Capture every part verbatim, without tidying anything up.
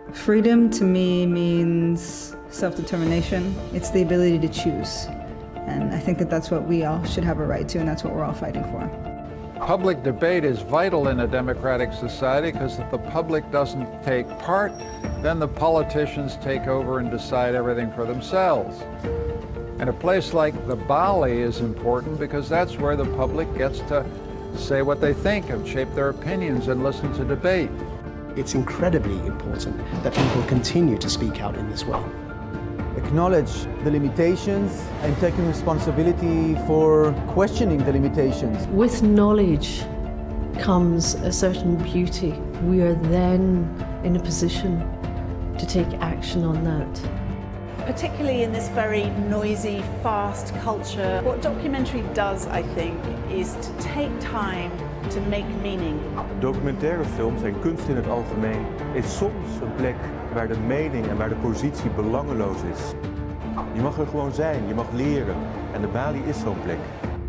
Freedom to me means self-determination. It's the ability to choose. And I think that that's what we all should have a right to, and that's what we're all fighting for. Public debate is vital in a democratic society because if the public doesn't take part, then the politicians take over and decide everything for themselves. And a place like the Bali is important because that's where the public gets to say what they think and shape their opinions and listen to debate. It's incredibly important that people continue to speak out in this way. Acknowledge the limitations and taking responsibility for questioning the limitations. With knowledge comes a certain beauty. We are then in a position to take action on that. Particularly in this very noisy, fast culture, what documentary does, I think, is to take time to make meaning. Documentaire films en kunst in het algemeen is soms een plek waar de mening en waar de positie belangeloos is. Je mag er gewoon zijn, je mag leren en de Bali is zo'n plek.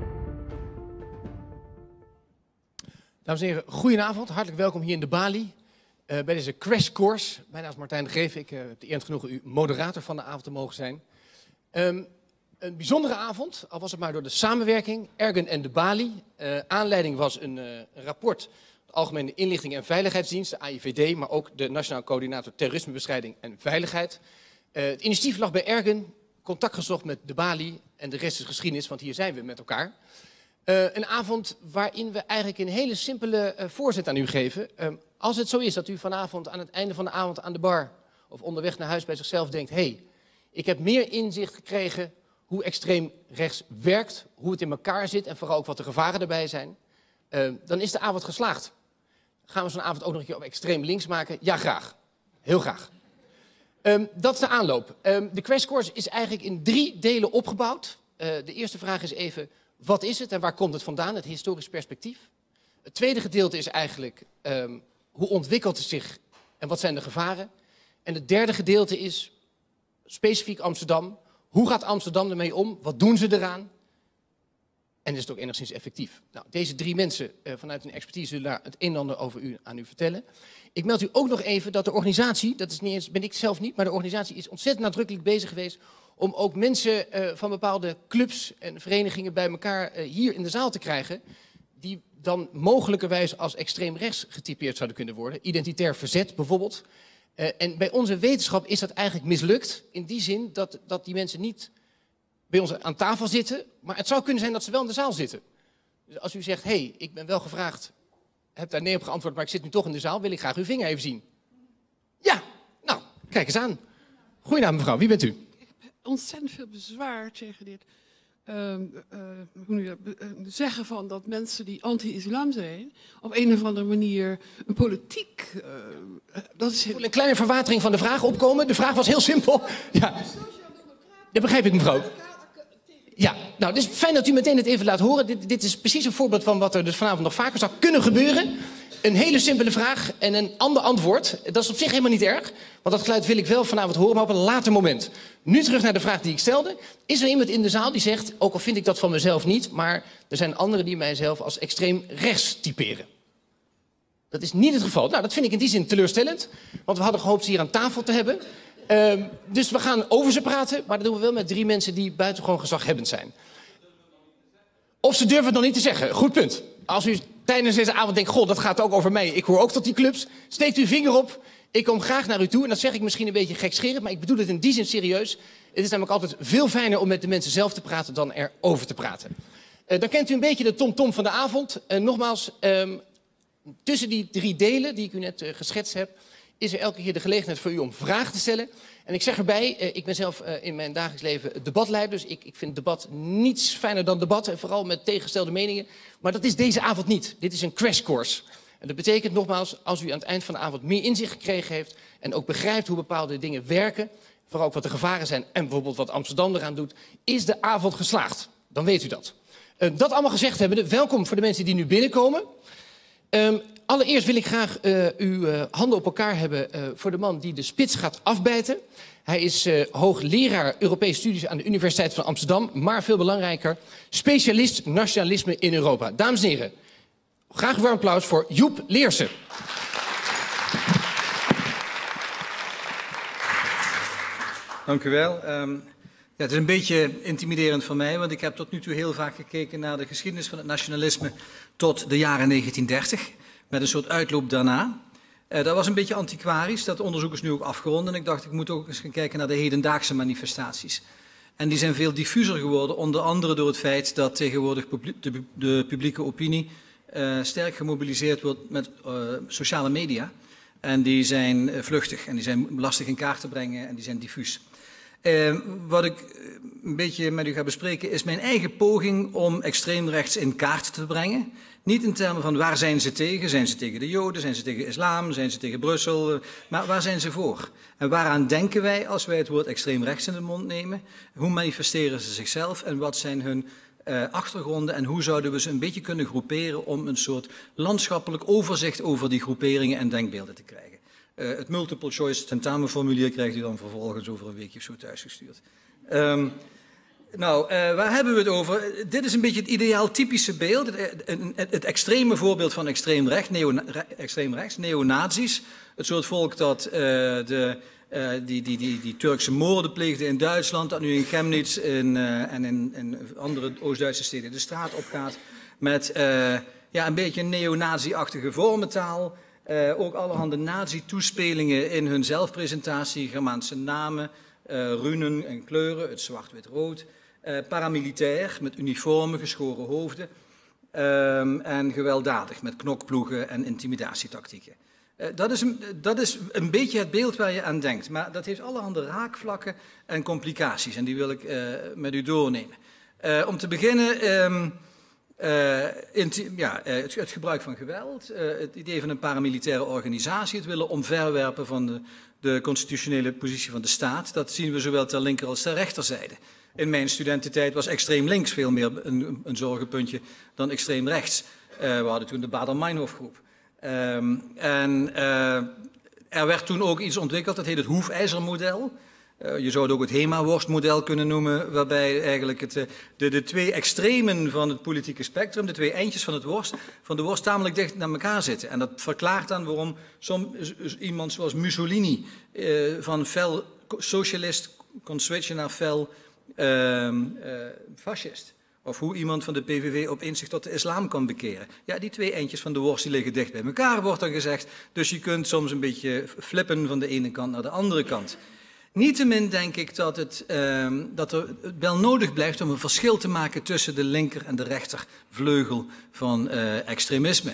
Dames en heren, goedenavond. Hartelijk welkom hier in de Bali. Uh, bij deze crash course. Mijn naam is Martijn de Greef. Ik uh, heb de eer en het genoegen u moderator van de avond te mogen zijn. Um, een bijzondere avond, al was het maar door de samenwerking, Ergun en de Bali. Uh, aanleiding was een, uh, een rapport, de Algemene Inlichting en Veiligheidsdienst, de A I V D, maar ook de Nationaal Coördinator Terrorismebestrijding en Veiligheid. Uh, het initiatief lag bij Ergun, contact gezocht met de Bali en de rest is geschiedenis, want hier zijn we met elkaar. Uh, een avond waarin we eigenlijk een hele simpele uh, voorzet aan u geven. Uh, als het zo is dat u vanavond aan het einde van de avond aan de bar of onderweg naar huis bij zichzelf denkt, hé, hey, ik heb meer inzicht gekregen hoe extreem rechts werkt, hoe het in elkaar zit en vooral ook wat de gevaren erbij zijn, uh, dan is de avond geslaagd. Gaan we zo'n avond ook nog een keer op extreem links maken? Ja, graag. Heel graag. Um, dat is de aanloop. Um, de crash course is eigenlijk in drie delen opgebouwd. Uh, de eerste vraag is even, wat is het en waar komt het vandaan, het historisch perspectief? Het tweede gedeelte is eigenlijk, um, hoe ontwikkelt het zich en wat zijn de gevaren? En het derde gedeelte is, specifiek Amsterdam, hoe gaat Amsterdam ermee om? Wat doen ze eraan? En is het ook enigszins effectief? Nou, deze drie mensen uh, vanuit hun expertise zullen daar het een en ander over u, aan u vertellen. Ik meld u ook nog even dat de organisatie, dat is niet eens, ben ik zelf niet, maar de organisatie is ontzettend nadrukkelijk bezig geweest om ook mensen uh, van bepaalde clubs en verenigingen bij elkaar uh, hier in de zaal te krijgen, die dan mogelijkerwijs als extreem rechts getypeerd zouden kunnen worden. Identitair verzet bijvoorbeeld. Uh, en bij onze wetenschap is dat eigenlijk mislukt, in die zin dat, dat die mensen niet bij ons aan tafel zitten, maar het zou kunnen zijn dat ze wel in de zaal zitten. Dus als u zegt, hé, hey, ik ben wel gevraagd, heb daar nee op geantwoord, maar ik zit nu toch in de zaal, wil ik graag uw vinger even zien. Ja, nou, kijk eens aan. Goedenavond mevrouw, wie bent u? Ik heb ontzettend veel bezwaar tegen dit uh, uh, hoe nu, uh, zeggen van dat mensen die anti-islam zijn, op een of andere manier een politiek... Uh, dat is heel... Een kleine verwatering van de vraag opkomen. De vraag was heel simpel. Ja. Dat begrijp ik mevrouw. Ja, nou, het is fijn dat u meteen het even laat horen. Dit, dit is precies een voorbeeld van wat er dus vanavond nog vaker zou kunnen gebeuren. Een hele simpele vraag en een ander antwoord. Dat is op zich helemaal niet erg, want dat geluid wil ik wel vanavond horen, maar op een later moment. Nu terug naar de vraag die ik stelde. Is er iemand in de zaal die zegt, ook al vind ik dat van mezelf niet, maar er zijn anderen die mijzelf als extreem rechts typeren? Dat is niet het geval. Nou, dat vind ik in die zin teleurstellend, want we hadden gehoopt ze hier aan tafel te hebben. Uh, dus we gaan over ze praten, maar dat doen we wel met drie mensen die buitengewoon gezaghebbend zijn. Of ze durven het nog niet te zeggen. Goed punt. Als u tijdens deze avond denkt, goh, dat gaat ook over mij, ik hoor ook tot die clubs, steekt uw vinger op. Ik kom graag naar u toe en dat zeg ik misschien een beetje gekscherend, maar ik bedoel het in die zin serieus. Het is namelijk altijd veel fijner om met de mensen zelf te praten dan erover te praten. Uh, dan kent u een beetje de tom-tom van de avond. Uh, nogmaals, um, tussen die drie delen die ik u net uh, geschetst heb, is er elke keer de gelegenheid voor u om vragen te stellen. En ik zeg erbij, uh, ik ben zelf uh, in mijn dagelijks leven debatleider, dus ik, ik vind debat niets fijner dan debat, en vooral met tegengestelde meningen. Maar dat is deze avond niet. Dit is een crash course. En dat betekent nogmaals, als u aan het eind van de avond meer inzicht gekregen heeft en ook begrijpt hoe bepaalde dingen werken, vooral ook wat de gevaren zijn en bijvoorbeeld wat Amsterdam eraan doet, is de avond geslaagd. Dan weet u dat. Uh, dat allemaal gezegd hebbende, welkom voor de mensen die nu binnenkomen. Um, allereerst wil ik graag uh, uw uh, handen op elkaar hebben uh, voor de man die de spits gaat afbijten. Hij is uh, hoogleraar Europese studies aan de Universiteit van Amsterdam, maar veel belangrijker, specialist nationalisme in Europa. Dames en heren, graag een warm applaus voor Joep Leersen. Dank u wel. Um, ja, het is een beetje intimiderend voor mij, want ik heb tot nu toe heel vaak gekeken naar de geschiedenis van het nationalisme tot de jaren negentien dertig, met een soort uitloop daarna. Uh, dat was een beetje antiquarisch, dat onderzoek is nu ook afgerond en ik dacht ik moet ook eens gaan kijken naar de hedendaagse manifestaties. En die zijn veel diffuser geworden, onder andere door het feit dat tegenwoordig de, de publieke opinie uh, sterk gemobiliseerd wordt met uh, sociale media. En die zijn uh, vluchtig en die zijn lastig in kaart te brengen en die zijn diffuus. Uh, wat ik een beetje met u ga bespreken is mijn eigen poging om extreemrechts in kaart te brengen. Niet in termen van waar zijn ze tegen, zijn ze tegen de Joden, zijn ze tegen islam, zijn ze tegen Brussel, uh, maar waar zijn ze voor? En waaraan denken wij als wij het woord extreemrechts in de mond nemen? Hoe manifesteren ze zichzelf en wat zijn hun uh, achtergronden en hoe zouden we ze een beetje kunnen groeperen om een soort landschappelijk overzicht over die groeperingen en denkbeelden te krijgen? Uh, het multiple choice tentamenformulier krijgt u dan vervolgens over een weekje of zo thuisgestuurd. Um, nou, uh, waar hebben we het over? Dit is een beetje het ideaal typische beeld, het, het, het extreme voorbeeld van extreem rechts, neo, extreem rechts, neonazis. Het soort volk dat uh, de, uh, die, die, die, die Turkse moorden pleegde in Duitsland, dat nu in Chemnitz in, uh, en in, in andere Oost-Duitse steden de straat opgaat met uh, ja, een beetje een neonazi-achtige vormentaal. Uh, ook allerhande nazi-toespelingen in hun zelfpresentatie, Germaanse namen, uh, runen en kleuren, het zwart-wit-rood. Uh, paramilitair, met uniformen, geschoren hoofden. Um, en gewelddadig, met knokploegen en intimidatietactieken. Uh, dat, is een, dat is een beetje het beeld waar je aan denkt. Maar dat heeft allerhande raakvlakken en complicaties. En die wil ik uh, met u doornemen. Uh, om te beginnen... Um, Uh, ja, uh, het, het gebruik van geweld, uh, het idee van een paramilitaire organisatie, het willen omverwerpen van de, de constitutionele positie van de staat, dat zien we zowel ter linker als ter rechterzijde. In mijn studententijd was extreem links veel meer een, een zorgenpuntje dan extreem rechts. Uh, we hadden toen de Baader-Meinhof-groep. Um, en uh, er werd toen ook iets ontwikkeld, dat heet het hoefijzermodel. Uh, je zou het ook het Hema-worstmodel kunnen noemen, waarbij eigenlijk het, de, de twee extremen van het politieke spectrum, de twee eindjes van, het worst, van de worst, tamelijk dicht naar elkaar zitten. En dat verklaart dan waarom soms iemand zoals Mussolini uh, van fel socialist kon switchen naar fel uh, uh, fascist. Of hoe iemand van de P V V opeens zich tot de islam kan bekeren. Ja, die twee eindjes van de worst die liggen dicht bij elkaar, wordt dan gezegd. Dus je kunt soms een beetje flippen van de ene kant naar de andere kant. Niettemin denk ik dat, het, uh, dat er wel nodig blijft om een verschil te maken tussen de linker en de rechtervleugel van uh, extremisme. Uh,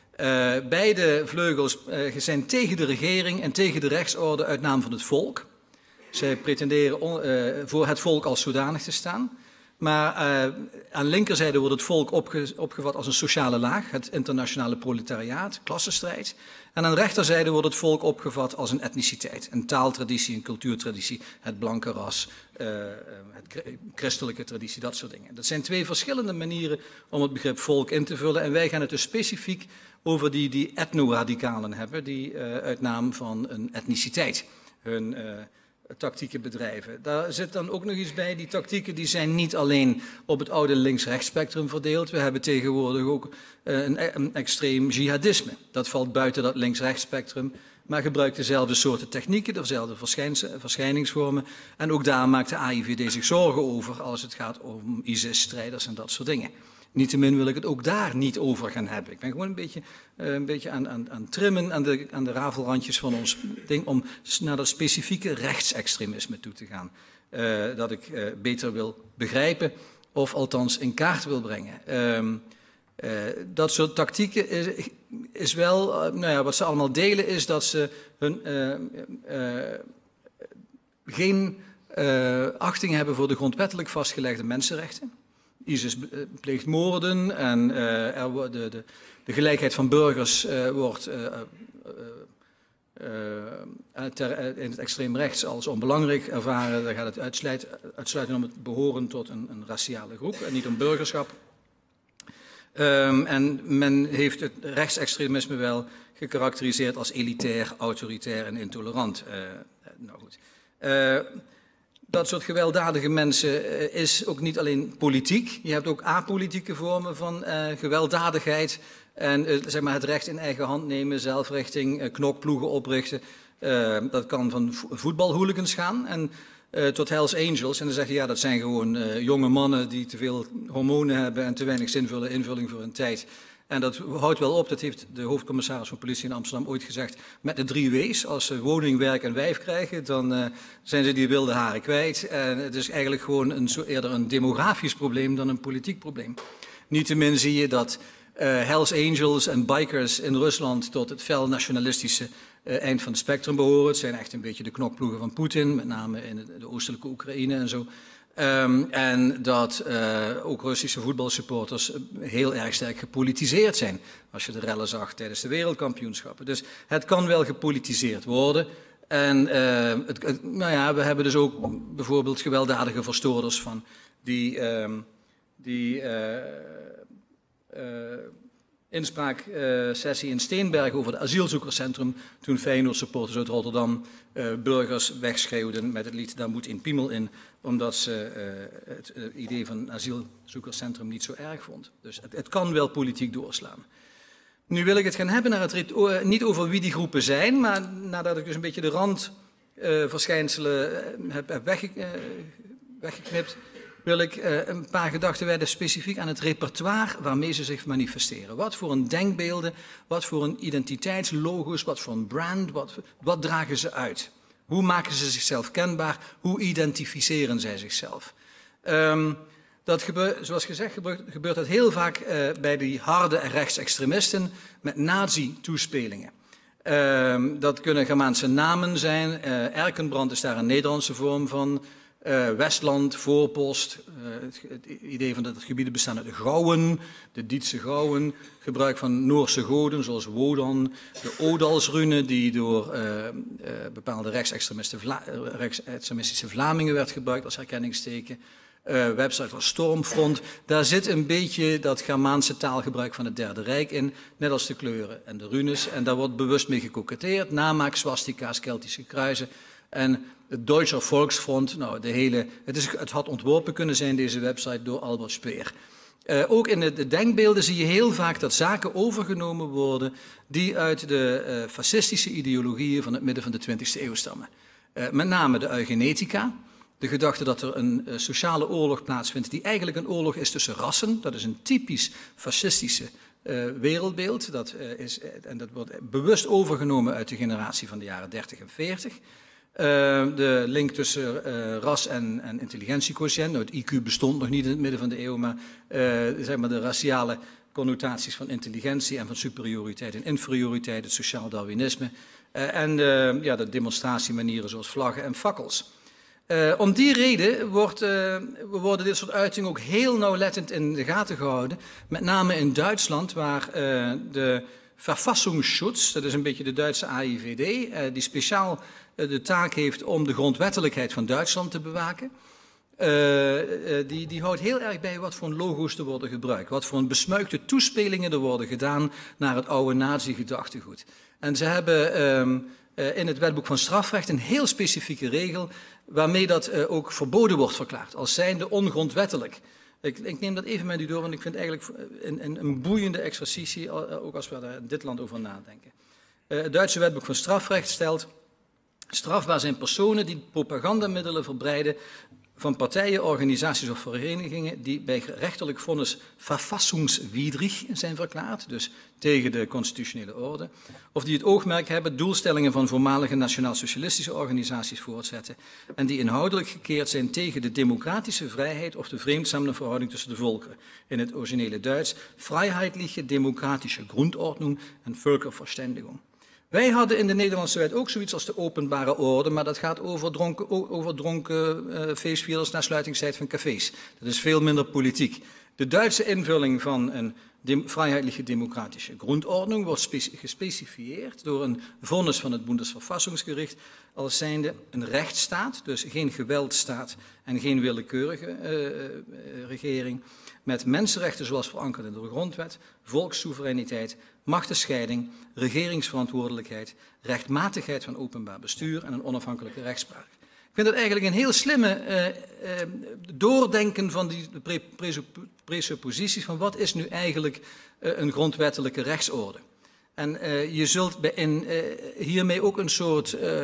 beide vleugels uh, zijn tegen de regering en tegen de rechtsorde uit naam van het volk. Zij pretenderen on, uh, voor het volk als zodanig te staan. Maar uh, aan linkerzijde wordt het volk opge, opgevat als een sociale laag, het internationale proletariaat, klassenstrijd. En aan rechterzijde wordt het volk opgevat als een etniciteit, een taaltraditie, een cultuurtraditie, het blanke ras, uh, het christelijke traditie, dat soort dingen. Dat zijn twee verschillende manieren om het begrip volk in te vullen. En wij gaan het dus specifiek over die, die etnoradicalen hebben, die uh, uit naam van een etniciteit hun uh, tactieken bedrijven. Daar zit dan ook nog iets bij, die tactieken die zijn niet alleen op het oude links-rechts spectrum verdeeld. We hebben tegenwoordig ook een, een extreem jihadisme. Dat valt buiten dat links-rechts spectrum, maar gebruikt dezelfde soorten technieken, dezelfde verschijningsvormen. En ook daar maakt de A I V D zich zorgen over als het gaat om ISIS-strijders en dat soort dingen. Niettemin wil ik het ook daar niet over gaan hebben. Ik ben gewoon een beetje, uh, een beetje aan, aan, aan trimmen aan de, aan de rafelrandjes van ons ding om naar dat specifieke rechtsextremisme toe te gaan. Uh, dat ik uh, beter wil begrijpen of althans in kaart wil brengen. Um, uh, dat soort tactieken is, is wel, uh, nou ja, wat ze allemaal delen is dat ze hun, uh, uh, geen uh, achting hebben voor de grondwettelijk vastgelegde mensenrechten. ISIS pleegt moorden en uh, er, de, de, de gelijkheid van burgers uh, wordt uh, uh, uh, ter, in het extreem rechts als onbelangrijk ervaren. Daar gaat het uitsluit, uitsluiten om het behoren tot een, een raciale groep en niet om burgerschap. Um, en men heeft het rechtsextremisme wel gekarakteriseerd als elitair, autoritair en intolerant. Uh, nou goed. Uh, Dat soort gewelddadige mensen is ook niet alleen politiek. Je hebt ook apolitieke vormen van uh, gewelddadigheid. En uh, zeg maar het recht in eigen hand nemen, zelfrichting, uh, knokploegen oprichten. Uh, dat kan van voetbalhooligans gaan. En uh, tot Hells Angels. En dan zeg je, ja, dat zijn gewoon uh, jonge mannen die te veel hormonen hebben en te weinig zinvolle invulling voor hun tijd. En dat houdt wel op, dat heeft de hoofdcommissaris van politie in Amsterdam ooit gezegd, met de drie W's. Als ze woning, werk en wijf krijgen, dan uh, zijn ze die wilde haren kwijt. En het is eigenlijk gewoon een, eerder een demografisch probleem dan een politiek probleem. Niettemin zie je dat uh, Hells Angels en bikers in Rusland tot het fel nationalistische uh, eind van het spectrum behoren. Het zijn echt een beetje de knokploegen van Poetin, met name in de, de oostelijke Oekraïne en zo. Um, en dat uh, ook Russische voetbalsupporters heel erg sterk gepolitiseerd zijn. Als je de rellen zag tijdens de wereldkampioenschappen. Dus het kan wel gepolitiseerd worden. En uh, het, het, nou ja, we hebben dus ook bijvoorbeeld gewelddadige verstoorders van die, um, die uh, uh, inspraaksessie in Steenberg over het asielzoekerscentrum. Toen Feyenoord supporters uit Rotterdam uh, burgers wegschreeuwden met het lied "Daar moet een piemel in", omdat ze uh, het uh, idee van een asielzoekerscentrum niet zo erg vond. Dus het, het kan wel politiek doorslaan. Nu wil ik het gaan hebben naar het, uh, niet over wie die groepen zijn, maar nadat ik dus een beetje de randverschijnselen uh, heb, heb wegge, uh, weggeknipt, wil ik uh, een paar gedachten wijden specifiek aan het repertoire waarmee ze zich manifesteren. Wat voor een denkbeelden, wat voor een identiteitslogos, wat voor een brand, wat, wat dragen ze uit? Hoe maken ze zichzelf kenbaar? Hoe identificeren zij zichzelf? Um, dat gebeurt, zoals gezegd, gebeurt, gebeurt dat heel vaak uh, bij die harde rechtsextremisten met nazi-toespelingen. Um, dat kunnen Germaanse namen zijn. Uh, Erkenbrand is daar een Nederlandse vorm van. Uh, Westland, Voorpost, uh, het, het idee van dat het gebieden bestaan uit de Gouwen, de Dietse Gouwen, gebruik van Noorse goden zoals Wodan, de Odalsrune die door uh, uh, bepaalde rechtsextremisten Vla rechtsextremistische Vlamingen werd gebruikt als herkenningsteken, uh, website van Stormfront. Daar zit een beetje dat Germaanse taalgebruik van het Derde Rijk in, net als de kleuren en de runes. En daar wordt bewust mee gekoketteerd, namaak, swastika's, Keltische kruisen. En het Deutscher Volksfront, nou, de hele, het, is, het had ontworpen kunnen zijn, deze website, door Albert Speer. Uh, ook in de, de denkbeelden zie je heel vaak dat zaken overgenomen worden die uit de uh, fascistische ideologieën van het midden van de twintigste eeuw stammen. Uh, met name de eugenetica, de gedachte dat er een uh, sociale oorlog plaatsvindt die eigenlijk een oorlog is tussen rassen. Dat is een typisch fascistische uh, wereldbeeld. Dat, uh, is, en dat wordt bewust overgenomen uit de generatie van de jaren dertig en veertig. Uh, de link tussen uh, ras en, en intelligentiequotient. Nou, het I Q bestond nog niet in het midden van de eeuw, maar, uh, zeg maar de raciale connotaties van intelligentie en van superioriteit en inferioriteit, het sociaal Darwinisme uh, en uh, ja, de demonstratiemanieren zoals vlaggen en fakkels. Uh, om die reden wordt, uh, worden dit soort uitingen ook heel nauwlettend in de gaten gehouden, met name in Duitsland, waar uh, de Verfassungsschutz, dat is een beetje de Duitse A I V D, uh, die speciaal uh, de taak heeft om de grondwettelijkheid van Duitsland te bewaken. Uh, uh, die, die houdt heel erg bij wat voor logo's er worden gebruikt, wat voor een besmuikte toespelingen er worden gedaan naar het oude nazi-gedachtegoed. En ze hebben um, uh, in het wetboek van strafrecht een heel specifieke regel waarmee dat uh, ook verboden wordt verklaard, als zijnde ongrondwettelijk. Ik, ik neem dat even met u door, want ik vind het eigenlijk een, een, een boeiende exercitie, ook als we daar in dit land over nadenken. Uh, het Duitse wetboek van strafrecht stelt: strafbaar zijn personen die propagandamiddelen verbreiden van partijen, organisaties of verenigingen die bij rechterlijk vonnis verfassungswidrig zijn verklaard, dus tegen de constitutionele orde, of die het oogmerk hebben doelstellingen van voormalige nationaal-socialistische organisaties voortzetten en die inhoudelijk gekeerd zijn tegen de democratische vrijheid of de vreemdzame verhouding tussen de volkeren. In het originele Duits: Freiheitliche demokratische Grundordnung en Völkerverständigung. Wij hadden in de Nederlandse wet ook zoiets als de openbare orde, maar dat gaat over dronken, over dronken uh, feestvierders na sluitingstijd van cafés. Dat is veel minder politiek. De Duitse invulling van een de, Freiheitliche Demokratische Grundordnung wordt gespecifieerd door een vonnis van het Bundesverfassungsgericht als zijnde een rechtsstaat, dus geen geweldstaat en geen willekeurige uh, uh, regering, met mensenrechten zoals verankerd in de grondwet, volkssoevereiniteit, machtenscheiding, regeringsverantwoordelijkheid, rechtmatigheid van openbaar bestuur en een onafhankelijke rechtspraak. Ik vind dat eigenlijk een heel slimme uh, uh, doordenken van die pre presupposities van wat is nu eigenlijk uh, een grondwettelijke rechtsorde. En uh, je zult bij in, uh, hiermee ook een soort uh,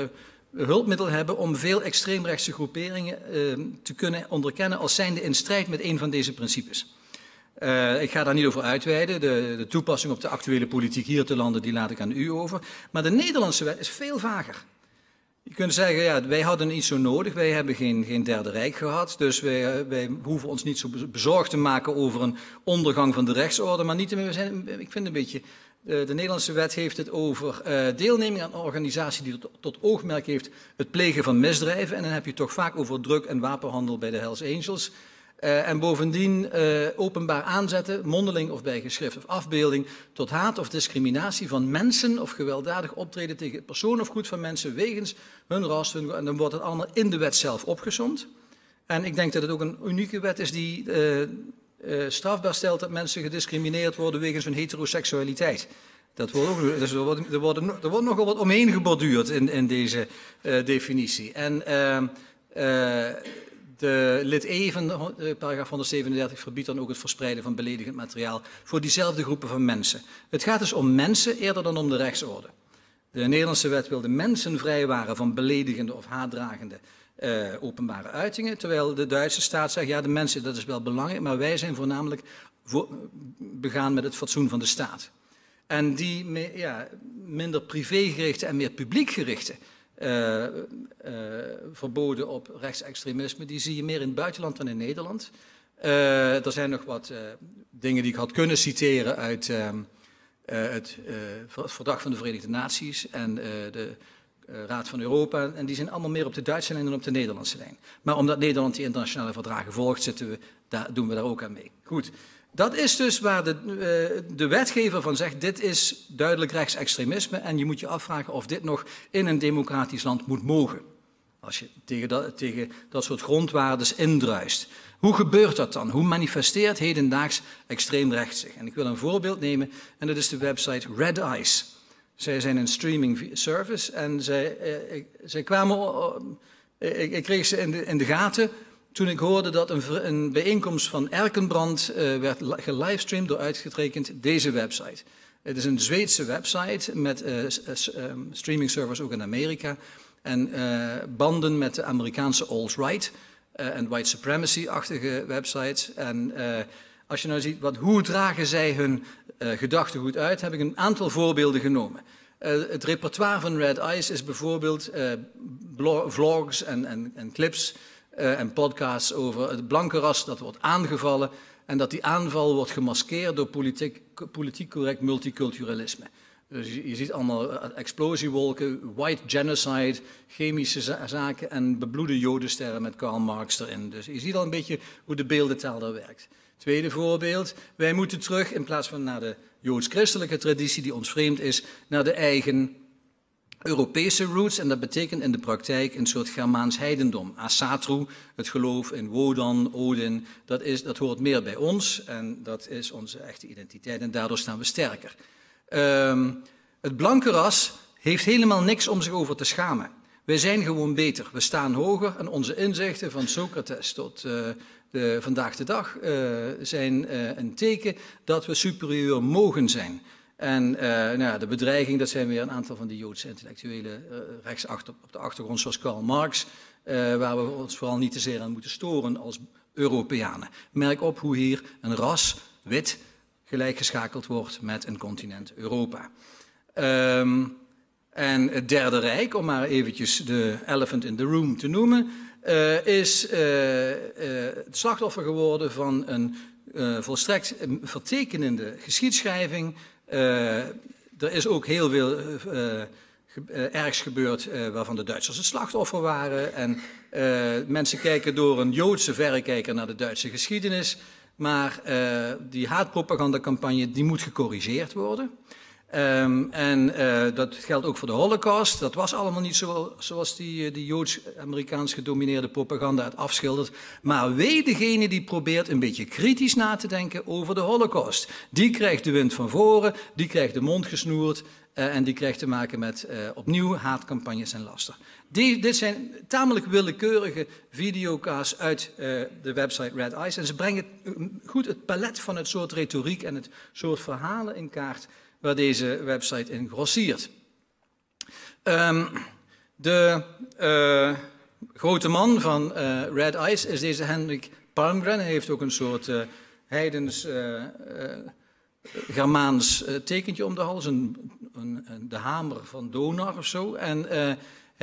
hulpmiddel hebben om veel extreemrechtse groeperingen uh, te kunnen onderkennen als zijnde in strijd met een van deze principes. Uh, ik ga daar niet over uitweiden. De, de toepassing op de actuele politiek hier te landen, die laat ik aan u over. Maar de Nederlandse wet is veel vager. Je kunt zeggen, ja, wij hadden niet zo nodig, wij hebben geen, geen derde rijk gehad, dus wij, wij hoeven ons niet zo bezorgd te maken over een ondergang van de rechtsorde, maar niet, we zijn, ik vind een beetje, de, de Nederlandse wet heeft het over uh, deelneming aan een organisatie die tot, tot oogmerk heeft het plegen van misdrijven, en dan heb je toch vaak over drug- en wapenhandel bij de Hells Angels. Uh, en bovendien uh, openbaar aanzetten, mondeling of bij geschrift of afbeelding, tot haat of discriminatie van mensen of gewelddadig optreden tegen persoon of goed van mensen wegens hun ras. Hun, en dan wordt het allemaal in de wet zelf opgesomd. En ik denk dat het ook een unieke wet is die uh, uh, strafbaar stelt dat mensen gediscrimineerd worden wegens hun heteroseksualiteit. Dat wordt ook, dus er, wordt, er, wordt, er wordt nogal wat omheen geborduurd in, in deze uh, definitie. En uh, uh, de lid E van de paragraaf honderdzevenendertig verbiedt dan ook het verspreiden van beledigend materiaal voor diezelfde groepen van mensen. Het gaat dus om mensen eerder dan om de rechtsorde. De Nederlandse wet wil de mensen vrijwaren van beledigende of haatdragende uh, openbare uitingen, terwijl de Duitse staat zegt, ja, de mensen, dat is wel belangrijk, maar wij zijn voornamelijk voor, begaan met het fatsoen van de staat. En die me, ja, minder privégerichte en meer publiekgerichte Uh, uh, verboden op rechtsextremisme, die zie je meer in het buitenland dan in Nederland. Uh, er zijn nog wat uh, dingen die ik had kunnen citeren uit uh, uh, het uh, Verdrag van de Verenigde Naties en uh, de uh, Raad van Europa. En die zijn allemaal meer op de Duitse lijn dan op de Nederlandse lijn. Maar omdat Nederland die internationale verdragen volgt, zitten we, daar, doen we daar ook aan mee. Goed. Dat is dus waar de, uh, de wetgever van zegt, dit is duidelijk rechtsextremisme en je moet je afvragen of dit nog in een democratisch land moet mogen. Als je tegen dat, tegen dat soort grondwaardes indruist. Hoe gebeurt dat dan? Hoe manifesteert hedendaags extreem recht zich? En ik wil een voorbeeld nemen en dat is de website Red Eyes. Zij zijn een streaming service en zij, uh, ik, zij kwamen, uh, ik, ik kreeg ze in de, in de gaten toen ik hoorde dat een, een bijeenkomst van Erkenbrand uh, werd gelivestreamd door uitgerekend deze website. Het is een Zweedse website met uh, um, streaming servers ook in Amerika en uh, banden met de Amerikaanse alt-right uh, en white supremacy-achtige websites. En uh, als je nou ziet, wat, hoe dragen zij hun uh, gedachtegoed uit, heb ik een aantal voorbeelden genomen. Uh, het repertoire van Red Eyes is bijvoorbeeld uh, vlogs en, en, en clips Uh, en podcasts over het blanke ras dat wordt aangevallen en dat die aanval wordt gemaskeerd door politiek, politiek correct multiculturalisme. Dus je, je ziet allemaal explosiewolken, white genocide, chemische za zaken en bebloede jodensterren met Karl Marx erin. Dus je ziet al een beetje hoe de beeldentaal daar werkt. Tweede voorbeeld, wij moeten terug in plaats van naar de joods-christelijke traditie die ons vreemd is, naar de eigen Europese roots, en dat betekent in de praktijk een soort Germaans heidendom. Asatru, het geloof in Wodan, Odin, dat, is, dat hoort meer bij ons en dat is onze echte identiteit en daardoor staan we sterker. Um, het blanke ras heeft helemaal niks om zich over te schamen. Wij zijn gewoon beter, we staan hoger en onze inzichten van Socrates tot uh, de, vandaag de dag uh, zijn uh, een teken dat we superieur mogen zijn. En uh, nou ja, de bedreiging, dat zijn weer een aantal van die Joodse intellectuelen uh, rechts achter, op de achtergrond, zoals Karl Marx, uh, waar we ons vooral niet te zeer aan moeten storen als Europeanen. Merk op hoe hier een ras, wit, gelijkgeschakeld wordt met een continent Europa. Um, en het Derde Rijk, om maar eventjes de elephant in the room te noemen, uh, is uh, uh, het slachtoffer geworden van een uh, volstrekt vertekenende geschiedschrijving. Uh, er is ook heel veel uh, uh, uh, ergs gebeurd uh, waarvan de Duitsers het slachtoffer waren. En uh, mensen kijken door een Joodse verrekijker naar de Duitse geschiedenis. Maar uh, die haatpropagandacampagne die moet gecorrigeerd worden. Um, en uh, dat geldt ook voor de Holocaust. Dat was allemaal niet zo, zoals die, die Joods-Amerikaans gedomineerde propaganda het afschildert. Maar wee degene die probeert een beetje kritisch na te denken over de Holocaust. Die krijgt de wind van voren, die krijgt de mond gesnoerd uh, en die krijgt te maken met uh, opnieuw haatcampagnes en laster. Die, dit zijn tamelijk willekeurige video's uit uh, de website Red Eyes. En ze brengen goed het palet van het soort retoriek en het soort verhalen in kaart waar deze website in grossiert. Um, De uh, grote man van uh, Red Ice is deze Henrik Palmgren. Hij heeft ook een soort uh, heidens uh, uh, Germaans uh, tekentje om de hals, een, een, een, de hamer van Donar of zo. En uh,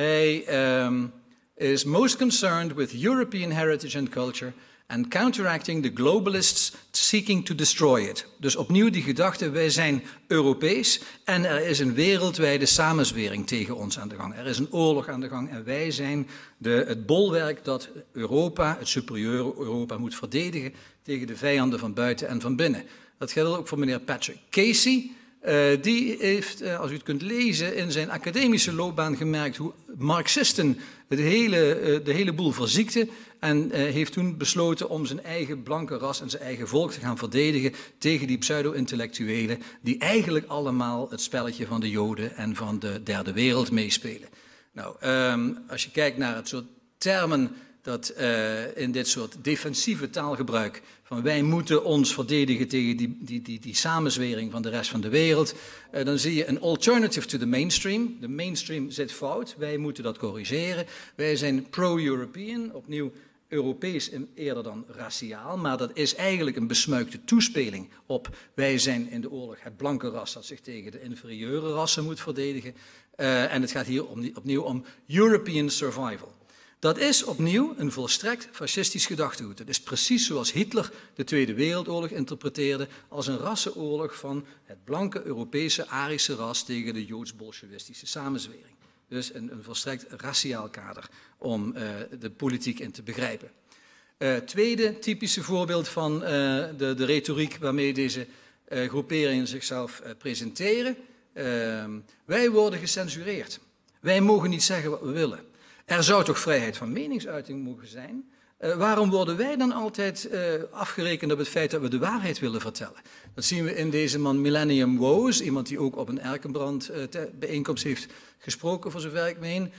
hij um, is most concerned with European heritage and culture and counteracting the globalists seeking to destroy it. Dus opnieuw die gedachte, wij zijn Europees en er is een wereldwijde samenzwering tegen ons aan de gang. Er is een oorlog aan de gang en wij zijn de, het bolwerk dat Europa, het superieure Europa, moet verdedigen tegen de vijanden van buiten en van binnen. Dat geldt ook voor meneer Patrick Casey. Uh, die heeft, uh, als u het kunt lezen, in zijn academische loopbaan gemerkt hoe Marxisten het hele, uh, de hele boel verziekten. En uh, heeft toen besloten om zijn eigen blanke ras en zijn eigen volk te gaan verdedigen tegen die pseudo-intellectuelen die eigenlijk allemaal het spelletje van de Joden en van de derde wereld meespelen. Nou, um, als je kijkt naar het soort termen dat uh, in dit soort defensieve taalgebruik van wij moeten ons verdedigen tegen die, die, die, die samenzwering van de rest van de wereld, uh, dan zie je een alternative to the mainstream. De mainstream zit fout, wij moeten dat corrigeren. Wij zijn pro-European, opnieuw Europees eerder dan raciaal, maar dat is eigenlijk een besmuikte toespeling op wij zijn in de oorlog het blanke ras dat zich tegen de inferieure rassen moet verdedigen. Uh, en het gaat hier om, opnieuw om European survival. Dat is opnieuw een volstrekt fascistisch gedachtegoed. Het is precies zoals Hitler de Tweede Wereldoorlog interpreteerde als een rassenoorlog van het blanke Europese Arische ras tegen de Joods-bolsjewistische samenzwering. Dus een, een volstrekt raciaal kader om uh, de politiek in te begrijpen. Uh, tweede typische voorbeeld van uh, de, de retoriek waarmee deze uh, groeperingen zichzelf uh, presenteren. Uh, wij worden gecensureerd. Wij mogen niet zeggen wat we willen. Er zou toch vrijheid van meningsuiting mogen zijn? Uh, waarom worden wij dan altijd uh, afgerekend op het feit dat we de waarheid willen vertellen? Dat zien we in deze man Millennium Woes, iemand die ook op een Erkenbrand uh, bijeenkomst heeft gesproken, voor zover ik meen.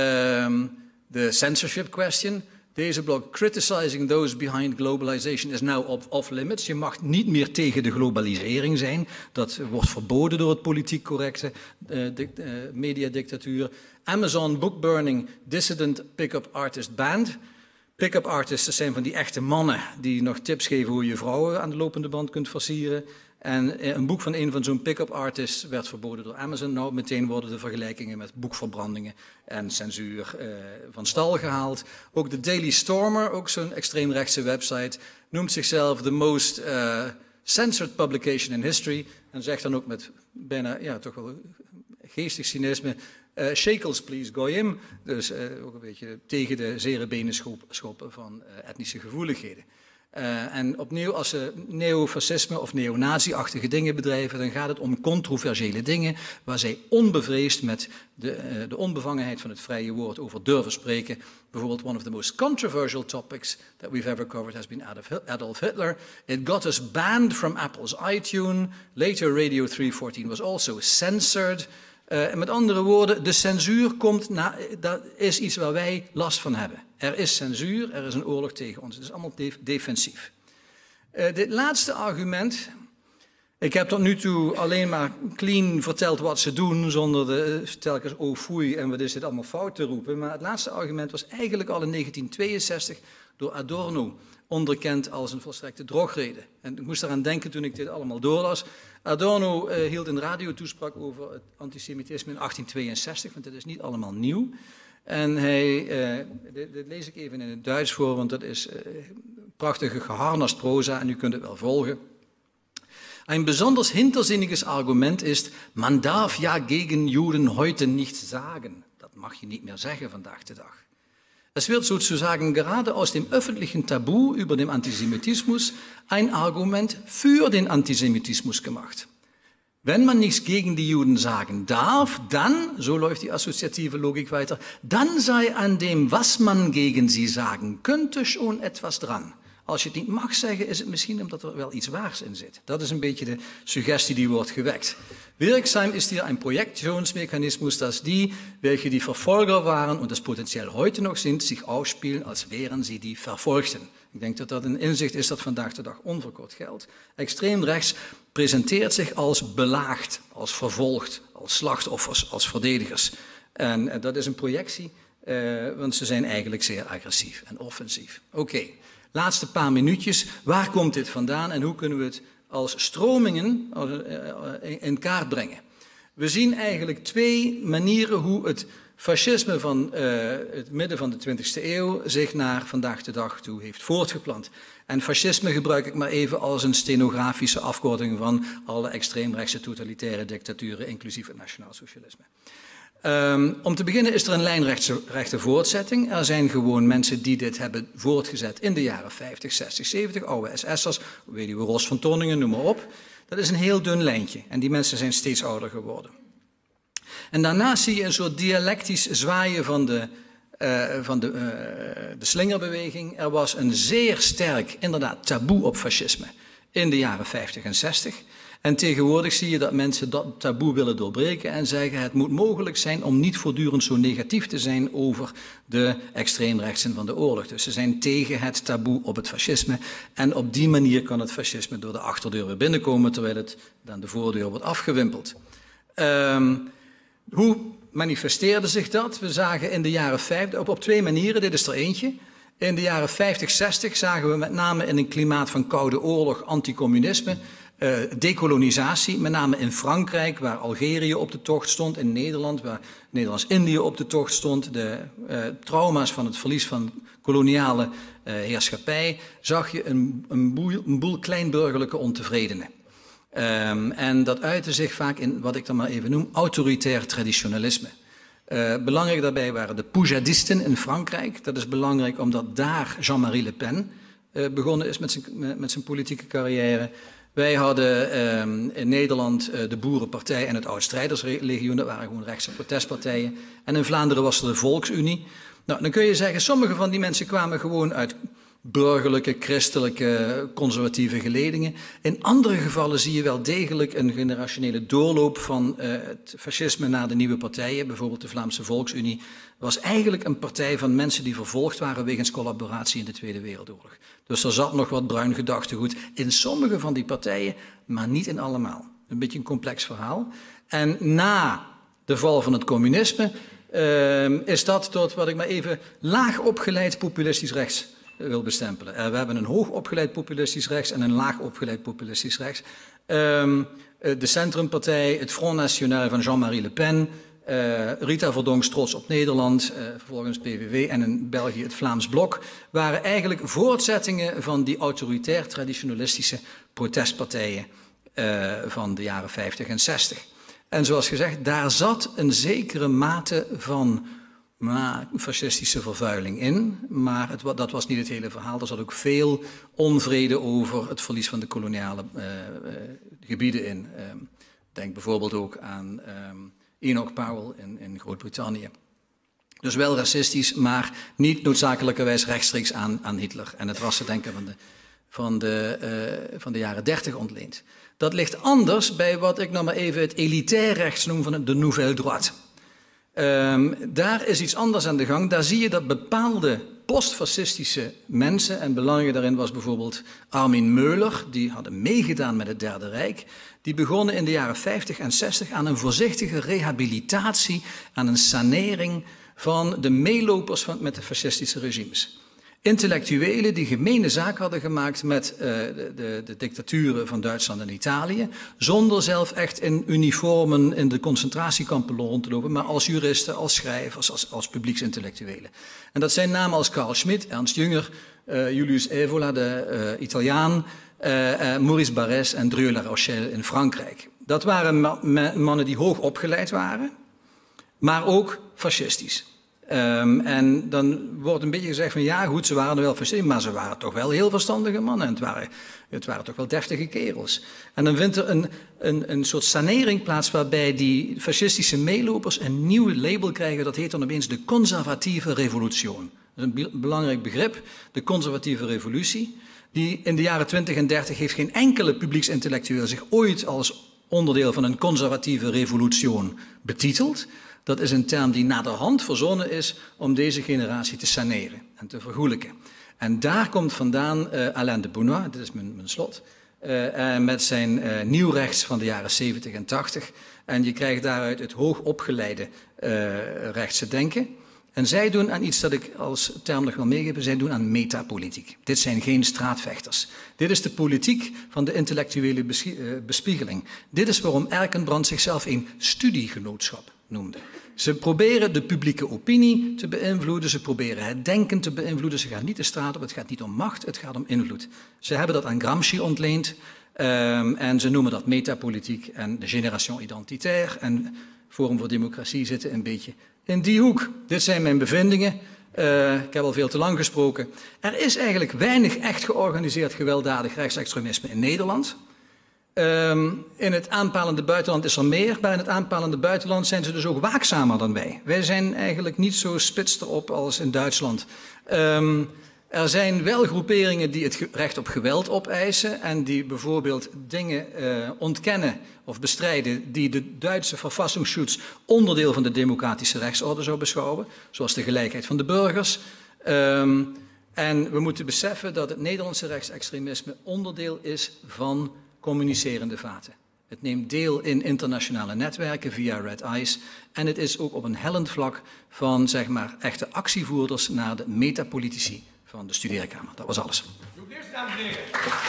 Uh, de censorship question. Deze blog, criticizing those behind globalization, is now off, off limits. Je mag niet meer tegen de globalisering zijn. Dat wordt verboden door het politiek correcte uh, dict, uh, mediadictatuur. Amazon book burning, dissident pick-up artist banned. Pick-up artists zijn van die echte mannen die nog tips geven hoe je vrouwen aan de lopende band kunt versieren. En een boek van een van zo'n pick-up artists werd verboden door Amazon. Nou, meteen worden de vergelijkingen met boekverbrandingen en censuur uh, van stal gehaald. Ook de Daily Stormer, ook zo'n extreemrechtse website, noemt zichzelf the most uh, censored publication in history. En zegt dan ook met bijna, ja, toch wel geestig cynisme, uh, shekels please goyim. Dus uh, ook een beetje tegen de zere benen schop, schoppen van uh, etnische gevoeligheden. Uh, en opnieuw, als ze neofascisme of neonazi-achtige dingen bedrijven, dan gaat het om controversiële dingen waar zij onbevreesd met de, uh, de onbevangenheid van het vrije woord over durven spreken. Bijvoorbeeld, one of the most controversial topics that we've ever covered has been Adolf Hitler. It got us banned from Apple's iTunes. Later, Radio three fourteen was also censored. Uh, en met andere woorden, de censuur komt na, dat is iets waar wij last van hebben. Er is censuur, er is een oorlog tegen ons. Het is allemaal def defensief. Uh, dit laatste argument, ik heb tot nu toe alleen maar clean verteld wat ze doen, zonder de, telkens oh foei en wat is dit allemaal fout te roepen. Maar het laatste argument was eigenlijk al in negentien tweeënzestig door Adorno onderkend als een volstrekte drogreden. En ik moest eraan denken toen ik dit allemaal doorlas. Adorno uh, hield een radiotoespraak over het antisemitisme in achttien tweeënzestig, want dat is niet allemaal nieuw. En hij, uh, dit, dit lees ik even in het Duits voor, want dat is uh, prachtige geharnast proza en u kunt het wel volgen. Ein besonders hintersinniges Argument ist, man darf ja gegen Juden heute nicht sagen. Dat mag je niet meer zeggen vandaag de dag. Es wird sozusagen gerade aus dem öffentlichen Tabu über den Antisemitismus ein Argument für den Antisemitismus gemacht. Wenn man nichts gegen die Juden sagen darf, dann, so läuft die assoziative Logik weiter, dann sei an dem, was man gegen sie sagen könnte, schon etwas dran. Als je het niet mag zeggen, is het misschien omdat er wel iets waars in zit. Dat is een beetje de suggestie die wordt gewekt. Wirksam ist hier ein Projektionsmechanismus, dass die, welche die Verfolger waren und das potenziell heute noch sind, sich aufspielen, als wären sie die Verfolgten. Ik denk dat dat een inzicht is dat vandaag de dag onverkort geldt. Extreem rechts presenteert zich als belaagd, als vervolgd, als slachtoffers, als verdedigers. En uh, dat is een projectie, uh, want ze zijn eigenlijk zeer agressief en offensief. Oké, okay. Laatste paar minuutjes. Waar komt dit vandaan en hoe kunnen we het als stromingen uh, in kaart brengen? We zien eigenlijk twee manieren hoe het fascisme van uh, het midden van de twintigste eeuw zich naar vandaag de dag toe heeft voortgeplant. En fascisme gebruik ik maar even als een stenografische afkorting van alle extreemrechtse totalitaire dictaturen, inclusief het nationaal socialisme. Um, om te beginnen is er een lijnrechte voortzetting. Er zijn gewoon mensen die dit hebben voortgezet in de jaren vijftig, zestig, zeventig, oude S S'ers, weduwe Ros van Tonningen, noem maar op. Dat is een heel dun lijntje en die mensen zijn steeds ouder geworden. En daarnaast zie je een soort dialectisch zwaaien van de, uh, van de, uh, de slingerbeweging. Er was een zeer sterk, inderdaad, taboe op fascisme in de jaren vijftig en zestig. En tegenwoordig zie je dat mensen dat taboe willen doorbreken en zeggen het moet mogelijk zijn om niet voortdurend zo negatief te zijn over de extreemrechtsen van de oorlog. Dus ze zijn tegen het taboe op het fascisme en op die manier kan het fascisme door de achterdeur weer binnenkomen terwijl het dan de voordeur wordt afgewimpeld. Um, hoe manifesteerde zich dat? We zagen in de jaren vijftig, op, op twee manieren, dit is er eentje. In de jaren vijftig, zestig zagen we met name in een klimaat van koude oorlog, anticommunisme, uh, dekolonisatie, met name in Frankrijk, waar Algerië op de tocht stond, in Nederland, waar Nederlands-Indië op de tocht stond, de uh, trauma's van het verlies van koloniale uh, heerschappij, zag je een, een, boel, een boel kleinburgerlijke ontevredenen. Um, en dat uitte zich vaak in wat ik dan maar even noem autoritair traditionalisme. Uh, belangrijk daarbij waren de poujadisten in Frankrijk. Dat is belangrijk omdat daar Jean-Marie Le Pen uh, begonnen is met zijn, met zijn politieke carrière. Wij hadden um, in Nederland uh, de Boerenpartij en het Oud-Strijderslegioen. Dat waren gewoon rechtse protestpartijen. En in Vlaanderen was er de Volksunie. Nou, dan kun je zeggen, sommige van die mensen kwamen gewoon uit burgerlijke, christelijke, conservatieve geledingen. In andere gevallen zie je wel degelijk een generationele doorloop van uh, het fascisme naar de nieuwe partijen. Bijvoorbeeld de Vlaamse Volksunie was eigenlijk een partij van mensen die vervolgd waren wegens collaboratie in de Tweede Wereldoorlog. Dus er zat nog wat bruin gedachtegoed in sommige van die partijen, maar niet in allemaal. Een beetje een complex verhaal. En na de val van het communisme uh, is dat tot wat ik maar even laag opgeleid populistisch rechts wil bestempelen. Uh, we hebben een hoog opgeleid populistisch rechts en een laag opgeleid populistisch rechts. Um, uh, de Centrumpartij, het Front National van Jean-Marie Le Pen, uh, Rita Verdonck's Trots op Nederland, uh, vervolgens P V V en in België het Vlaams Blok, waren eigenlijk voortzettingen van die autoritair traditionalistische protestpartijen uh, van de jaren vijftig en zestig. En zoals gezegd, daar zat een zekere mate van maar fascistische vervuiling in, maar het, dat was niet het hele verhaal. Er zat ook veel onvrede over het verlies van de koloniale uh, uh, gebieden in. Uh, denk bijvoorbeeld ook aan um, Enoch Powell in, in Groot-Brittannië. Dus wel racistisch, maar niet noodzakelijkerwijs rechtstreeks aan, aan Hitler en het rassendenken van de, van, de, uh, van de jaren dertig ontleend. Dat ligt anders bij wat ik nou maar even het elitair rechts noem van de Nouvelle Droite. Um, daar is iets anders aan de gang. Daar zie je dat bepaalde postfascistische mensen, en belangrijk daarin was bijvoorbeeld Armin Meuler, die hadden meegedaan met het Derde Rijk, die begonnen in de jaren vijftig en zestig aan een voorzichtige rehabilitatie, aan een sanering van de meelopers van, met de fascistische regimes. Intellectuelen die gemene zaak hadden gemaakt met uh, de, de, de dictaturen van Duitsland en Italië, zonder zelf echt in uniformen in de concentratiekampen rond te lopen, maar als juristen, als schrijvers, als, als publieksintellectuelen. En dat zijn namen als Carl Schmitt, Ernst Jünger, uh, Julius Evola, de uh, Italiaan, uh, uh, Maurice Barrès en Drieux La Rochelle in Frankrijk. Dat waren ma ma mannen die hoog opgeleid waren, maar ook fascistisch. Um, en dan wordt een beetje gezegd van ja goed, ze waren er wel fascistisch, maar ze waren toch wel heel verstandige mannen. En het waren, het waren toch wel deftige kerels. En dan vindt er een, een, een soort sanering plaats waarbij die fascistische meelopers een nieuw label krijgen. Dat heet dan opeens de conservatieve revolutie. Dat is een be belangrijk begrip, de conservatieve revolutie. Die in de jaren twintig en dertig heeft geen enkele publieksintellectueel zich ooit als onderdeel van een conservatieve revolutie betiteld. Dat is een term die naderhand verzonnen is om deze generatie te saneren en te vergoelijken. En daar komt vandaan uh, Alain de Benoist, dit is mijn, mijn slot, uh, uh, met zijn uh, nieuwrechts van de jaren zeventig en tachtig. En je krijgt daaruit het hoogopgeleide uh, rechtse denken. En zij doen aan iets dat ik als term nog wil meegeven, zij doen aan metapolitiek. Dit zijn geen straatvechters. Dit is de politiek van de intellectuele bespiegeling. Dit is waarom Erkenbrand zichzelf een studiegenootschap noemde. Ze proberen de publieke opinie te beïnvloeden, ze proberen het denken te beïnvloeden. Ze gaan niet de straat op, het gaat niet om macht, het gaat om invloed. Ze hebben dat aan Gramsci ontleend um, en ze noemen dat metapolitiek en de génération identitaire en Forum voor Democratie zitten een beetje in die hoek. Dit zijn mijn bevindingen. Uh, ik heb al veel te lang gesproken. Er is eigenlijk weinig echt georganiseerd gewelddadig rechtsextremisme in Nederland. Um, in het aanpalende buitenland is er meer, maar in het aanpalende buitenland zijn ze dus ook waakzamer dan wij. Wij zijn eigenlijk niet zo spits erop als in Duitsland. Um, er zijn wel groeperingen die het recht op geweld opeisen en die bijvoorbeeld dingen uh, ontkennen of bestrijden die de Duitse Verfassungsschutz onderdeel van de democratische rechtsorde zou beschouwen, zoals de gelijkheid van de burgers. Um, en we moeten beseffen dat het Nederlandse rechtsextremisme onderdeel is van communicerende vaten. Het neemt deel in internationale netwerken via Red Eyes en het is ook op een hellend vlak van zeg maar, echte actievoerders naar de metapolitici van de studeerkamer. Dat was alles. Doe het eerst, dames en heren.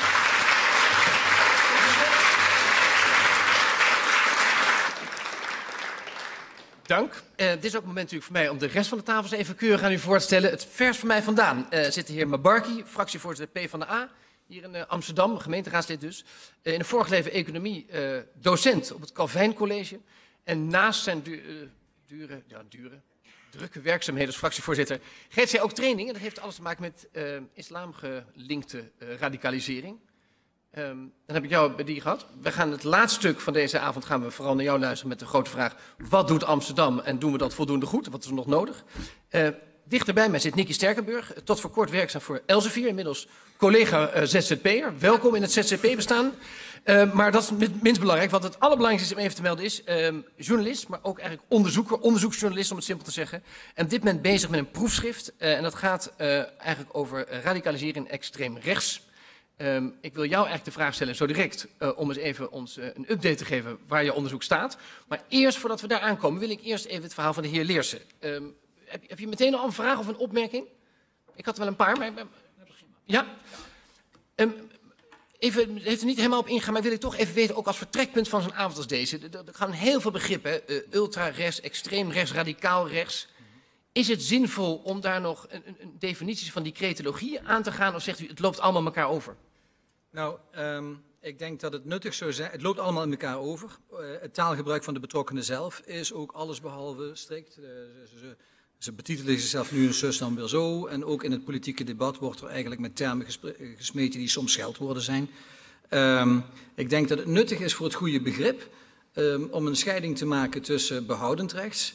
Dank. Uh, dit is ook het moment natuurlijk voor mij om de rest van de tafels even keurig aan u voor te stellen. Het vers van mij vandaan uh, zit de heer Mabarki, fractievoorzitter PvdA, hier in uh, Amsterdam, gemeenteraadslid dus. Uh, in de vorige leven economie uh, docent op het Calvijn College. En naast zijn du uh, dure, ja, dure, drukke werkzaamheden als fractievoorzitter geeft zij ook training. En dat heeft alles te maken met uh, islamgelinkte uh, radicalisering. Um, dan heb ik jou bij die gehad. We gaan het laatste stuk van deze avond gaan we vooral naar jou luisteren met de grote vraag: wat doet Amsterdam en doen we dat voldoende goed? Wat is er nog nodig? Uh, dichter bij mij zit Nicky Sterkenburg, tot voor kort werkzaam voor Elsevier, inmiddels collega uh, Z Z P'er. Welkom in het Z Z P-bestaan. Uh, maar dat is minst belangrijk, want het allerbelangrijkste om even te melden is uh, journalist, maar ook eigenlijk onderzoeker, onderzoeksjournalist om het simpel te zeggen. En op dit moment bezig met een proefschrift uh, en dat gaat uh, eigenlijk over radicalisering extreem rechts. Um, ik wil jou eigenlijk de vraag stellen, zo direct, uh, om eens even ons uh, een update te geven waar je onderzoek staat. Maar eerst, voordat we daar aankomen, wil ik eerst even het verhaal van de heer Leersen. Um, heb, heb je meteen al een vraag of een opmerking? Ik had er wel een paar, maar... Ja? Um, even, het heeft er niet helemaal op ingegaan, maar wil ik toch even weten, ook als vertrekpunt van zo'n avond als deze. Er, er gaan heel veel begrippen, uh, ultra-rechts, extreem rechts, radicaal rechts. Is het zinvol om daar nog een, een definitie van die cretologie aan te gaan, of zegt u, het loopt allemaal elkaar over? Nou, um, ik denk dat het nuttig zou zijn. Het loopt allemaal in elkaar over. Uh, het taalgebruik van de betrokkenen zelf is ook allesbehalve strikt. Uh, ze, ze, ze betitelen zichzelf nu een zus dan weer zo. En ook in het politieke debat wordt er eigenlijk met termen gesmeten die soms scheldwoorden zijn. Um, ik denk dat het nuttig is voor het goede begrip um, om een scheiding te maken tussen behoudend rechts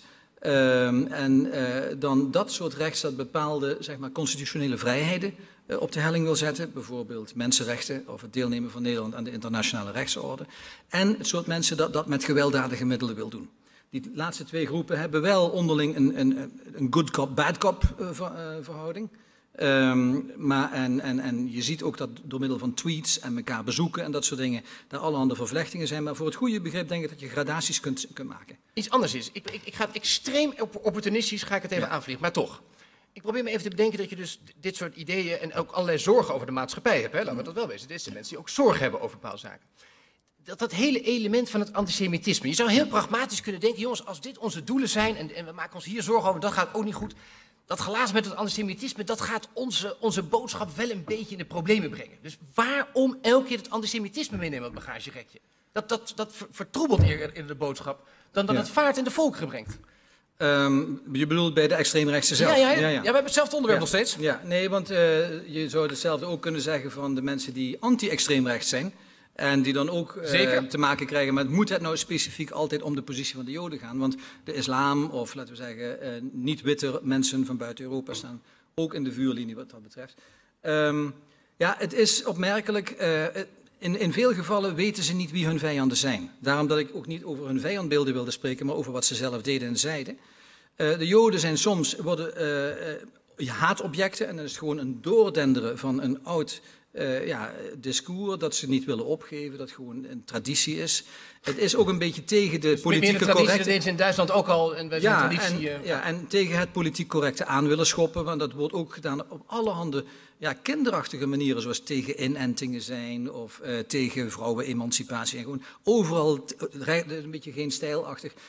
Um, en uh, dan dat soort rechts dat bepaalde zeg maar, constitutionele vrijheden uh, op de helling wil zetten. Bijvoorbeeld mensenrechten of het deelnemen van Nederland aan de internationale rechtsorde. En het soort mensen dat dat met gewelddadige middelen wil doen. Die laatste twee groepen hebben wel onderling een, een, een good cop, bad cop uh, ver, uh, verhouding. Um, maar en, en, en je ziet ook dat door middel van tweets en elkaar bezoeken en dat soort dingen, daar allerhande vervlechtingen zijn. Maar voor het goede begrip denk ik dat je gradaties kunt, kunt maken. Iets anders is, ik, ik, ik ga het extreem opportunistisch, ga ik het even ja. aanvliegen, maar toch. Ik probeer me even te bedenken dat je dus dit soort ideeën en ook allerlei zorgen over de maatschappij hebt. Hè? Laten we dat wel wezen. Dit zijn mensen die ook zorgen hebben over bepaalde zaken. Dat, dat hele element van het antisemitisme. Je zou heel pragmatisch kunnen denken, jongens, als dit onze doelen zijn en, en we maken ons hier zorgen over, dat gaat ook niet goed. Dat glazen met het antisemitisme, dat gaat onze, onze boodschap wel een beetje in de problemen brengen. Dus waarom elke keer het antisemitisme meenemen op het bagagerekje? Dat, dat, dat vertroebelt eerder in de boodschap dan dat ja. het vaart in de volkeren brengt. Um, je bedoelt bij de extreemrechtse zelf? Ja, ja, ja. ja, ja. ja we hebben hetzelfde onderwerp ja. nog steeds. Ja, nee, want uh, je zou hetzelfde ook kunnen zeggen van de mensen die anti-extreemrechts zijn. En die dan ook uh, te maken krijgen met, moet het nou specifiek altijd om de positie van de Joden gaan? Want de islam, of laten we zeggen, uh, niet-witte mensen van buiten Europa staan ook in de vuurlinie wat dat betreft. Um, ja, het is opmerkelijk, uh, in, in veel gevallen weten ze niet wie hun vijanden zijn. Daarom dat ik ook niet over hun vijandbeelden wilde spreken, maar over wat ze zelf deden en zeiden. Uh, de Joden zijn soms, worden uh, uh, haatobjecten en dat is gewoon een doordenderen van een oud uh, ja, discours, dat ze niet willen opgeven, dat gewoon een traditie is. Het is ook een beetje tegen de dus politieke traditie, correcte... Dat deden ze in Duitsland ook al. En wij zijn ja, traditie, en, uh, ja, en tegen het politiek correcte aan willen schoppen. Want dat wordt ook gedaan op allerhande ja, kinderachtige manieren. Zoals tegen inentingen zijn of uh, tegen vrouwenemancipatie. En gewoon overal, een beetje geen stijlachtig, uh,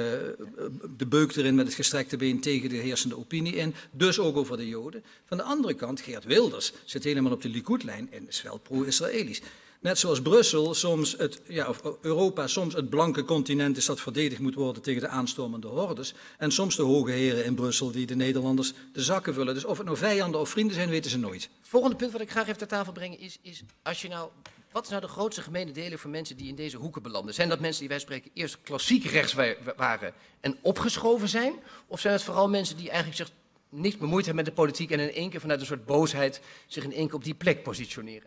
de beuk erin met het gestrekte been tegen de heersende opinie in. Dus ook over de Joden. Van de andere kant, Geert Wilders zit helemaal op de Likud-lijn en is wel pro-Israëlisch. Net zoals Brussel soms het, ja, of Europa soms het blanke continent is dat verdedigd moet worden tegen de aanstormende hordes. En soms de hoge heren in Brussel die de Nederlanders de zakken vullen. Dus of het nou vijanden of vrienden zijn, weten ze nooit. Volgende punt wat ik graag even ter tafel breng is, is als je nou, wat is nou de grootste gemene deler voor mensen die in deze hoeken belanden? Zijn dat mensen die wij spreken eerst klassiek rechts waren en opgeschoven zijn? Of zijn het vooral mensen die eigenlijk zich niks bemoeid hebben met de politiek en in één keer vanuit een soort boosheid zich in één keer op die plek positioneren?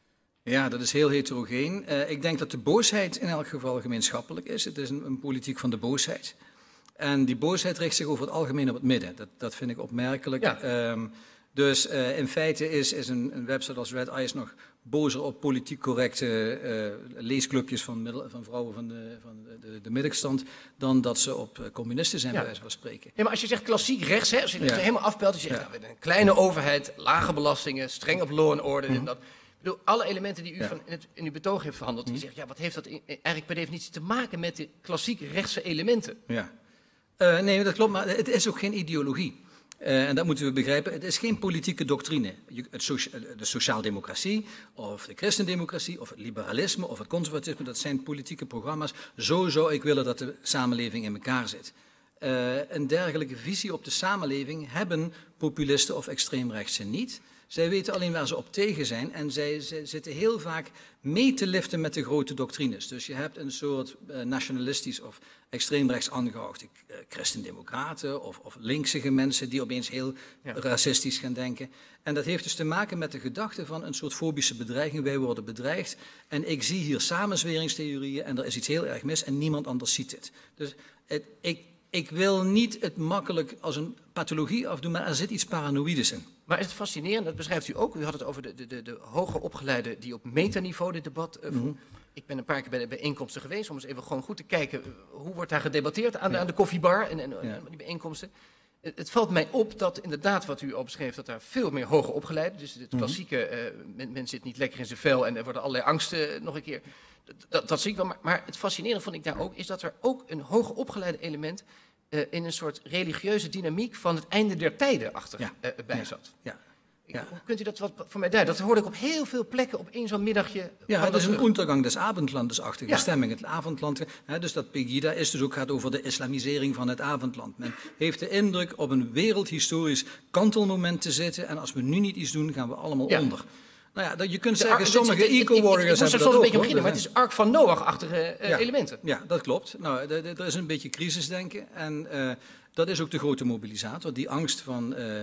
Ja, dat is heel heterogeen. Uh, ik denk dat de boosheid in elk geval gemeenschappelijk is. Het is een, een politiek van de boosheid. En die boosheid richt zich over het algemeen op het midden. Dat, dat vind ik opmerkelijk. Ja. Um, dus uh, in feite is, is een, een website als Red Eyes nog bozer op politiek correcte uh, leesclubjes van, middel, van vrouwen van, de, van de, de middenstand dan dat ze op uh, communisten zijn, ja. bij wijze van spreken. Ja, maar als je zegt klassiek rechts, hè, als je het ja. helemaal afpelt, als je zegt ja. nou, een kleine overheid, lage belastingen, streng op law and order, mm-hmm. en dat. Ik bedoel, alle elementen die u ja. van in, het, in uw betoog heeft verhandeld, die zegt, ja, wat heeft dat in, eigenlijk per definitie te maken met de klassiek rechtse elementen? Ja, uh, nee, dat klopt, maar het is ook geen ideologie. Uh, en dat moeten we begrijpen. Het is geen politieke doctrine. Je, het socia de sociaaldemocratie, of de christendemocratie, of het liberalisme, of het conservatisme, dat zijn politieke programma's. Zo zou ik willen dat de samenleving in elkaar zit. Uh, een dergelijke visie op de samenleving hebben populisten of extreemrechtsen niet. Zij weten alleen waar ze op tegen zijn en zij, zij zitten heel vaak mee te liften met de grote doctrines. Dus je hebt een soort uh, nationalistisch of extreemrechts aangehoogde uh, christendemocraten of, of linksige mensen die opeens heel ja. racistisch gaan denken. En dat heeft dus te maken met de gedachte van een soort fobische bedreiging. Wij worden bedreigd en ik zie hier samenzweringstheorieën en er is iets heel erg mis en niemand anders ziet het. Dus het, ik, ik wil niet het makkelijk als een pathologie afdoen, maar er zit iets paranoïdes in. Maar is het fascinerend, dat beschrijft u ook. U had het over de, de, de, de hoger opgeleiden die op metaniveau dit debat uh, voeren. Mm-hmm. Ik ben een paar keer bij de bijeenkomsten geweest om eens even gewoon goed te kijken hoe wordt daar gedebatteerd aan, ja. aan de koffiebar en, en, ja. en die bijeenkomsten. Het, het valt mij op dat inderdaad wat u al beschreef, dat daar veel meer hoger opgeleiden, dus het klassieke, uh, men, men zit niet lekker in zijn vel en er worden allerlei angsten uh, nog een keer. Dat, dat, dat zie ik wel, maar, maar het fascinerende vond ik daar ook, is dat er ook een hoger opgeleide element Uh, in een soort religieuze dynamiek van het einde der tijden achter ja. uh, bij zat. Ja. Ja. Hoe kunt u dat wat voor mij duiden? Dat hoorde ik op heel veel plekken op één zo'n middagje. Ja, het is een ondergang des avondlandesachtige ja. stemming. Het avondland, hè, dus dat Pegida is dus ook gaat over de islamisering van het avondland. Men heeft de indruk op een wereldhistorisch kantelmoment te zitten en als we nu niet iets doen, gaan we allemaal ja. onder. Nou ja, dat je kunt zeggen, sommige eco-warriors hebben dat ook. Ik moest er soms een beetje om beginnen, maar het is Ark van Noach-achtige uh, ja. elementen. Ja, dat klopt. Nou, er is een beetje crisisdenken en uh, dat is ook de grote mobilisator, die angst van... Uh,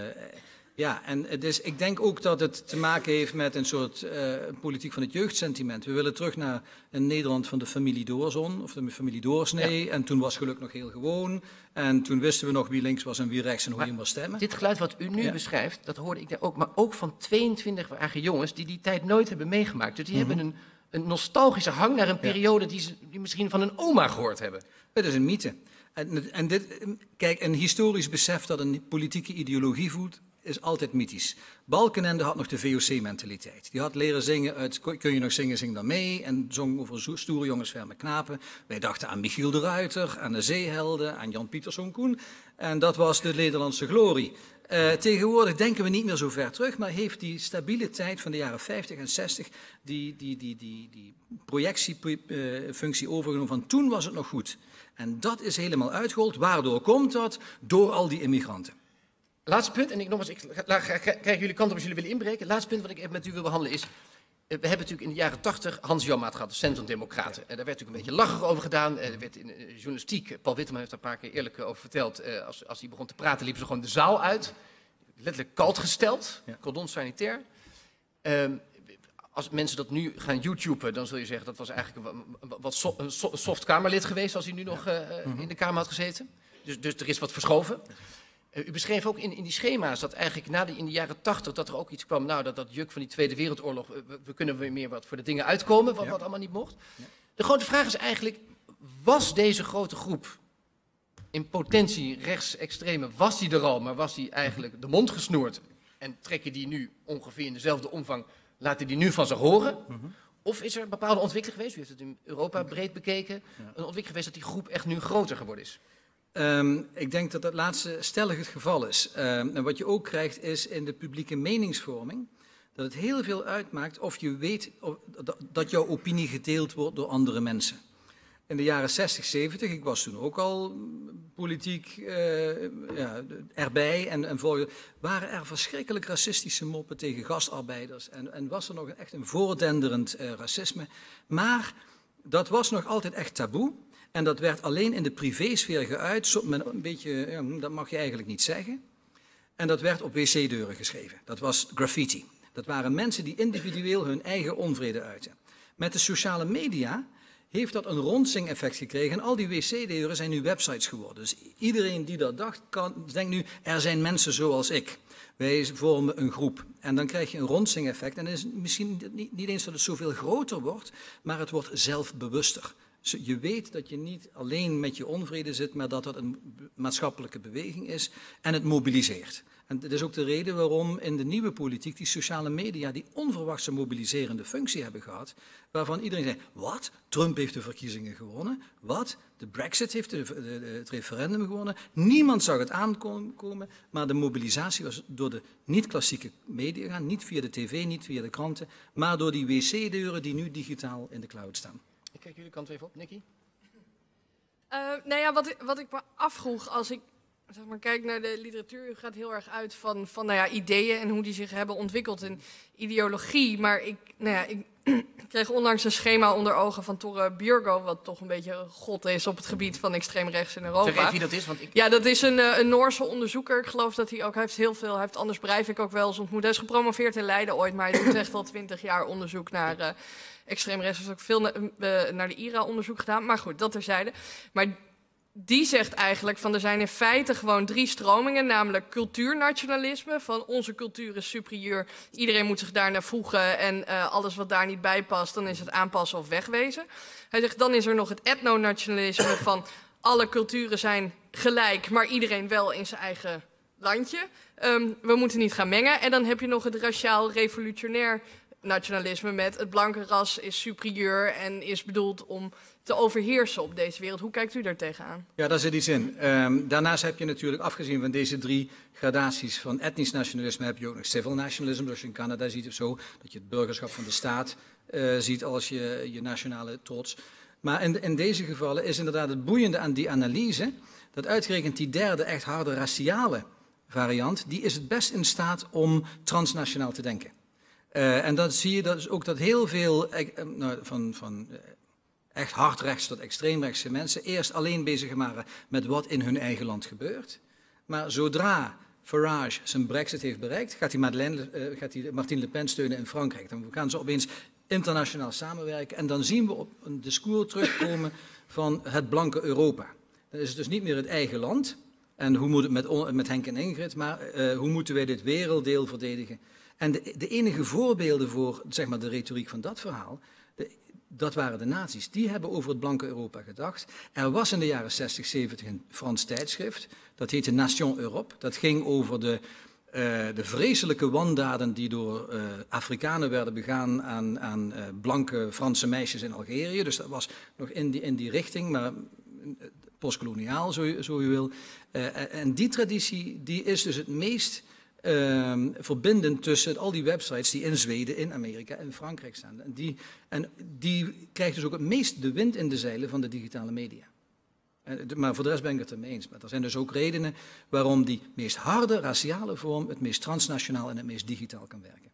ja, en het is, ik denk ook dat het te maken heeft met een soort uh, politiek van het jeugdsentiment. We willen terug naar een Nederland van de familie Doorzon, of de familie Doorsnee. Ja. En toen was geluk nog heel gewoon. En toen wisten we nog wie links was en wie rechts en hoe je moest stemmen. Dit geluid wat u nu ja. beschrijft, dat hoorde ik daar ook. Maar ook van tweeëntwintig-jarige jongens die die tijd nooit hebben meegemaakt. Dus die mm-hmm. hebben een, een nostalgische hang naar een periode ja. die ze die misschien van een oma gehoord hebben. Het is een mythe. En, en dit, kijk, een historisch besef dat een politieke ideologie voedt, is altijd mythisch. Balkenende had nog de V O C-mentaliteit. Die had leren zingen uit, kun je nog zingen, zing dan mee. En zong over stoere jongens, ferme knapen. Wij dachten aan Michiel de Ruiter, aan de zeehelden, aan Jan Pieterszoon Koen. En dat was de Nederlandse glorie. Uh, tegenwoordig denken we niet meer zo ver terug, maar heeft die stabiele tijd van de jaren vijftig en zestig die, die, die, die, die projectiefunctie uh, overgenomen van toen was het nog goed. En dat is helemaal uitgehold. Waardoor komt dat? Door al die immigranten. Laatste punt, en ik nogmaals, ik krijg jullie kant op als jullie willen inbreken. Laatste punt wat ik even met u wil behandelen is, we hebben natuurlijk in de jaren tachtig Hans Janmaat gehad, de Centrum-Democraten. En daar werd natuurlijk een beetje lacherig over gedaan. Er werd in de journalistiek, Paul Witteman heeft daar een paar keer eerlijk over verteld, als, als hij begon te praten liepen ze gewoon de zaal uit. Letterlijk koud gesteld, ja. cordon sanitair. Um, als mensen dat nu gaan YouTuben, dan zul je zeggen dat was eigenlijk een wat so, een soft Kamerlid geweest als hij nu nog uh, in de Kamer had gezeten. Dus, dus er is wat verschoven. Uh, u beschreef ook in, in die schema's dat eigenlijk na de, in de jaren tachtig dat er ook iets kwam, nou dat, dat juk van die Tweede Wereldoorlog, uh, we, we kunnen weer meer wat voor de dingen uitkomen, wat, ja. wat allemaal niet mocht. Ja. De grote vraag is eigenlijk, was deze grote groep in potentie rechtsextreme, was die er al, maar was die eigenlijk de mond gesnoerd en trekken die nu ongeveer in dezelfde omvang, laten die nu van zich horen? Mm-hmm. Of is er een bepaalde ontwikkeling geweest, u heeft het in Europa breed bekeken, ja. een ontwikkeling geweest dat die groep echt nu groter geworden is? Um, ik denk dat dat laatste stellig het geval is. Um, en wat je ook krijgt is in de publieke meningsvorming dat het heel veel uitmaakt of je weet of, dat, dat jouw opinie gedeeld wordt door andere mensen. In de jaren zestig, zeventig, ik was toen ook al politiek uh, ja, erbij en, en volgde, waren er verschrikkelijk racistische moppen tegen gastarbeiders en, en was er nog echt een voordenderend uh, racisme. Maar dat was nog altijd echt taboe. En dat werd alleen in de privésfeer geuit, met een beetje, ja, dat mag je eigenlijk niet zeggen. En dat werd op wc-deuren geschreven. Dat was graffiti. Dat waren mensen die individueel hun eigen onvrede uiten. Met de sociale media heeft dat een rondzing-effect gekregen. En al die wc-deuren zijn nu websites geworden. Dus iedereen die dat dacht, kan, denkt nu, er zijn mensen zoals ik. Wij vormen een groep. En dan krijg je een rondzing-effect. En dan is het misschien niet, niet eens dat het zoveel groter wordt, maar het wordt zelfbewuster. Je weet dat je niet alleen met je onvrede zit, maar dat dat een maatschappelijke beweging is en het mobiliseert. En dat is ook de reden waarom in de nieuwe politiek die sociale media die onverwachte mobiliserende functie hebben gehad, waarvan iedereen zei, wat? Trump heeft de verkiezingen gewonnen? Wat? De Brexit heeft de, de, de, het referendum gewonnen? Niemand zag het aankomen, maar de mobilisatie was door de niet-klassieke media, niet via de tv, niet via de kranten, maar door die wc-deuren die nu digitaal in de cloud staan. Ik kijk jullie kant even op, Nicky. Uh, nou ja, wat, wat ik me afvroeg als ik zeg maar, kijk naar de literatuur, gaat heel erg uit van, van nou ja, ideeën en hoe die zich hebben ontwikkeld in ideologie. Maar ik, nou ja, ik kreeg onlangs een schema onder ogen van Tore Björgo, wat toch een beetje god is op het gebied van extreem rechts in Europa. Zeg even wie dat is, want ik... Ja, dat is een, een Noorse onderzoeker. Ik geloof dat hij ook, hij heeft heel veel, hij heeft Anders Breivik ook wel eens ontmoet. Hij is gepromoveerd in Leiden ooit, maar hij doet echt al twintig jaar onderzoek naar uh, extreem rechts. Hij heeft ook veel na, uh, naar de I R A-onderzoek gedaan, maar goed, dat terzijde. Maar die zegt eigenlijk van er zijn in feite gewoon drie stromingen, namelijk cultuurnationalisme, van onze cultuur is superieur, iedereen moet zich daar naar voegen en uh, alles wat daar niet bij past, dan is het aanpassen of wegwezen. Hij zegt dan is er nog het etnonationalisme van alle culturen zijn gelijk, maar iedereen wel in zijn eigen landje. Um, we moeten niet gaan mengen. En dan heb je nog het raciaal revolutionair nationalisme met het blanke ras is superieur en is bedoeld om te overheersen op deze wereld. Hoe kijkt u daar tegenaan? Ja, daar zit iets in. Um, daarnaast heb je natuurlijk, afgezien van deze drie gradaties van etnisch nationalisme, heb je ook nog civil nationalism, zoals je in Canada ziet of zo, dat je het burgerschap van de staat uh, ziet als je, je nationale trots. Maar in, in deze gevallen is inderdaad het boeiende aan die analyse, dat uitgerekend die derde echt harde raciale variant, die is het best in staat om transnationaal te denken. Uh, en dan zie je dat is ook dat heel veel uh, nou, van, van uh, echt hardrechts tot extreemrechtse mensen eerst alleen bezig waren met wat in hun eigen land gebeurt. Maar zodra Farage zijn Brexit heeft bereikt, gaat hij, Madeleine, uh, gaat hij Marine Le Pen steunen in Frankrijk. Dan gaan ze opeens internationaal samenwerken en dan zien we op een discours terugkomen van het blanke Europa. Dan is het dus niet meer het eigen land en hoe moet het met, met Henk en Ingrid, maar uh, hoe moeten wij dit werelddeel verdedigen? En de, de enige voorbeelden voor zeg maar, de retoriek van dat verhaal, de, dat waren de nazi's. Die hebben over het blanke Europa gedacht. Er was in de jaren zestig, zeventig een Frans tijdschrift, dat heette Nation Europe. Dat ging over de, uh, de vreselijke wandaden die door uh, Afrikanen werden begaan aan, aan uh, blanke Franse meisjes in Algerië. Dus dat was nog in die, in die richting, maar postkoloniaal, zo je, zo je wil. Uh, en die traditie die is dus het meest Uh, verbindend tussen al die websites die in Zweden, in Amerika en Frankrijk staan. En die, en die krijgt dus ook het meest de wind in de zeilen van de digitale media. Uh, maar voor de rest ben ik het ermee eens. Maar er zijn dus ook redenen waarom die meest harde raciale vorm het meest transnationaal en het meest digitaal kan werken.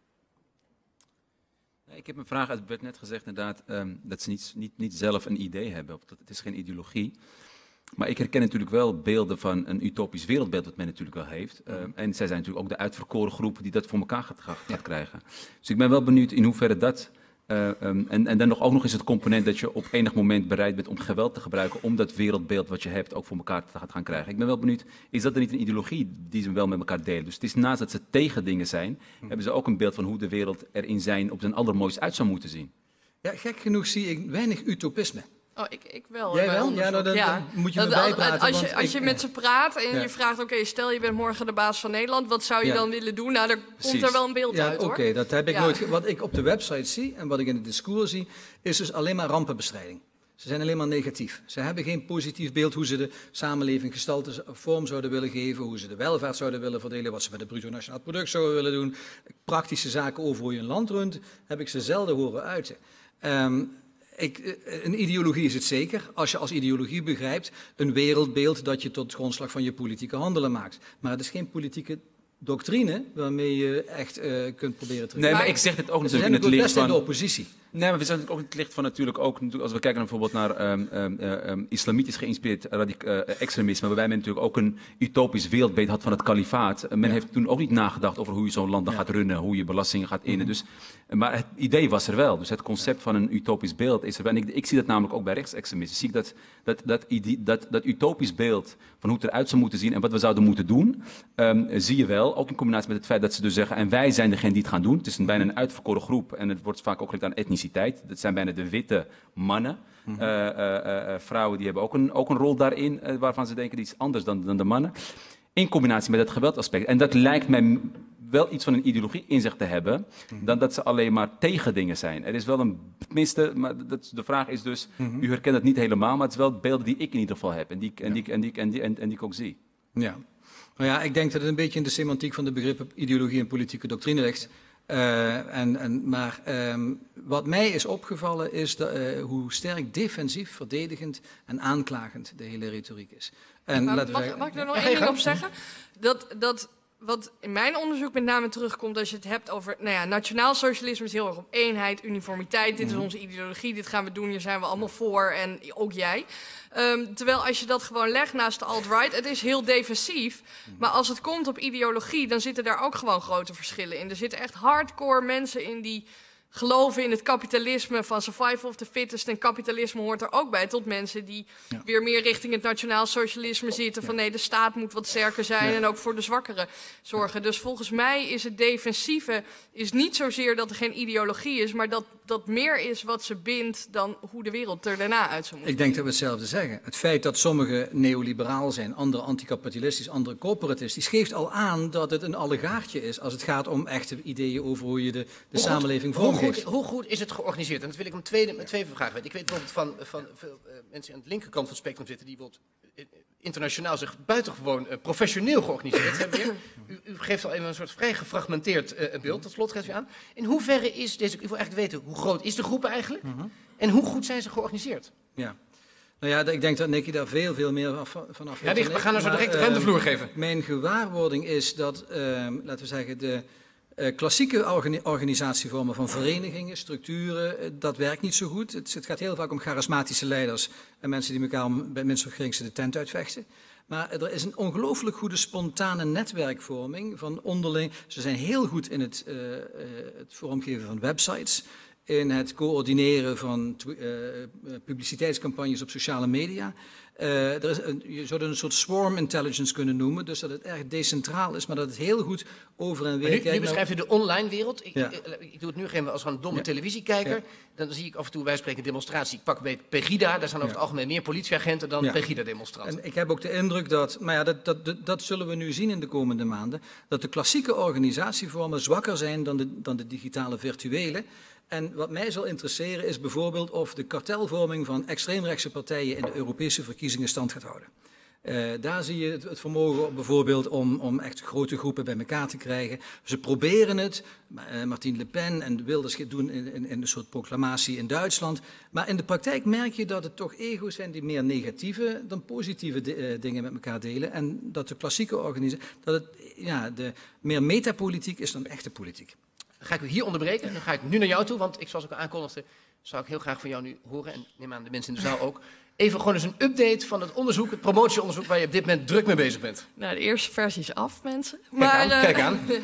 Ik heb een vraag, het werd net gezegd inderdaad um, dat ze niet, niet, niet zelf een idee hebben. Of dat, het is geen ideologie. Maar ik herken natuurlijk wel beelden van een utopisch wereldbeeld dat men natuurlijk wel heeft. Uh, en zij zijn natuurlijk ook de uitverkoren groep die dat voor elkaar gaat, gaat, gaat krijgen. Dus ik ben wel benieuwd in hoeverre dat Uh, um, en, en dan nog, ook nog eens het component dat je op enig moment bereid bent om geweld te gebruiken om dat wereldbeeld wat je hebt ook voor elkaar te gaan krijgen. Ik ben wel benieuwd, is dat er niet een ideologie die ze wel met elkaar delen? Dus het is naast dat ze tegen dingen zijn, hmm. hebben ze ook een beeld van hoe de wereld erin zijn op zijn allermooist uit zou moeten zien. Ja, gek genoeg zie ik weinig utopisme. Oh, ik, ik wel. Jij wel? Ja, nou, dan, ja. dan moet je dat, me bijpraten. Als je, als je ik, met ze praat en ja. je vraagt, oké, okay, stel je bent morgen de baas van Nederland, wat zou je ja. dan willen doen? Nou, daar Precies. komt er wel een beeld ja, uit, hoor. Oké, okay, dat heb ik ja. nooit. Wat ik op de website zie en wat ik in het discours zie, is dus alleen maar rampenbestrijding. Ze zijn alleen maar negatief. Ze hebben geen positief beeld hoe ze de samenleving gestalte vorm zouden willen geven, hoe ze de welvaart zouden willen verdelen, wat ze met het bruto nationaal product zouden willen doen. Praktische zaken over hoe je een land runt, heb ik ze zelden horen uiten. Um, Ik, een ideologie is het zeker, als je als ideologie begrijpt een wereldbeeld dat je tot grondslag van je politieke handelen maakt. Maar het is geen politieke doctrine waarmee je echt uh, kunt proberen te... Nee, maar ik zeg het ook natuurlijk in het licht best van... in de oppositie. Nee, maar we zijn ook in het licht van natuurlijk ook, als we kijken naar bijvoorbeeld naar um, um, um, islamitisch geïnspireerd uh, extremisme, waarbij men natuurlijk ook een utopisch wereldbeeld had van het kalifaat. Men ja. heeft toen ook niet nagedacht over hoe je zo'n land dan ja. gaat runnen, hoe je belastingen gaat innen. Mm-hmm. Dus, maar het idee was er wel. Dus het concept van een utopisch beeld is er wel. En ik, ik zie dat namelijk ook bij rechtsextremisten. Zie ik dat, dat, dat, idee, dat, dat utopisch beeld van hoe het eruit zou moeten zien en wat we zouden moeten doen, um, zie je wel. Ook in combinatie met het feit dat ze dus zeggen, en wij zijn degene die het gaan doen. Het is een, bijna een uitverkoren groep en het wordt vaak ook gelinkt aan etniciteit. Dat zijn bijna de witte mannen. Mm-hmm. uh, uh, uh, vrouwen die hebben ook een, ook een rol daarin, uh, waarvan ze denken die is anders dan, dan de mannen. In combinatie met het geweldaspect. En dat lijkt mij wel iets van een ideologie in zich te hebben, mm-hmm. dan dat ze alleen maar tegen dingen zijn. Er is wel een, tenminste, maar dat, de vraag is dus, mm-hmm. u herkent het niet helemaal, maar het is wel beelden die ik in ieder geval heb en die, en die, en die, en die, en, en die ik ook zie. Ja. Nou ja, ik denk dat het een beetje in de semantiek van de begrippen ideologie en politieke doctrine ligt. Uh, en, en, maar um, wat mij is opgevallen is de, uh, hoe sterk defensief, verdedigend en aanklagend de hele retoriek is. En maar, laten we mag, zeggen, mag ik er nog één ding op zeggen? Dat, dat wat in mijn onderzoek met name terugkomt als je het hebt over... Nou ja, nationaal socialisme is heel erg op eenheid, uniformiteit. Dit is onze ideologie, dit gaan we doen, hier zijn we allemaal voor en ook jij. Um, terwijl als je dat gewoon legt naast de alt-right, het is heel defensief. Maar als het komt op ideologie, dan zitten daar ook gewoon grote verschillen in. Er zitten echt hardcore mensen in die geloven in het kapitalisme van survival of the fittest. En kapitalisme hoort er ook bij, tot mensen die ja. weer meer richting het nationaal socialisme zitten. Ja. Van nee, de staat moet wat sterker zijn ja. en ook voor de zwakkeren zorgen. Ja. Dus volgens mij is het defensieve is niet zozeer dat er geen ideologie is, maar dat dat meer is wat ze bindt dan hoe de wereld er daarna uit zou moeten. Ik denk dat we hetzelfde zeggen. Het feit dat sommigen neoliberaal zijn, anderen anticapitalistisch, anderen corporatistisch, geeft al aan dat het een allegaartje is als het gaat om echte ideeën over hoe je de, de samenleving vormgeeft. Hoe goed, hoe goed is het georganiseerd? En dat wil ik om tweede, met twee vragen weten. Ik weet bijvoorbeeld van, van veel uh, mensen aan de linkerkant van het spectrum zitten die bijvoorbeeld uh, internationaal zich buitengewoon uh, professioneel georganiseerd hebben. Weer. U, u geeft al even een soort vrij gefragmenteerd uh, beeld. Tot slot geeft u aan. In hoeverre is deze... Ik wil eigenlijk weten, hoe groot is de groep eigenlijk? Mm-hmm. En hoe goed zijn ze georganiseerd? Ja. Nou ja, ik denk dat Nicky daar veel, veel meer vanaf heeft. Ja, we gaan er zo direct de rentevloer geven. Mijn gewaarwording is dat, uh, laten we zeggen, de uh, klassieke organi organisatievormen van verenigingen, structuren, uh, dat werkt niet zo goed. Het, het gaat heel vaak om charismatische leiders en mensen die elkaar bij minst of geringste de tent uitvechten. Maar er is een ongelooflijk goede spontane netwerkvorming van onderling. Ze zijn heel goed in het, uh, uh, het vormgeven van websites, in het coördineren van uh, publiciteitscampagnes op sociale media. Uh, er is een, je zou het een soort swarm intelligence kunnen noemen, dus dat het erg decentraal is, maar dat het heel goed over en weer nu, kijkt. Nu beschrijft u de online wereld. Ik, ja. ik, ik, ik doe het nu geen als een domme ja. televisiekijker. Ja. Dan zie ik af en toe, wij spreken een demonstratie. Ik pak bij Pegida, daar staan over ja. het algemeen meer politieagenten dan ja. Pegida-demonstranten. En ik heb ook de indruk dat, maar ja, dat, dat, dat, dat zullen we nu zien in de komende maanden, dat de klassieke organisatievormen zwakker zijn dan de, dan de digitale virtuele. En wat mij zal interesseren is bijvoorbeeld of de kartelvorming van extreemrechtse partijen in de Europese verkiezingen stand gaat houden. Uh, daar zie je het, het vermogen bijvoorbeeld om, om echt grote groepen bij elkaar te krijgen. Ze proberen het, uh, Martine Le Pen en Wilders doen in, in, in een soort proclamatie in Duitsland. Maar in de praktijk merk je dat het toch ego's zijn die meer negatieve dan positieve de, uh, dingen met elkaar delen. En dat de klassieke organisatie, dat het ja, de meer metapolitiek is dan echte politiek. Dan ga ik u hier onderbreken. Dan ga ik nu naar jou toe, want ik, zoals ik al aankondigde, zou ik heel graag van jou nu horen, en neem aan de mensen in de zaal ook, even gewoon eens een update van het onderzoek, het promotieonderzoek waar je op dit moment druk mee bezig bent. Nou, de eerste versie is af, mensen. Kijk maar, aan, uh, kijk aan.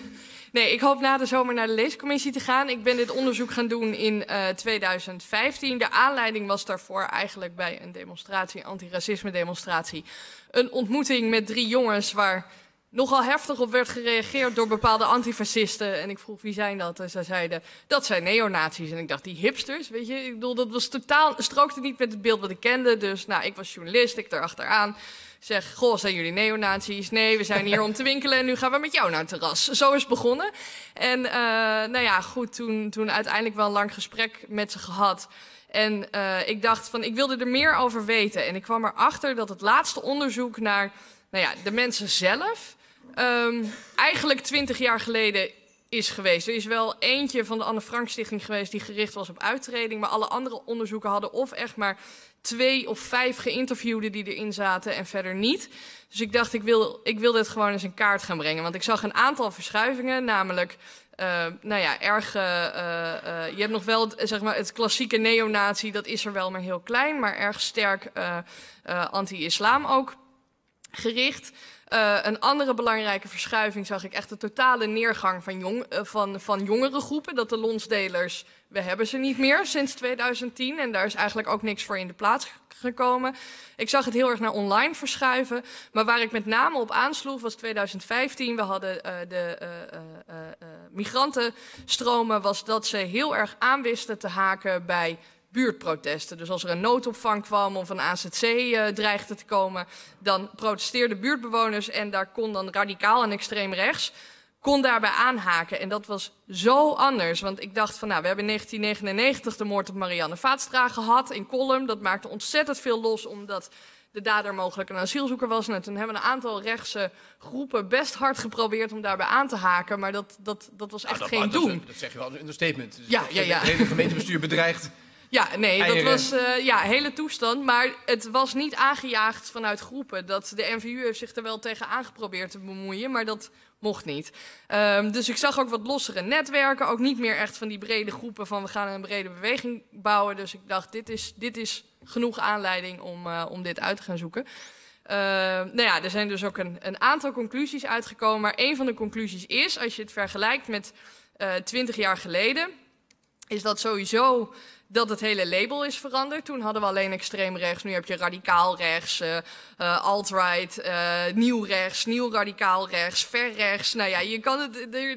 Nee, ik hoop na de zomer naar de leescommissie te gaan. Ik ben dit onderzoek gaan doen in uh, tweeduizend vijftien. De aanleiding was daarvoor eigenlijk bij een demonstratie, een antiracisme demonstratie, een ontmoeting met drie jongens waar nogal heftig op werd gereageerd door bepaalde antifascisten. En ik vroeg, wie zijn dat? En zij zeiden, dat zijn neonazies. En ik dacht, die hipsters, weet je? Ik bedoel, dat was totaal, strookte niet met het beeld wat ik kende. Dus, nou, ik was journalist, ik erachteraan. Zeg, goh, zijn jullie neonazies? Nee, we zijn hier om te winkelen en nu gaan we met jou naar het terras. Zo is het begonnen. En, uh, nou ja, goed, toen, toen uiteindelijk wel een lang gesprek met ze gehad. En uh, ik dacht van, ik wilde er meer over weten. En ik kwam erachter dat het laatste onderzoek naar, nou ja, de mensen zelf Um, eigenlijk twintig jaar geleden is geweest. Er is wel eentje van de Anne Frank Stichting geweest die gericht was op uittreding, maar alle andere onderzoeken hadden of echt maar twee of vijf geïnterviewden die erin zaten en verder niet. Dus ik dacht, ik wil, ik wil dit gewoon eens in kaart gaan brengen. Want ik zag een aantal verschuivingen, namelijk Uh, nou ja, erg, uh, uh, je hebt nog wel zeg maar, het klassieke neonazi, dat is er wel maar heel klein, maar erg sterk uh, uh, anti-islam ook gericht. Uh, een andere belangrijke verschuiving zag ik echt de totale neergang van, jong, uh, van, van jongere groepen. Dat de lonsdelers, we hebben ze niet meer sinds tweeduizend tien. En daar is eigenlijk ook niks voor in de plaats gekomen. Ik zag het heel erg naar online verschuiven. Maar waar ik met name op aansloeg was tweeduizend vijftien. We hadden uh, de uh, uh, uh, migrantenstromen. Was dat ze heel erg aan wisten te haken bij buurtprotesten. Dus als er een noodopvang kwam of een A Z C uh, dreigde te komen, dan protesteerden buurtbewoners en daar kon dan radicaal en extreem rechts kon daarbij aanhaken. En dat was zo anders. Want ik dacht van, nou, we hebben in negentien negenennegentig de moord op Marianne Vaatstra gehad in Kolm. Dat maakte ontzettend veel los, omdat de dader mogelijk een asielzoeker was. En toen hebben een aantal rechtse groepen best hard geprobeerd om daarbij aan te haken. Maar dat, dat, dat was echt nou, dat, geen dat, doen. Dat, dat zeg je wel een understatement. Dus ja, ja, ja. Het hele gemeentebestuur bedreigt. Ja, nee, dat eieren. was uh, ja, hele toestand. Maar het was niet aangejaagd vanuit groepen. Dat de N V U heeft zich er wel tegen aangeprobeerd te bemoeien, maar dat mocht niet. Um, dus ik zag ook wat lossere netwerken. Ook niet meer echt van die brede groepen van we gaan een brede beweging bouwen. Dus ik dacht, dit is, dit is genoeg aanleiding om, uh, om dit uit te gaan zoeken. Uh, nou ja, er zijn dus ook een, een aantal conclusies uitgekomen. Maar een van de conclusies is, als je het vergelijkt met twintig uh, jaar geleden, is dat sowieso dat het hele label is veranderd. Toen hadden we alleen extreem rechts, nu heb je radicaal rechts, uh, uh, alt-right, uh, nieuw rechts, nieuw radicaal rechts, ver rechts. Nou ja, je kan het, er,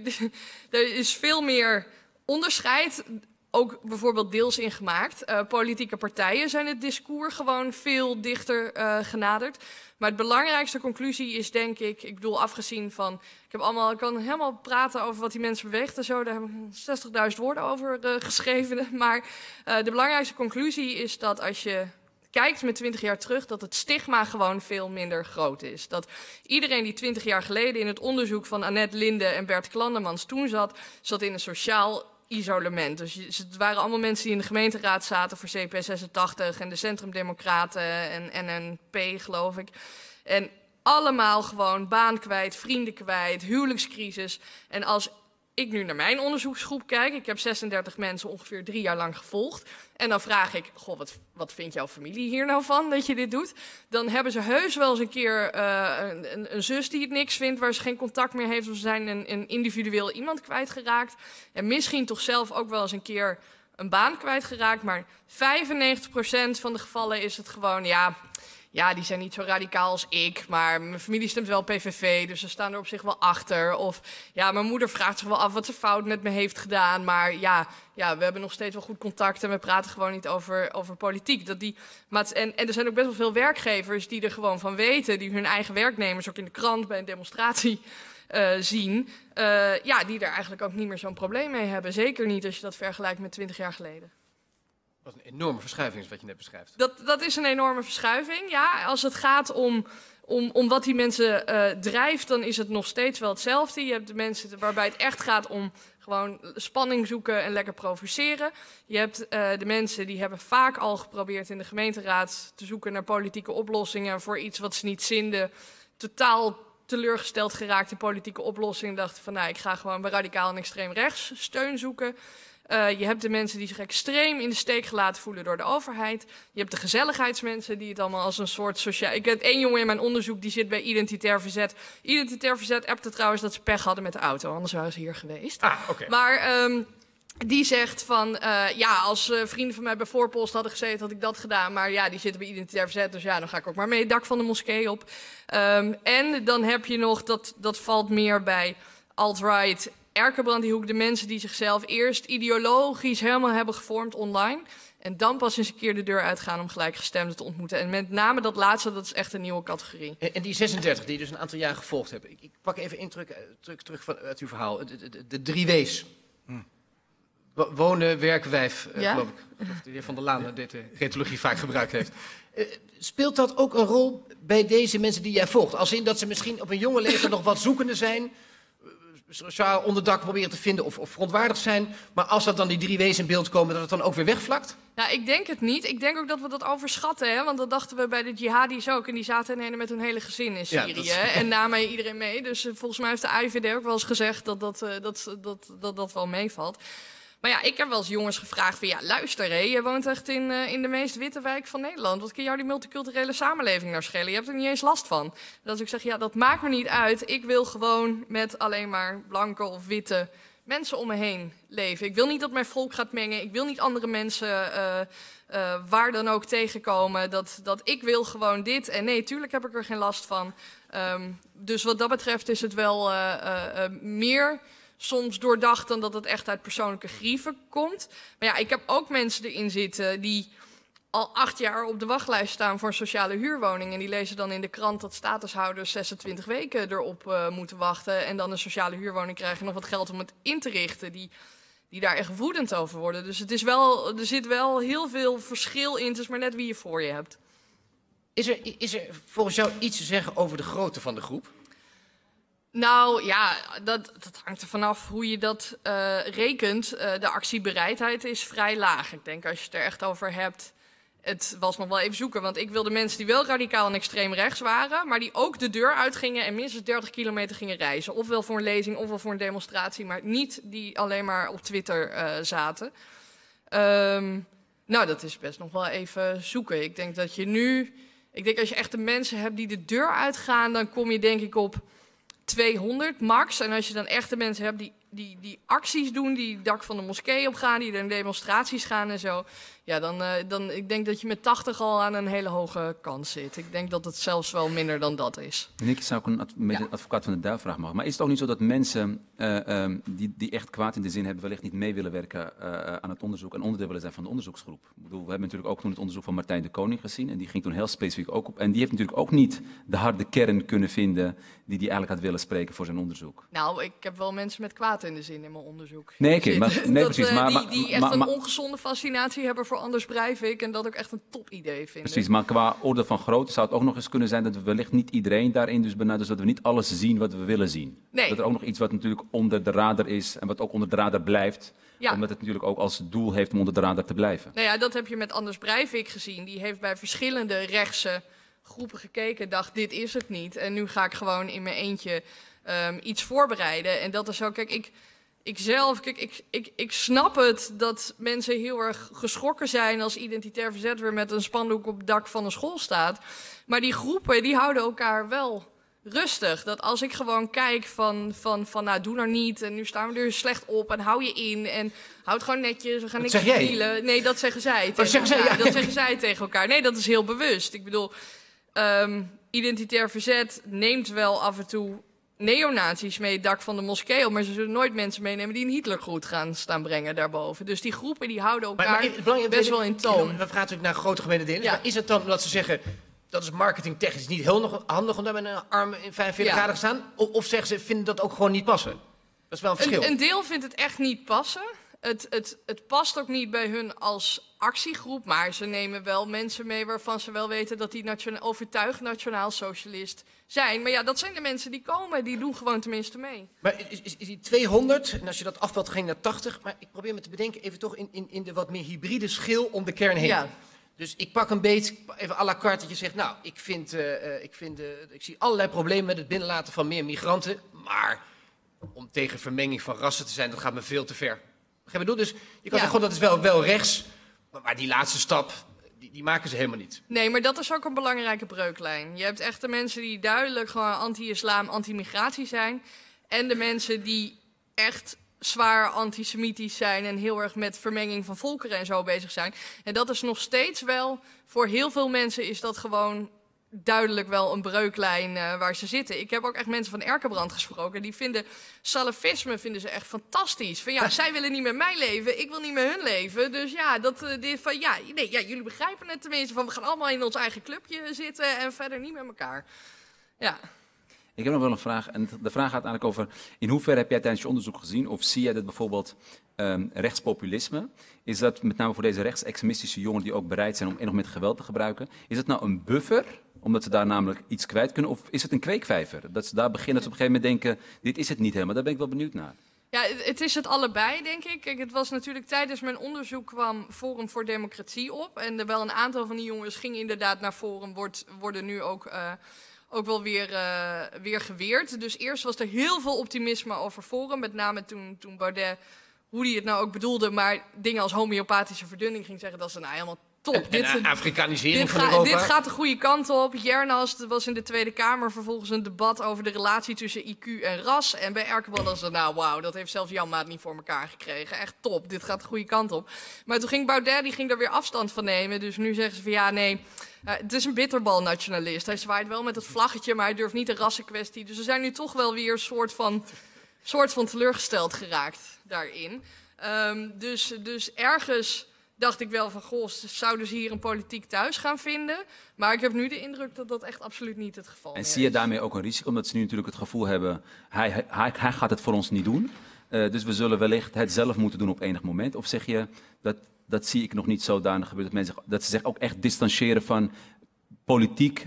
er is veel meer onderscheid, ook bijvoorbeeld deels in gemaakt. Uh, politieke partijen zijn het discours gewoon veel dichter uh, genaderd. Maar het belangrijkste conclusie is denk ik, ik bedoel afgezien van, ik heb allemaal, ik kan helemaal praten over wat die mensen beweegt en zo, daar heb ik zestigduizend woorden over uh, geschreven. Maar uh, de belangrijkste conclusie is dat als je kijkt met twintig jaar terug, dat het stigma gewoon veel minder groot is. Dat iedereen die twintig jaar geleden in het onderzoek van Annette Linde en Bert Klandemans toen zat, zat in een sociaal isolement. Dus het waren allemaal mensen die in de gemeenteraad zaten voor C P zesentachtig en de Centrumdemocraten en N N P, geloof ik. En allemaal gewoon baan kwijt, vrienden kwijt, huwelijkscrisis. En als ik nu naar mijn onderzoeksgroep kijk, ik heb zesendertig mensen ongeveer drie jaar lang gevolgd. En dan vraag ik, goh, wat, wat vindt jouw familie hier nou van dat je dit doet? Dan hebben ze heus wel eens een keer uh, een, een zus die het niks vindt, waar ze geen contact meer heeft. Of ze zijn een, een individueel iemand kwijtgeraakt. En misschien toch zelf ook wel eens een keer een baan kwijtgeraakt. Maar vijfennegentig procent van de gevallen is het gewoon, ja, ja, die zijn niet zo radicaal als ik, maar mijn familie stemt wel P V V, dus ze staan er op zich wel achter. Of ja, mijn moeder vraagt zich wel af wat ze fout met me heeft gedaan, maar ja, ja we hebben nog steeds wel goed contact en we praten gewoon niet over, over politiek. Dat die, en, en er zijn ook best wel veel werkgevers die er gewoon van weten, die hun eigen werknemers ook in de krant bij een demonstratie uh, zien, uh, ja, die er eigenlijk ook niet meer zo'n probleem mee hebben. Zeker niet als je dat vergelijkt met twintig jaar geleden. Dat is een enorme verschuiving, is wat je net beschrijft. Dat, dat is een enorme verschuiving, ja. Als het gaat om, om, om wat die mensen uh, drijft, dan is het nog steeds wel hetzelfde. Je hebt de mensen waarbij het echt gaat om gewoon spanning zoeken en lekker provoceren. Je hebt uh, de mensen die hebben vaak al geprobeerd in de gemeenteraad te zoeken naar politieke oplossingen voor iets wat ze niet zinden. Totaal teleurgesteld geraakt in politieke oplossingen. Dachten van, nou, ik ga gewoon bij radicaal en extreem rechts steun zoeken. Uh, je hebt de mensen die zich extreem in de steek gelaten voelen door de overheid. Je hebt de gezelligheidsmensen die het allemaal als een soort sociaal... Ik heb één jongen in mijn onderzoek die zit bij Identitair Verzet. Identitair Verzet appte trouwens dat ze pech hadden met de auto, anders waren ze hier geweest. Ah, oké. Okay. Maar um, die zegt van, uh, ja, als uh, vrienden van mij bij Voorpost hadden gezeten, had ik dat gedaan. Maar ja, die zitten bij Identitair Verzet, dus ja, dan ga ik ook maar mee het dak van de moskee op. Um, en dan heb je nog, dat, dat valt meer bij alt-right... Erkenbrand, die hoek, de mensen die zichzelf eerst ideologisch helemaal hebben gevormd online. En dan pas eens een keer de deur uitgaan om gelijkgestemden te ontmoeten. En met name dat laatste, dat is echt een nieuwe categorie. En, en die zesendertig, die dus een aantal jaar gevolgd hebben. Ik, ik pak even één terug, terug, terug van, uit uw verhaal. De, de, de, de drie W's. Hm. Wonen, werken, wijf, ja? uh, geloof ik. Of de heer Van der Laan deze retologie vaak gebruikt heeft. Uh, speelt dat ook een rol bij deze mensen die jij volgt? Als in dat ze misschien op een jonge leeftijd nog wat zoekende zijn... sociaal onderdak proberen te vinden of, of verontwaardigd zijn. Maar als dat dan die drie W's in beeld komen, dat het dan ook weer wegvlakt? Nou, ik denk het niet. Ik denk ook dat we dat overschatten. Hè? Want dat dachten we bij de jihadis ook. En die zaten ineens met hun hele gezin in Syrië. Ja, is... En namen iedereen mee. Dus uh, volgens mij heeft de A I V D ook wel eens gezegd dat dat, uh, dat, dat, dat, dat wel meevalt. Maar ja, ik heb wel eens jongens gevraagd van... ja, luister, hé, je woont echt in, uh, in de meest witte wijk van Nederland. Wat kan jou die multiculturele samenleving nou schelen? Je hebt er niet eens last van. Dat ik zeg, ja, dat maakt me niet uit. Ik wil gewoon met alleen maar blanke of witte mensen om me heen leven. Ik wil niet dat mijn volk gaat mengen. Ik wil niet andere mensen uh, uh, waar dan ook tegenkomen. Dat, dat ik wil gewoon dit. En nee, tuurlijk heb ik er geen last van. Um, dus wat dat betreft is het wel uh, uh, uh, meer... soms doordacht dan dat het echt uit persoonlijke grieven komt. Maar ja, ik heb ook mensen erin zitten die al acht jaar op de wachtlijst staan voor een sociale huurwoning. En die lezen dan in de krant dat statushouders zesentwintig weken erop uh, moeten wachten. En dan een sociale huurwoning krijgen en nog wat geld om het in te richten. Die, die daar echt woedend over worden. Dus het is wel, er zit wel heel veel verschil in. Het is maar net wie je voor je hebt. Is er, is er volgens jou iets te zeggen over de grootte van de groep? Nou ja, dat, dat hangt er vanaf hoe je dat uh, rekent. Uh, de actiebereidheid is vrij laag. Ik denk als je het er echt over hebt, het was nog wel even zoeken. Want ik wilde mensen die wel radicaal en extreem rechts waren, maar die ook de deur uitgingen en minstens dertig kilometer gingen reizen. Ofwel voor een lezing, ofwel voor een demonstratie, maar niet die alleen maar op Twitter uh, zaten. Um, nou, dat is best nog wel even zoeken. Ik denk dat je nu, ik denk als je echt de mensen hebt die de deur uitgaan, dan kom je denk ik op tweehonderd max. En als je dan echte mensen hebt die, die, die acties doen, die het dak van de moskee opgaan, die er in demonstraties gaan en zo. Ja, dan, uh, dan ik denk dat je met tachtig al aan een hele hoge kans zit. Ik denk dat het zelfs wel minder dan dat is. En ik zou ook een adv ja. advocaat van de duivel vragen maken. Maar is het ook niet zo dat mensen uh, um, die, die echt kwaad in de zin hebben, wellicht niet mee willen werken uh, aan het onderzoek en onderdeel willen zijn van de onderzoeksgroep? Ik bedoel, we hebben natuurlijk ook toen het onderzoek van Martijn de Koning gezien. En die ging toen heel specifiek ook op. En die heeft natuurlijk ook niet de harde kern kunnen vinden die hij eigenlijk had willen spreken voor zijn onderzoek. Nou, ik heb wel mensen met kwaad in de zin in mijn onderzoek. Nee, okay, maar, nee dat, precies. Uh, maar, die, die echt maar, een maar, ongezonde fascinatie hebben voor Anders Breivik en dat ook echt een topidee vinden. Precies, maar qua orde van grootte zou het ook nog eens kunnen zijn dat we wellicht niet iedereen daarin dus benaderen, dus dat we niet alles zien wat we willen zien. Nee. Dat er ook nog iets wat natuurlijk onder de radar is en wat ook onder de radar blijft. Ja. Omdat het natuurlijk ook als doel heeft om onder de radar te blijven. Nou ja, dat heb je met Anders Breivik gezien. Die heeft bij verschillende rechtse groepen gekeken, dacht dit is het niet. En nu ga ik gewoon in mijn eentje um, iets voorbereiden. En dat is zo, kijk, ik... Ik zelf, kijk, ik, ik, ik snap het dat mensen heel erg geschrokken zijn als Identitair Verzet weer met een spandoek op het dak van een school staat. Maar die groepen, die houden elkaar wel rustig. Dat als ik gewoon kijk van, van, van nou, doe nou niet en nu staan we er slecht op en hou je in en houd gewoon netjes, we gaan niks dealen. Nee, dat zeggen zij tegen zeggen zij, elkaar. ja. Dat zeggen zij tegen elkaar. Nee, dat is heel bewust. Ik bedoel, um, Identitair Verzet neemt wel af en toe neonazies mee het dak van de moskee op, maar ze zullen nooit mensen meenemen die een Hitlergroet gaan staan brengen daarboven. Dus die groepen die houden elkaar maar, maar, best wel in toon. We praten natuurlijk naar grote gemene delen. Ja. Maar is het dan omdat ze zeggen, dat is marketingtechnisch niet heel handig om daar met een arm in vijfenveertig graden te staan? Of, of zeggen ze, vinden dat ook gewoon niet passen? Dat is wel een verschil. Een, een deel vindt het echt niet passen. Het, het, het past ook niet bij hun als actiegroep, maar ze nemen wel mensen mee waarvan ze wel weten dat die nationa- overtuigd nationaal socialist zijn. Maar ja, dat zijn de mensen die komen, die doen gewoon tenminste mee. Maar is, is, is die tweehonderd, en als je dat afvalt, ging naar tachtig, maar ik probeer me te bedenken, even toch in, in, in de wat meer hybride schil om de kern heen. Ja. Dus ik pak een beet, even à la carte, dat je zegt, nou, ik, vind, uh, ik, vind, uh, ik zie allerlei problemen met het binnenlaten van meer migranten, maar om tegen vermenging van rassen te zijn, dat gaat me veel te ver. Begrijp je? Dus je kan Ja. zeggen, god, dat is wel, wel rechts. Maar, maar die laatste stap, die, die maken ze helemaal niet. Nee, maar dat is ook een belangrijke breuklijn. Je hebt echt de mensen die duidelijk gewoon anti-islam, anti-migratie zijn. En de mensen die echt zwaar antisemitisch zijn en heel erg met vermenging van volkeren en zo bezig zijn. En dat is nog steeds wel, voor heel veel mensen is dat gewoon duidelijk wel een breuklijn uh, waar ze zitten. Ik heb ook echt mensen van Erkenbrand gesproken. Die vinden salafisme vinden ze echt fantastisch. Van ja, zij willen niet met mij leven, ik wil niet met hun leven. Dus ja, dat, uh, die, van, ja, nee, ja, jullie begrijpen het tenminste. Van we gaan allemaal in ons eigen clubje zitten en verder niet met elkaar. Ja. Ik heb nog wel een vraag. En de vraag gaat eigenlijk over, in hoeverre heb jij tijdens je onderzoek gezien, of zie jij dat bijvoorbeeld um, rechtspopulisme, is dat met name voor deze rechtsextremistische jongeren die ook bereid zijn om enig moment geweld te gebruiken, is het nou een buffer, omdat ze daar namelijk iets kwijt kunnen, of is het een kweekvijver? Dat ze daar beginnen, dat ze op een gegeven moment denken, dit is het niet helemaal. Daar ben ik wel benieuwd naar. Ja, het is het allebei, denk ik. Kijk, het was natuurlijk tijdens mijn onderzoek kwam Forum voor Democratie op. En er wel een aantal van die jongens gingen inderdaad naar Forum, wordt, worden nu ook... Uh, ook wel weer, uh, weer geweerd. Dus eerst was er heel veel optimisme over Forum. Met name toen, toen Baudet, hoe hij het nou ook bedoelde, maar dingen als homeopathische verdunning ging zeggen, dat is nou helemaal top. En, dit, en Afrikanisering dit van ga, Europa. Dit gaat de goede kant op. Jernas, er was in de Tweede Kamer vervolgens een debat over de relatie tussen I Q en ras. En bij Erkenbrand was het, nou wauw, dat heeft zelfs Jan Maat niet voor elkaar gekregen. Echt top, dit gaat de goede kant op. Maar toen ging Baudet, die ging daar weer afstand van nemen. Dus nu zeggen ze van ja, nee, uh, het is een bitterbal-nationalist. Hij zwaait wel met het vlaggetje, maar hij durft niet de rassenkwestie. Dus we zijn nu toch wel weer een soort van, soort van teleurgesteld geraakt daarin. Um, dus, dus ergens dacht ik wel van, goh, zouden ze hier een politiek thuis gaan vinden? Maar ik heb nu de indruk dat dat echt absoluut niet het geval is. En zie je daarmee ook een risico, omdat ze nu natuurlijk het gevoel hebben, hij, hij, hij gaat het voor ons niet doen. Uh, dus we zullen wellicht het zelf moeten doen op enig moment. Of zeg je, dat, dat zie ik nog niet zodanig gebeuren, dat, mensen, dat ze zich ook echt distancieren van politiek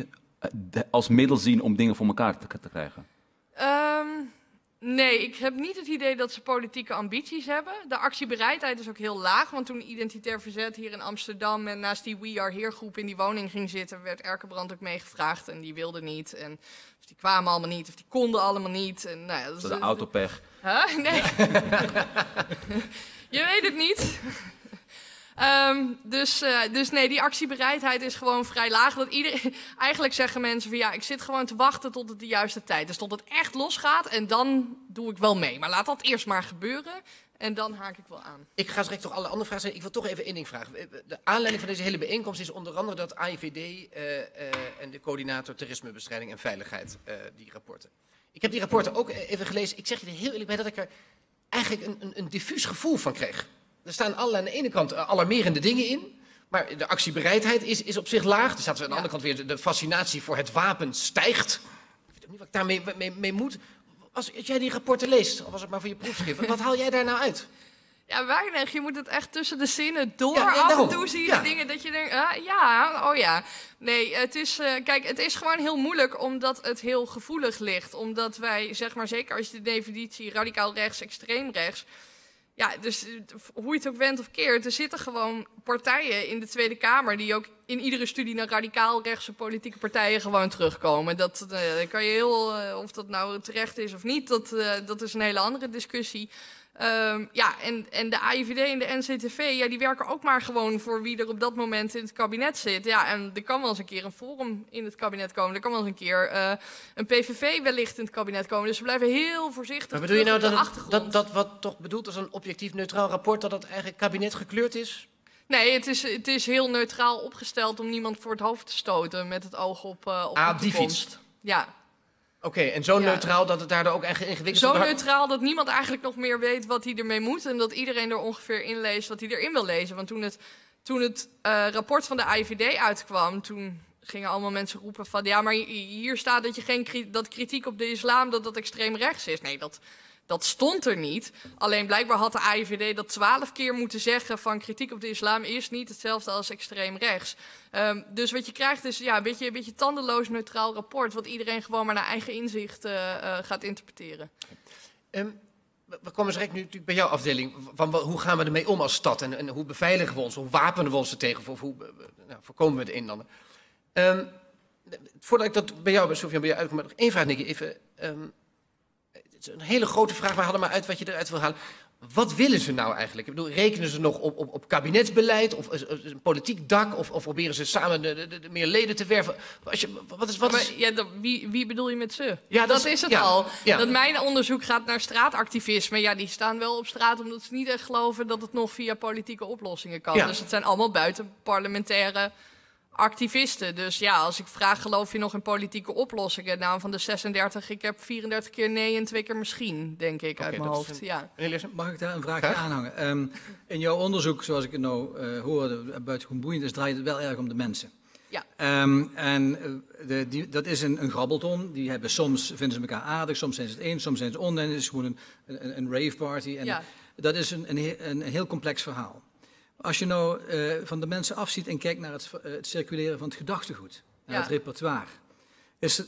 als middel zien om dingen voor elkaar te, te krijgen? Um, nee, ik heb niet het idee dat ze politieke ambities hebben. De actiebereidheid is ook heel laag, want toen Identitair Verzet hier in Amsterdam en naast die We Are Here groep in die woning ging zitten, werd Erkenbrand ook meegevraagd en die wilde niet. En of die kwamen allemaal niet, of die konden allemaal niet. En, nou ja, dat Zo de autopech. Huh? Nee. Je weet het niet. Um, dus, uh, dus nee, die actiebereidheid is gewoon vrij laag. Dat iedereen, eigenlijk zeggen mensen van ja, ik zit gewoon te wachten tot het de juiste tijd is. Tot het echt losgaat en dan doe ik wel mee. Maar laat dat eerst maar gebeuren en dan haak ik wel aan. Ik ga direct toch alle andere vragen stellen. Ik wil toch even één ding vragen. De aanleiding van deze hele bijeenkomst is onder andere dat A I V D uh, uh, en de coördinator terrorismebestrijding en veiligheid uh, die rapporten. Ik heb die rapporten ook even gelezen. Ik zeg je er heel eerlijk bij dat ik er eigenlijk een, een, een diffuus gevoel van kreeg. Er staan allerlei, aan de ene kant alarmerende dingen in, maar de actiebereidheid is, is op zich laag. Er staat aan de andere kant weer de, de fascinatie voor het wapen stijgt. Ik weet ook niet wat ik daarmee mee, mee moet. Als, als jij die rapporten leest, al was het maar voor je proefschrift, wat haal jij daar nou uit? Ja, weinig. Je moet het echt tussen de zinnen door. Ja, ja, af en toe zie je ja. dingen dat je denkt, ah, ja, oh ja. Nee, het is, uh, kijk, het is gewoon heel moeilijk omdat het heel gevoelig ligt. Omdat wij, zeg maar, zeker als je de definitie radicaal rechts, extreem rechts. Ja, dus hoe je het ook wendt of keert, er zitten gewoon partijen in de Tweede Kamer die ook in iedere studie naar radicaal rechtse politieke partijen gewoon terugkomen. Dat uh, kan je heel, uh, of dat nou terecht is of niet, dat, uh, dat is een hele andere discussie. Um, ja, en, en de A I V D en de N C T V, ja, die werken ook maar gewoon voor wie er op dat moment in het kabinet zit. Ja, en er kan wel eens een keer een Forum in het kabinet komen. Er kan wel eens een keer uh, een P V V wellicht in het kabinet komen. Dus we blijven heel voorzichtig. Maar bedoel je nou dat, het, dat dat wat toch bedoeld als een objectief neutraal rapport, dat dat eigenlijk kabinet gekleurd is? Nee, het is, het is heel neutraal opgesteld om niemand voor het hoofd te stoten met het oog op, uh, op ah, de die toekomst. fiets. Ja. Oké, okay, en zo ja. neutraal dat het daardoor ook echt ingewikkeld is? Zo neutraal dat niemand eigenlijk nog meer weet wat hij ermee moet. En dat iedereen er ongeveer in leest wat hij erin wil lezen. Want toen het, toen het uh, rapport van de A I V D uitkwam, toen gingen allemaal mensen roepen van ja, maar hier staat dat je geen dat kritiek op de islam dat dat extreem rechts is. Nee, dat, dat stond er niet. Alleen blijkbaar had de A I V D dat twaalf keer moeten zeggen van kritiek op de islam is niet hetzelfde als extreem rechts. Um, dus wat je krijgt is ja, een beetje een beetje tandeloos neutraal rapport, wat iedereen gewoon maar naar eigen inzicht uh, uh, gaat interpreteren. Um, we komen direct nu natuurlijk bij jouw afdeling. Van, hoe gaan we ermee om als stad en, en hoe beveiligen we ons? Hoe wapenen we ons er tegen? Of hoe uh, nou, voorkomen we het een en ander? Um, voordat ik dat bij jou, Sofian, bij jou uitkom, nog één vraag, Nicky, even. Um, het is een hele grote vraag, maar haal er maar uit wat je eruit wil halen. wat willen ze nou eigenlijk? Ik bedoel, rekenen ze nog op, op, op kabinetsbeleid of uh, een politiek dak? Of, of proberen ze samen de, de, de meer leden te werven? Als je, wat is, wat is... Maar, ja, dat, wie, wie bedoel je met ze? Ja, dat, dat is het ja, al. Ja. Dat mijn onderzoek gaat naar straatactivisme. Ja, die staan wel op straat omdat ze niet echt geloven dat het nog via politieke oplossingen kan. Ja. Dus het zijn allemaal buitenparlementaire activisten. Dus ja, als ik vraag, geloof je nog in politieke oplossingen? Nou, van de zesendertig, ik heb vierendertig keer nee en twee keer misschien, denk ik, uit Oké, mijn dat is hoofd. een- Ja. Mag ik daar een vraag aan hangen? Um, in jouw onderzoek, zoals ik het nou uh, hoorde, buitengewoon boeiend is, draait het wel erg om de mensen. Ja. Um, en uh, de, die, dat is een, een grabbelton. Die hebben soms vinden ze elkaar aardig, soms zijn ze het eens, soms zijn ze oneens. Het is gewoon een, een, een rave party. En Ja. dat is een, een, een heel complex verhaal. Als je nou uh, van de mensen afziet en kijkt naar het, uh, het circuleren van het gedachtegoed, naar Ja. het repertoire, is uh,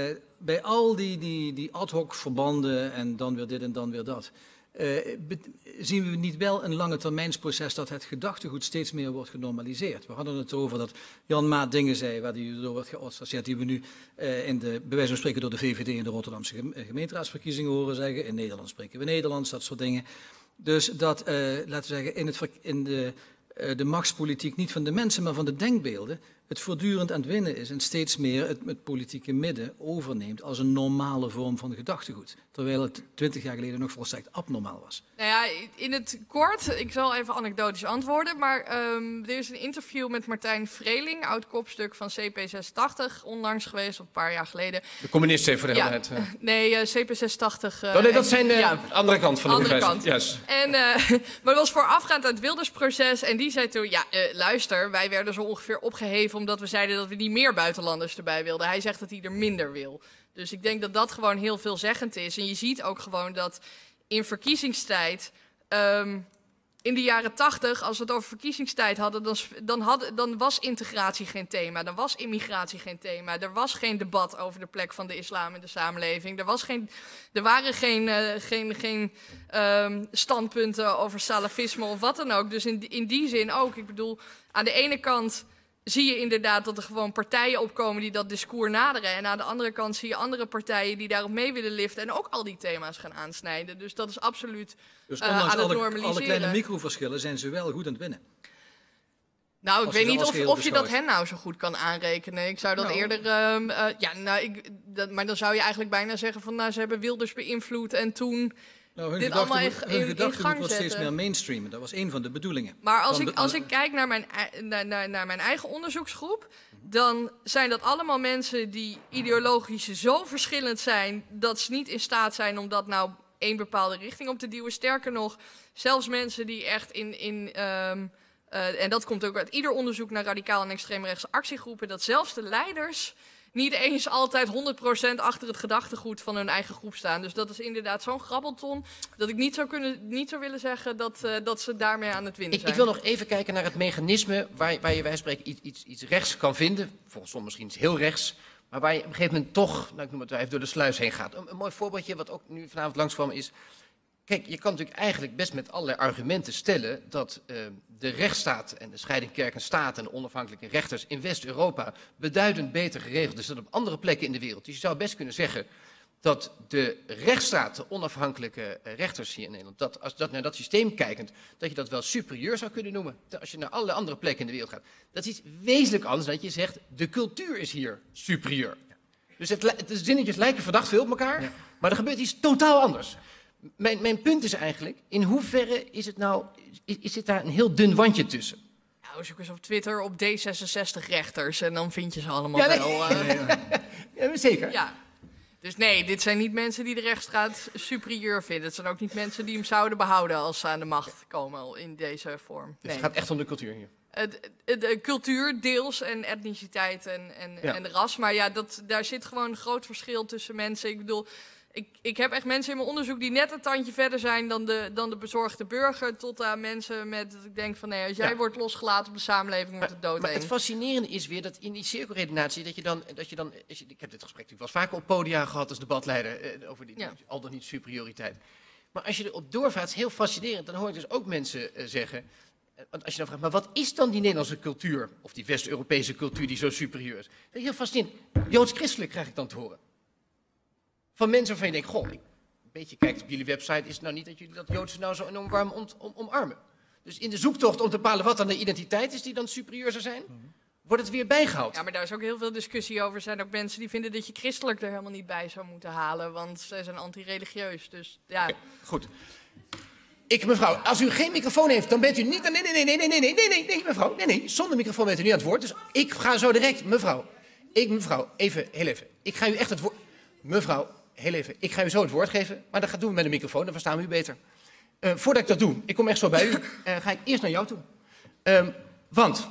bij al die, die, die ad hoc verbanden en dan weer dit en dan weer dat, uh, zien we niet wel een lange termijnsproces dat het gedachtegoed steeds meer wordt genormaliseerd. We hadden het over dat Jan Maat dingen zei waar die door wordt geostraceerd, die we nu uh, in de, bij wijze van spreken door de V V D in de Rotterdamse gemeenteraadsverkiezingen horen zeggen. In Nederland spreken we Nederlands, dat soort dingen. Dus dat, uh, laten we zeggen, in, het, in de, uh, de machtspolitiek niet van de mensen, maar van de denkbeelden, het voortdurend aan het winnen is en steeds meer het, het politieke midden overneemt als een normale vorm van gedachtegoed. Terwijl het twintig jaar geleden nog volstrekt abnormaal was. Nou ja, in het kort, ik zal even anekdotisch antwoorden, maar um, er is een interview met Martijn Vreeling, oud kopstuk van C P zesentachtig, onlangs geweest, of een paar jaar geleden. De communist even voor de Ja. helderheid. uh. Nee, uh, C P zesentachtig. Uh, Oh nee, dat en- zijn de ja. andere kant van de Andere universiteit. kant. Yes. En, uh, maar dat was voorafgaand aan het Wildersproces. En die zei toen, ja, uh, luister, wij werden zo ongeveer opgeheven omdat we zeiden dat we niet meer buitenlanders erbij wilden. Hij zegt dat hij er minder wil. Dus ik denk dat dat gewoon heel veelzeggend is. En je ziet ook gewoon dat in verkiezingstijd, um, in de jaren tachtig, als we het over verkiezingstijd hadden, dan, dan, hadden, dan was integratie geen thema. Dan was immigratie geen thema. Er was geen debat over de plek van de islam in de samenleving. Er, was geen, er waren geen, uh, geen, geen um, standpunten over salafisme of wat dan ook. Dus in, in die zin ook. Ik bedoel, aan de ene kant zie je inderdaad dat er gewoon partijen opkomen die dat discours naderen. En aan de andere kant zie je andere partijen die daarop mee willen liften en ook al die thema's gaan aansnijden. Dus dat is absoluut Dus uh, ondanks aan het alle, normaliseren. alle kleine microverschillen zijn ze wel goed aan het winnen. Nou, ik Als weet je ze niet als of, geheel of je dat beschouwt. hen nou zo goed kan aanrekenen. Ik zou dat Nou. eerder... Um, uh, ja, nou, ik, dat, maar dan zou je eigenlijk bijna zeggen van, nou, ze hebben Wilders beïnvloed en toen Nou, hun dit allemaal in, gedachtegoed, in, hun in gedachtegoed gang wordt steeds zetten. meer mainstreamen. Dat was een van de bedoelingen. Maar als Van ik, de- als ik kijk naar mijn, ei- naar, naar, naar mijn eigen onderzoeksgroep, dan zijn dat allemaal mensen die ideologisch zo verschillend zijn dat ze niet in staat zijn om dat nou één bepaalde richting op te duwen. Sterker nog, zelfs mensen die echt in, in um, uh, en dat komt ook uit ieder onderzoek naar radicaal en extreemrechtse actiegroepen, dat zelfs de leiders niet eens altijd honderd procent achter het gedachtegoed van hun eigen groep staan. Dus dat is inderdaad zo'n grabbelton dat ik niet zou, kunnen, niet zou willen zeggen dat, uh, dat ze daarmee aan het winnen Ik, zijn. ik wil nog even kijken naar het mechanisme waar, waar je wij spreken iets, iets, iets rechts kan vinden. Volgens sommigen misschien iets heel rechts. Maar waar je op een gegeven moment toch, nou, ik noem het wel even, door de sluis heen gaat. Een, een mooi voorbeeldje wat ook nu vanavond langskwam is. Kijk, je kan natuurlijk eigenlijk best met allerlei argumenten stellen dat uh, de rechtsstaat en de scheiding kerk en staat en de onafhankelijke rechters in West-Europa beduidend beter geregeld is dan op andere plekken in de wereld. Dus je zou best kunnen zeggen dat de rechtsstaat, de onafhankelijke uh, rechters hier in Nederland, dat als dat naar dat systeem kijkend, dat je dat wel superieur zou kunnen noemen. Als je naar allerlei andere plekken in de wereld gaat. Dat is iets wezenlijk anders dan dat je zegt, de cultuur is hier superieur. Dus het, li- de zinnetjes lijken verdacht veel op elkaar, ja. Maar er gebeurt iets totaal anders. Mijn, mijn punt is eigenlijk, in hoeverre is het nou, is, is dit daar een heel dun wandje tussen? Nou, zoek eens op Twitter op D zesenzestig rechters en dan vind je ze allemaal Ja, nee. wel. Uh, Ja, zeker. ja. Dus nee, dit zijn niet mensen die de rechtsstraat superieur vinden. Het zijn ook niet mensen die hem zouden behouden als ze aan de macht komen in deze vorm. Dus Nee. het gaat echt om de cultuur hier. Het- het- De cultuur deels en etniciteit en, en, Ja. en ras. Maar ja, dat, daar zit gewoon een groot verschil tussen mensen. Ik bedoel, ik, ik heb echt mensen in mijn onderzoek die net een tandje verder zijn dan de, dan de bezorgde burger. Tot aan mensen met, dat ik denk van nee, als jij Ja. wordt losgelaten op de samenleving, wordt het dood. Maar het fascinerende is weer dat in die cirkelredenatie, dat je dan, dat je dan als je, ik heb dit gesprek natuurlijk wel eens vaker op podia gehad als debatleider, eh, over die Ja. al dan niet superioriteit. Maar als je erop doorvaart, is heel fascinerend, dan hoor ik dus ook mensen eh, zeggen, eh, want als je dan vraagt, maar wat is dan die Nederlandse cultuur, of die West-Europese cultuur die zo superieur is? Dat is heel fascinerend. Joods-christelijk krijg ik dan te horen. Van mensen waarvan je denkt, goh, ik beetje kijkt op jullie website, is het nou niet dat jullie dat Joodse nou zo enorm warm om, om, omarmen. Dus in de zoektocht om te bepalen wat dan de identiteit is die dan superieur zou zijn, wordt het weer bijgehaald. Ja, maar daar is ook heel veel discussie over. Er zijn ook mensen die vinden dat je christelijk er helemaal niet bij zou moeten halen, want zij zijn anti-religieus. Dus ja. Okay, goed. Ik, mevrouw, als u geen microfoon heeft, dan bent u niet... Nee, nee, nee, nee, nee, nee, nee, nee, nee, nee, mevrouw. Nee, nee, zonder microfoon bent u niet aan het woord. Dus ik ga zo direct, mevrouw. Ik, mevrouw, even, heel even. Ik ga u echt het woord... Mevrouw, heel even. Ik ga u zo het woord geven, maar dat gaat doen we met een microfoon, dan verstaan we u beter. Uh, voordat ik dat doe, ik kom echt zo bij u, uh, ga ik eerst naar jou toe. Uh, want...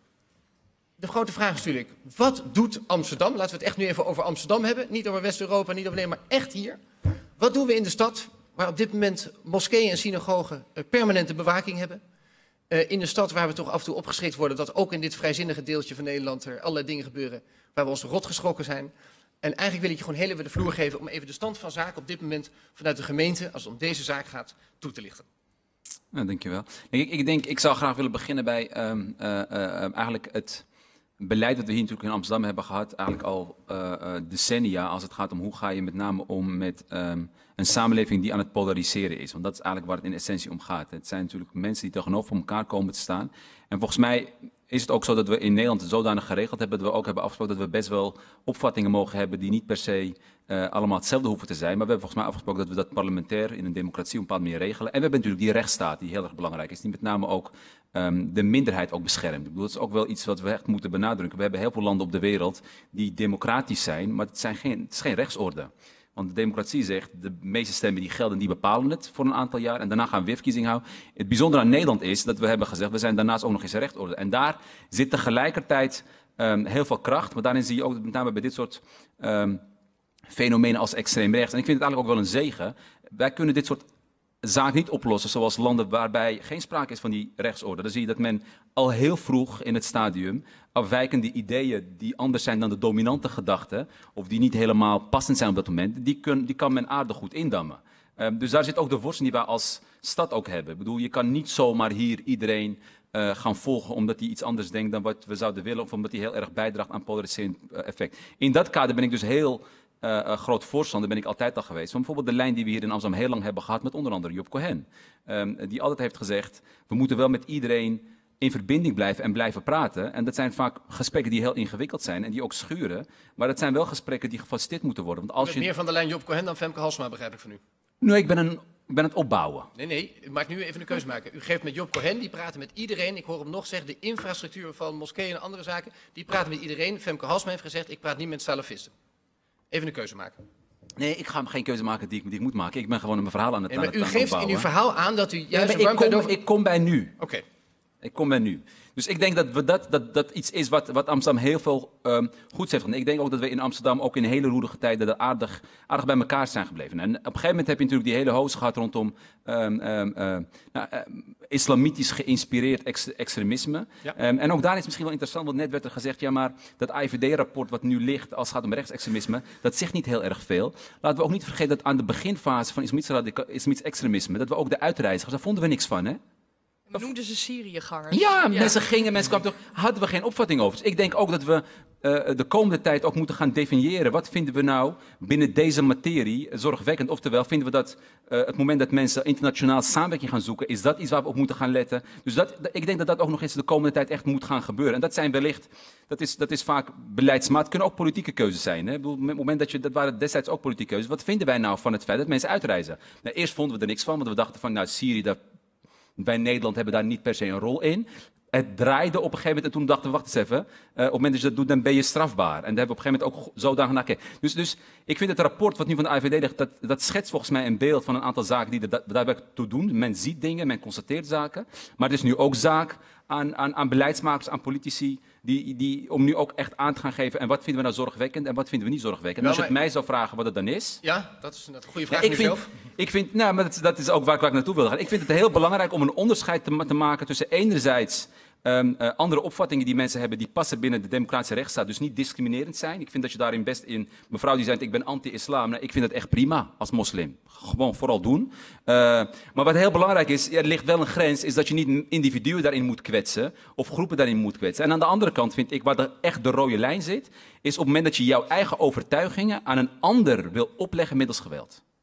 De grote vraag is natuurlijk, wat doet Amsterdam? Laten we het echt nu even over Amsterdam hebben. Niet over West-Europa, niet over nee, maar echt hier. Wat doen we in de stad, waar op dit moment moskeeën en synagogen uh, permanente bewaking hebben? Uh, in de stad waar we toch af en toe opgeschrikt worden dat ook in dit vrijzinnige deeltje van Nederland er allerlei dingen gebeuren waar we ons rot geschrokken zijn. En eigenlijk wil ik je gewoon heel even de vloer geven om even de stand van zaken op dit moment vanuit de gemeente, als het om deze zaak gaat, toe te lichten. Nou, dankjewel. Ik, ik denk, ik zou graag willen beginnen bij um, uh, uh, eigenlijk het beleid dat we hier natuurlijk in Amsterdam hebben gehad, eigenlijk al uh, uh, decennia, als het gaat om hoe ga je met name om met um, een samenleving die aan het polariseren is. Want dat is eigenlijk waar het in essentie om gaat. Het zijn natuurlijk mensen die tegenover elkaar komen te staan. En volgens mij is het ook zo dat we in Nederland het zodanig geregeld hebben dat we ook hebben afgesproken dat we best wel opvattingen mogen hebben die niet per se uh, allemaal hetzelfde hoeven te zijn. Maar we hebben volgens mij afgesproken dat we dat parlementair in een democratie op een bepaalde manier regelen. En we hebben natuurlijk die rechtsstaat die heel erg belangrijk is, die met name ook um, de minderheid ook beschermt. Ik bedoel, dat is ook wel iets wat we echt moeten benadrukken. We hebben heel veel landen op de wereld die democratisch zijn, maar het, zijn geen, het is geen rechtsorde. Want de democratie zegt, de meeste stemmen die gelden, die bepalen het voor een aantal jaar. En daarna gaan we weer verkiezingen houden. Het bijzondere aan Nederland is dat we hebben gezegd, we zijn daarnaast ook nog eens een rechtsorde. En daar zit tegelijkertijd um, heel veel kracht. Maar daarin zie je ook met name bij dit soort um, fenomenen als extreem rechts. En ik vind het eigenlijk ook wel een zegen. Wij kunnen dit soort zaken niet oplossen zoals landen waarbij geen sprake is van die rechtsorde. Dan zie je dat men al heel vroeg in het stadium afwijkende ideeën die anders zijn dan de dominante gedachten, of die niet helemaal passend zijn op dat moment, die, kun, die kan men aardig goed indammen. Um, dus daar zit ook de worsteling die wij als stad ook hebben. Ik bedoel, je kan niet zomaar hier iedereen uh, gaan volgen omdat hij iets anders denkt dan wat we zouden willen, of omdat hij heel erg bijdraagt aan polariserend uh, effect. In dat kader ben ik dus heel Uh, uh, groot voorstander, ben ik altijd al geweest. Van bijvoorbeeld de lijn die we hier in Amsterdam heel lang hebben gehad met onder andere Job Cohen. Um, die altijd heeft gezegd, we moeten wel met iedereen in verbinding blijven en blijven praten. En dat zijn vaak gesprekken die heel ingewikkeld zijn en die ook schuren. Maar dat zijn wel gesprekken die gefaciliteerd moeten worden. Want als je... meer van de lijn Job Cohen dan Femke Halsema, begrijp ik van u. Nee, ik ben, een, ik ben het opbouwen. Nee, nee, u maakt nu even een keuze maken. U geeft met Job Cohen, die praten met iedereen. Ik hoor hem nog zeggen, de infrastructuur van moskeeën en andere zaken. Die praten met iedereen. Femke Halsema heeft gezegd, ik praat niet met salafisten. Even een keuze maken. Nee, ik ga hem geen keuze maken die ik, die ik moet maken. Ik ben gewoon mijn verhaal aan het, nee, maar aan het U geeft opbouwen. In uw verhaal aan dat u juist... Ja, ik, kom, over... ik kom bij nu. Oké. Okay. Ik kom bij nu. Dus ik denk dat we dat, dat, dat iets is wat, wat Amsterdam heel veel um, goeds heeft gedaan. Ik denk ook dat we in Amsterdam ook in hele roerige tijden dat aardig, aardig bij elkaar zijn gebleven. En op een gegeven moment heb je natuurlijk die hele hoos gehad rondom um, um, uh, nou, uh, islamitisch geïnspireerd ex extremisme. Ja. Um, en ook daar is misschien wel interessant, want net werd er gezegd, ja maar dat I V D-rapport wat nu ligt als het gaat om rechtsextremisme, dat zegt niet heel erg veel. Laten we ook niet vergeten dat aan de beginfase van islamitisch extremisme, dat we ook de uitreizigers, daar vonden we niks van, hè? We noemden ze Syriëgangers. Ja, ja, mensen gingen, mensen kwamen toch, hadden we geen opvatting over. Dus ik denk ook dat we uh, de komende tijd ook moeten gaan definiëren. Wat vinden we nou binnen deze materie zorgwekkend? Oftewel, vinden we dat uh, het moment dat mensen internationaal samenwerking gaan zoeken, is dat iets waar we op moeten gaan letten? Dus dat, ik denk dat dat ook nog eens de komende tijd echt moet gaan gebeuren. En dat zijn wellicht, dat is, dat is vaak beleidsmatig, het kunnen ook politieke keuzes zijn. Hè? Ik bedoel, op het moment dat je, dat waren destijds ook politieke keuzes. Wat vinden wij nou van het feit dat mensen uitreizen? Nou, eerst vonden we er niks van, want we dachten van, nou, Syrië, dat... Wij Nederland hebben daar niet per se een rol in. Het draaide op een gegeven moment en toen dachten we, wacht eens even. Uh, op het moment dat je dat doet, dan ben je strafbaar. En daar hebben we op een gegeven moment ook zodanig naar gekeken. Dus, dus ik vind het rapport wat nu van de I V D ligt, dat, dat schetst volgens mij een beeld van een aantal zaken die er daarbij toe doen. Men ziet dingen, men constateert zaken. Maar het is nu ook zaak aan, aan, aan beleidsmakers, aan politici, die, die, om nu ook echt aan te gaan geven. En wat vinden we nou zorgwekkend en wat vinden we niet zorgwekkend? En als je het mij zou vragen wat het dan is. Ja, dat is een goede vraag ja, voor uzelf. Ik vind, nou, maar dat, dat is ook waar, waar ik naartoe wil gaan. Ik vind het heel belangrijk om een onderscheid te, te maken tussen enerzijds Um, uh, andere opvattingen die mensen hebben die passen binnen de democratische rechtsstaat, dus niet discriminerend zijn. Ik vind dat je daarin best in, mevrouw die zei ik ben anti-islam, nou, ik vind dat echt prima als moslim. Gewoon vooral doen. Uh, maar wat heel belangrijk is, er ligt wel een grens, is dat je niet individuen daarin moet kwetsen of groepen daarin moet kwetsen. En aan de andere kant vind ik, waar de, echt de rode lijn zit, is op het moment dat je jouw eigen overtuigingen aan een ander wil opleggen middels geweld.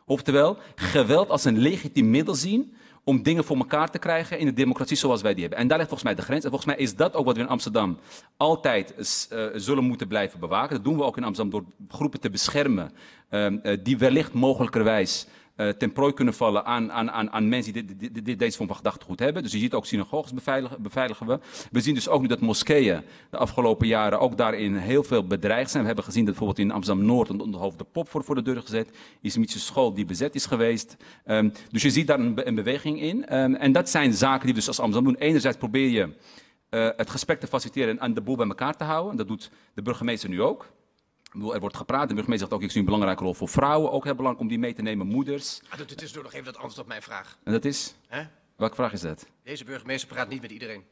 Oftewel, geweld als een legitiem middel zien om dingen voor elkaar te krijgen in de democratie zoals wij die hebben. En daar ligt volgens mij de grens. En volgens mij is dat ook wat we in Amsterdam altijd uh, zullen moeten blijven bewaken. Dat doen we ook in Amsterdam door groepen te beschermen uh, uh, die wellicht mogelijkerwijs Uh, ten prooi kunnen vallen aan, aan, aan, aan mensen die dit, dit, dit, deze vorm van gedachtegoed hebben. Dus je ziet ook synagoges beveiligen, beveiligen we. We zien dus ook nu dat moskeeën de afgelopen jaren ook daarin heel veel bedreigd zijn. We hebben gezien dat bijvoorbeeld in Amsterdam-Noord een hoofd de pop voor, voor de deur gezet. Islamitische school die bezet is geweest. Um, dus je ziet daar een, een beweging in. Um, en dat zijn zaken die we dus als Amsterdam doen. Enerzijds probeer je uh, het gesprek te faciliteren en de boel bij elkaar te houden. Dat doet de burgemeester nu ook. Er wordt gepraat, de burgemeester zegt ook, ik zie een belangrijke rol voor vrouwen, ook heel belangrijk om die mee te nemen, moeders. Ah, doe tussendoor nog even dat antwoord op mijn vraag. En dat is? Hè? Welke vraag is dat? Deze burgemeester praat niet met iedereen.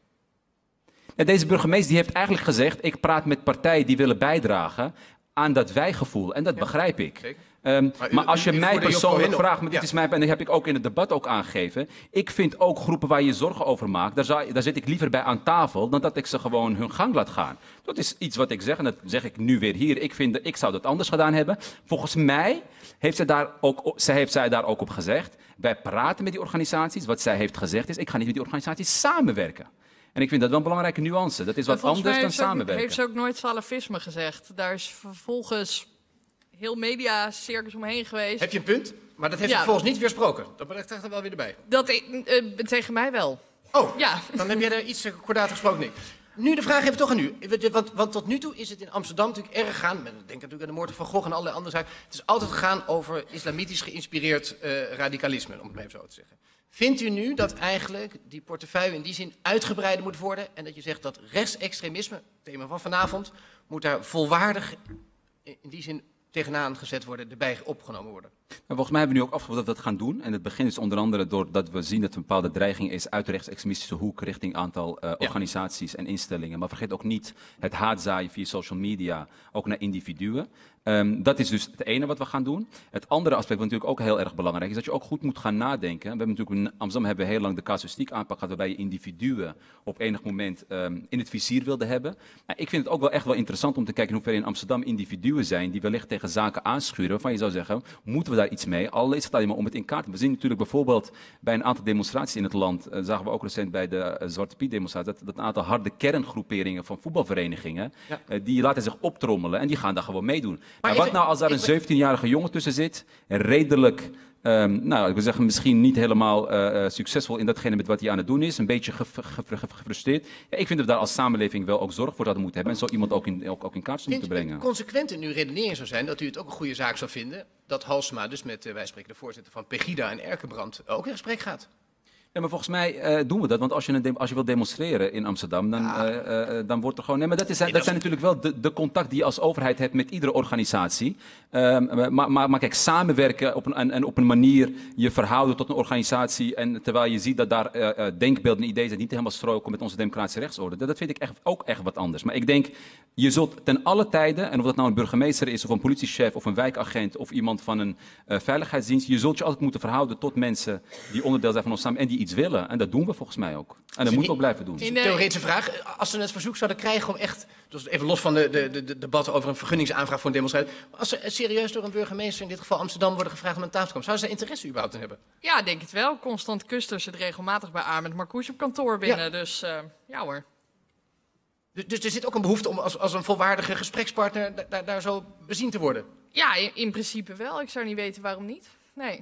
Ja, deze burgemeester die heeft eigenlijk gezegd, ik praat met partijen die willen bijdragen aan dat wij-gevoel. En dat ja, begrijp ik. Um, maar, u, maar als je u, u mij persoonlijk vraagt, maar dit ja. is mijn, en dat heb ik ook in het debat ook aangegeven. Ik vind ook groepen waar je zorgen over maakt, daar, zou, daar zit ik liever bij aan tafel dan dat ik ze gewoon hun gang laat gaan. Dat is iets wat ik zeg en dat zeg ik nu weer hier. Ik vind dat ik zou dat anders gedaan hebben. Volgens mij heeft zij daar ook, zij heeft zij daar ook op gezegd. Wij praten met die organisaties. Wat zij heeft gezegd is, ik ga niet met die organisaties samenwerken. En ik vind dat wel een belangrijke nuance. Dat is wat anders dan samenwerken. Heeft ze ook nooit salafisme gezegd. Daar is vervolgens heel media-circus omheen geweest. Heb je een punt? Maar dat heeft ja. ze vervolgens niet weersproken. Dat brengt er wel weer erbij. Dat ik, uh, tegen mij wel. Oh, ja. Dan heb jij er iets kordaat gesproken. Nee. Nu de vraag even toch aan u. Want, want tot nu toe is het in Amsterdam natuurlijk erg gegaan. Ik denk natuurlijk aan de moord van Gogh en allerlei andere zaken. Het is altijd gegaan over islamitisch geïnspireerd uh, radicalisme, om het maar even zo te zeggen. Vindt u nu dat eigenlijk die portefeuille in die zin uitgebreider moet worden en dat je zegt dat rechtsextremisme, thema van vanavond, moet daar volwaardig in die zin tegenaan gezet worden, erbij opgenomen worden? Maar volgens mij hebben we nu ook afgesproken dat we dat gaan doen. En het begint is onder andere doordat we zien dat er een bepaalde dreiging is uit de rechtsextremistische hoek richting een aantal uh, organisaties ja. en instellingen. Maar vergeet ook niet het haatzaaien via social media, ook naar individuen. Um, dat is dus het ene wat we gaan doen. Het andere aspect, wat natuurlijk ook heel erg belangrijk is, dat je ook goed moet gaan nadenken. We hebben natuurlijk in Amsterdam hebben we heel lang de casuïstiek aanpak gehad, waarbij je individuen op enig moment um, in het vizier wilde hebben. Nou, ik vind het ook wel echt wel interessant om te kijken in hoeverre in Amsterdam individuen zijn die wellicht tegen zaken aanschuren, waarvan je zou zeggen, moeten we daar iets mee? Al is het alleen maar om het in kaart te. We zien natuurlijk bijvoorbeeld bij een aantal demonstraties in het land, uh, zagen we ook recent bij de uh, Zwarte Piet demonstratie, dat, dat een aantal harde kerngroeperingen van voetbalverenigingen, ja. uh, die laten zich optrommelen en die gaan daar gewoon meedoen. Maar, maar wat nou als daar een zeventienjarige jongen tussen zit, redelijk, um, nou ik wil zeggen misschien niet helemaal uh, succesvol in datgene met wat hij aan het doen is, een beetje ge ge ge ge gefrustreerd. Ja, ik vind dat we daar als samenleving wel ook zorg voor zouden moeten hebben en zo iemand ook in, ook, ook in kaart zou moeten brengen. Vindt u consequent in uw redenering zou zijn dat u het ook een goede zaak zou vinden dat Halsema dus met, uh, wij spreken de voorzitter van Pegida en Erkenbrand, uh, ook in gesprek gaat? Ja, maar volgens mij uh, doen we dat, want als je, een als je wilt demonstreren in Amsterdam, dan, uh, uh, dan wordt er gewoon... Nee, maar dat, is, dat zijn natuurlijk wel de, de contact die je als overheid hebt met iedere organisatie. Uh, maar, maar, maar kijk, samenwerken op een, en, en op een manier je verhouden tot een organisatie, en terwijl je ziet dat daar uh, uh, denkbeelden en ideeën zijn niet helemaal stroken met onze democratische rechtsorde, dat, dat vind ik echt, ook echt wat anders. Maar ik denk, je zult ten alle tijden, en of dat nou een burgemeester is, of een politiechef, of een wijkagent, of iemand van een uh, veiligheidsdienst, je zult je altijd moeten verhouden tot mensen die onderdeel zijn van ons samen en die iets willen. En dat doen we volgens mij ook. En dat moeten we ook blijven doen. Het is een theoretische vraag. Als ze het verzoek zouden krijgen om echt, dus even los van de, de, de, de debatten over een vergunningsaanvraag voor een demonstratie, als ze serieus door een burgemeester, in dit geval Amsterdam, worden gevraagd om aan tafel te komen, zouden ze daar interesse überhaupt in hebben? Ja, denk het wel. Constant Kuster zit regelmatig bij Armand Marcouch op kantoor binnen. Ja. Dus uh, ja hoor. Dus, dus er zit ook een behoefte om als, als een volwaardige gesprekspartner da, da, daar zo bezien te worden? Ja, in, in principe wel. Ik zou niet weten waarom niet. Nee.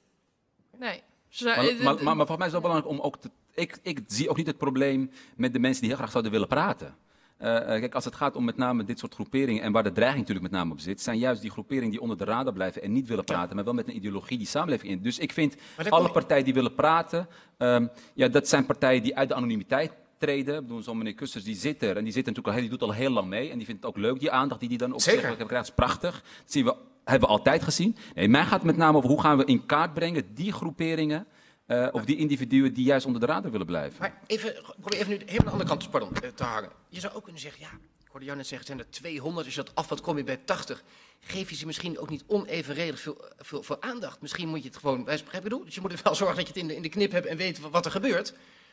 Nee. Maar, maar, maar, maar voor mij is het wel belangrijk om ook te... Ik, ik zie ook niet het probleem met de mensen die heel graag zouden willen praten. Uh, kijk, als het gaat om met name dit soort groeperingen, en waar de dreiging natuurlijk met name op zit, zijn juist die groeperingen die onder de radar blijven en niet willen praten, maar wel met een ideologie die samenleving in. Dus ik vind alle partijen die willen praten, um, ja, dat zijn partijen die uit de anonimiteit treden. Ik bedoel, zo'n meneer Kusters, die zit er en die zit natuurlijk al, die doet al heel lang mee en die vindt het ook leuk, die aandacht die hij dan op zich krijgt, is prachtig. Dat zien we, hebben we altijd gezien. Nee, mij gaat het met name over hoe gaan we in kaart brengen die groeperingen, Uh, of die individuen die juist onder de radar willen blijven. Maar even, probeer even nu helemaal aan de andere kant pardon, te hangen. Je zou ook kunnen zeggen, ja, ik hoorde jou net zeggen, zijn er tweehonderd, als je dat afvat kom je bij tachtig. Geef je ze misschien ook niet onevenredig veel, veel, veel aandacht. Misschien moet je het gewoon, wij spreken bedoel, dus je moet wel zorgen dat je het in de, in de knip hebt en weet wat er gebeurt.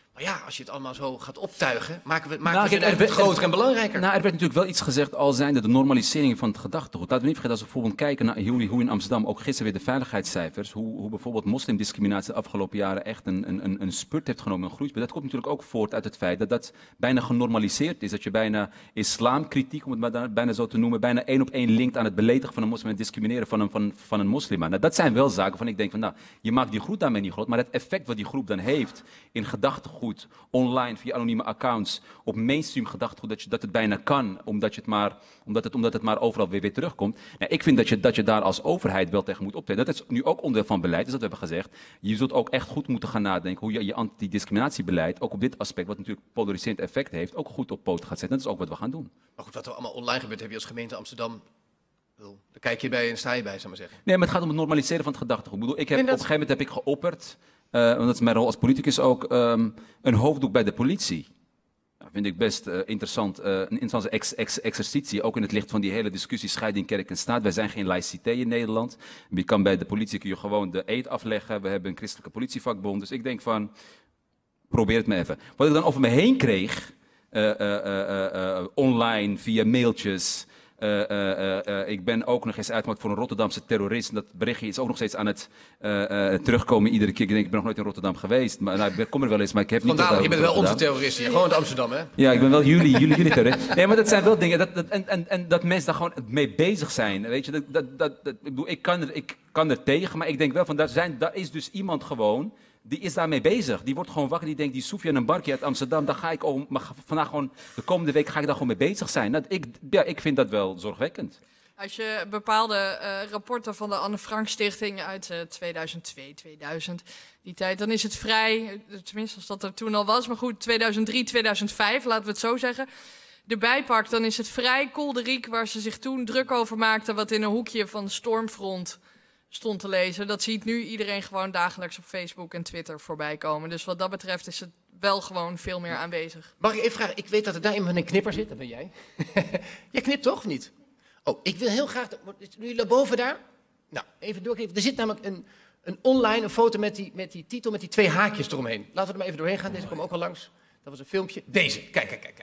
Maar ja, als je het allemaal zo gaat optuigen, maken we, maken Nou, we het kijk, er eigenlijk werd- groter en belangrijker. Nou, er werd natuurlijk wel iets gezegd al zijnde de normalisering van het gedachtegoed. Laten we niet vergeten, als we bijvoorbeeld kijken naar hoe, hoe in Amsterdam, ook gisteren weer de veiligheidscijfers, hoe, hoe bijvoorbeeld moslimdiscriminatie de afgelopen jaren echt een, een, een, een spurt heeft genomen, een groei. Dat komt natuurlijk ook voort uit het feit dat dat bijna genormaliseerd is. Dat je bijna islamkritiek, om het maar daar bijna zo te noemen, bijna één op één linkt aan het beledigen van een moslim en het discrimineren van een, van, van een moslima. Nou, dat zijn wel zaken van ik denk van, nou, je maakt die groep daarmee niet groot, maar het effect wat die groep dan heeft in gedachtegoed, online, via anonieme accounts, op mainstream gedachtegoed, dat, je, dat het bijna kan, omdat, je het maar, omdat, het, omdat het maar overal weer, weer terugkomt. Nou, ik vind dat je, dat je daar als overheid wel tegen moet optreden. Dat is nu ook onderdeel van beleid, dus dat we hebben gezegd. Je zult ook echt goed moeten gaan nadenken hoe je je antidiscriminatiebeleid, ook op dit aspect, wat natuurlijk polariserend effect heeft, ook goed op poten gaat zetten. Dat is ook wat we gaan doen. Maar goed, wat er allemaal online gebeurt, heb je als gemeente Amsterdam... Daar kijk je bij en sta je bij, zou ik maar zeggen. Nee, maar het gaat om het normaliseren van het gedachtegoed. Ik bedoel, ik heb, Nee, dat- op een gegeven moment heb ik geopperd, uh, want dat is mijn rol als politicus ook, um, een hoofddoek bij de politie. Dat vind ik best uh, interessant, uh, een interessante ex ex exercitie, ook in het licht van die hele discussie scheiding kerk en staat. Wij zijn geen laïcité in Nederland. Je kan bij de politie kun je gewoon de eed afleggen. We hebben een christelijke politievakbond. Dus ik denk van, probeer het maar even. Wat ik dan over me heen kreeg, uh, uh, uh, uh, uh, online, via mailtjes... Uh, uh, uh, uh, ik ben ook nog eens uitgemaakt voor een Rotterdamse terrorist. Dat berichtje is ook nog steeds aan het uh, uh, terugkomen iedere keer. Ik denk, ik ben nog nooit in Rotterdam geweest. Maar, nou, ik kom er wel eens, maar ik heb niet... Vandaar, tot- je bent wel onze Rotterdam. terrorist hier, gewoon in Amsterdam, hè? Ja, ik ben wel jullie, jullie, jullie terrorist. Nee, maar dat zijn wel dingen, dat, dat, en, en, en dat mensen daar gewoon mee bezig zijn. Weet je, dat, dat, dat, dat, ik bedoel, ik kan, er, ik kan er tegen, maar ik denk wel van, daar, zijn, daar is dus iemand gewoon... Die is daarmee bezig. Die wordt gewoon wakker. Die denkt, die Soufiane en Barkie uit Amsterdam, daar ga ik om, maar vandaag gewoon, de komende week ga ik daar gewoon mee bezig zijn. Dat, ik, ja, ik vind dat wel zorgwekkend. Als je bepaalde uh, rapporten van de Anne Frank Stichting uit uh, tweeduizend twee, tweeduizend, die tijd, dan is het vrij, tenminste als dat er toen al was, maar goed, tweeduizend drie, tweeduizend vijf, laten we het zo zeggen, erbij pakt, dan is het vrij kolderiek waar ze zich toen druk over maakten, wat in een hoekje van Stormfront stond te lezen. Dat ziet nu iedereen gewoon dagelijks op Facebook en Twitter voorbij komen. Dus wat dat betreft is het wel gewoon veel meer aanwezig. Mag ik even vragen? Ik weet dat er daar iemand met een knipper zit. Dat ben jij. Jij knipt toch of niet? Oh, ik wil heel graag... Is jullie daarboven daar? Nou, even doorknippen. Er zit namelijk een, een online een foto met die, met die titel, met die twee haakjes eromheen. Laten we er maar even doorheen gaan. Deze kwam ook al langs. Dat was een filmpje. Deze. Kijk, kijk, kijk. kijk.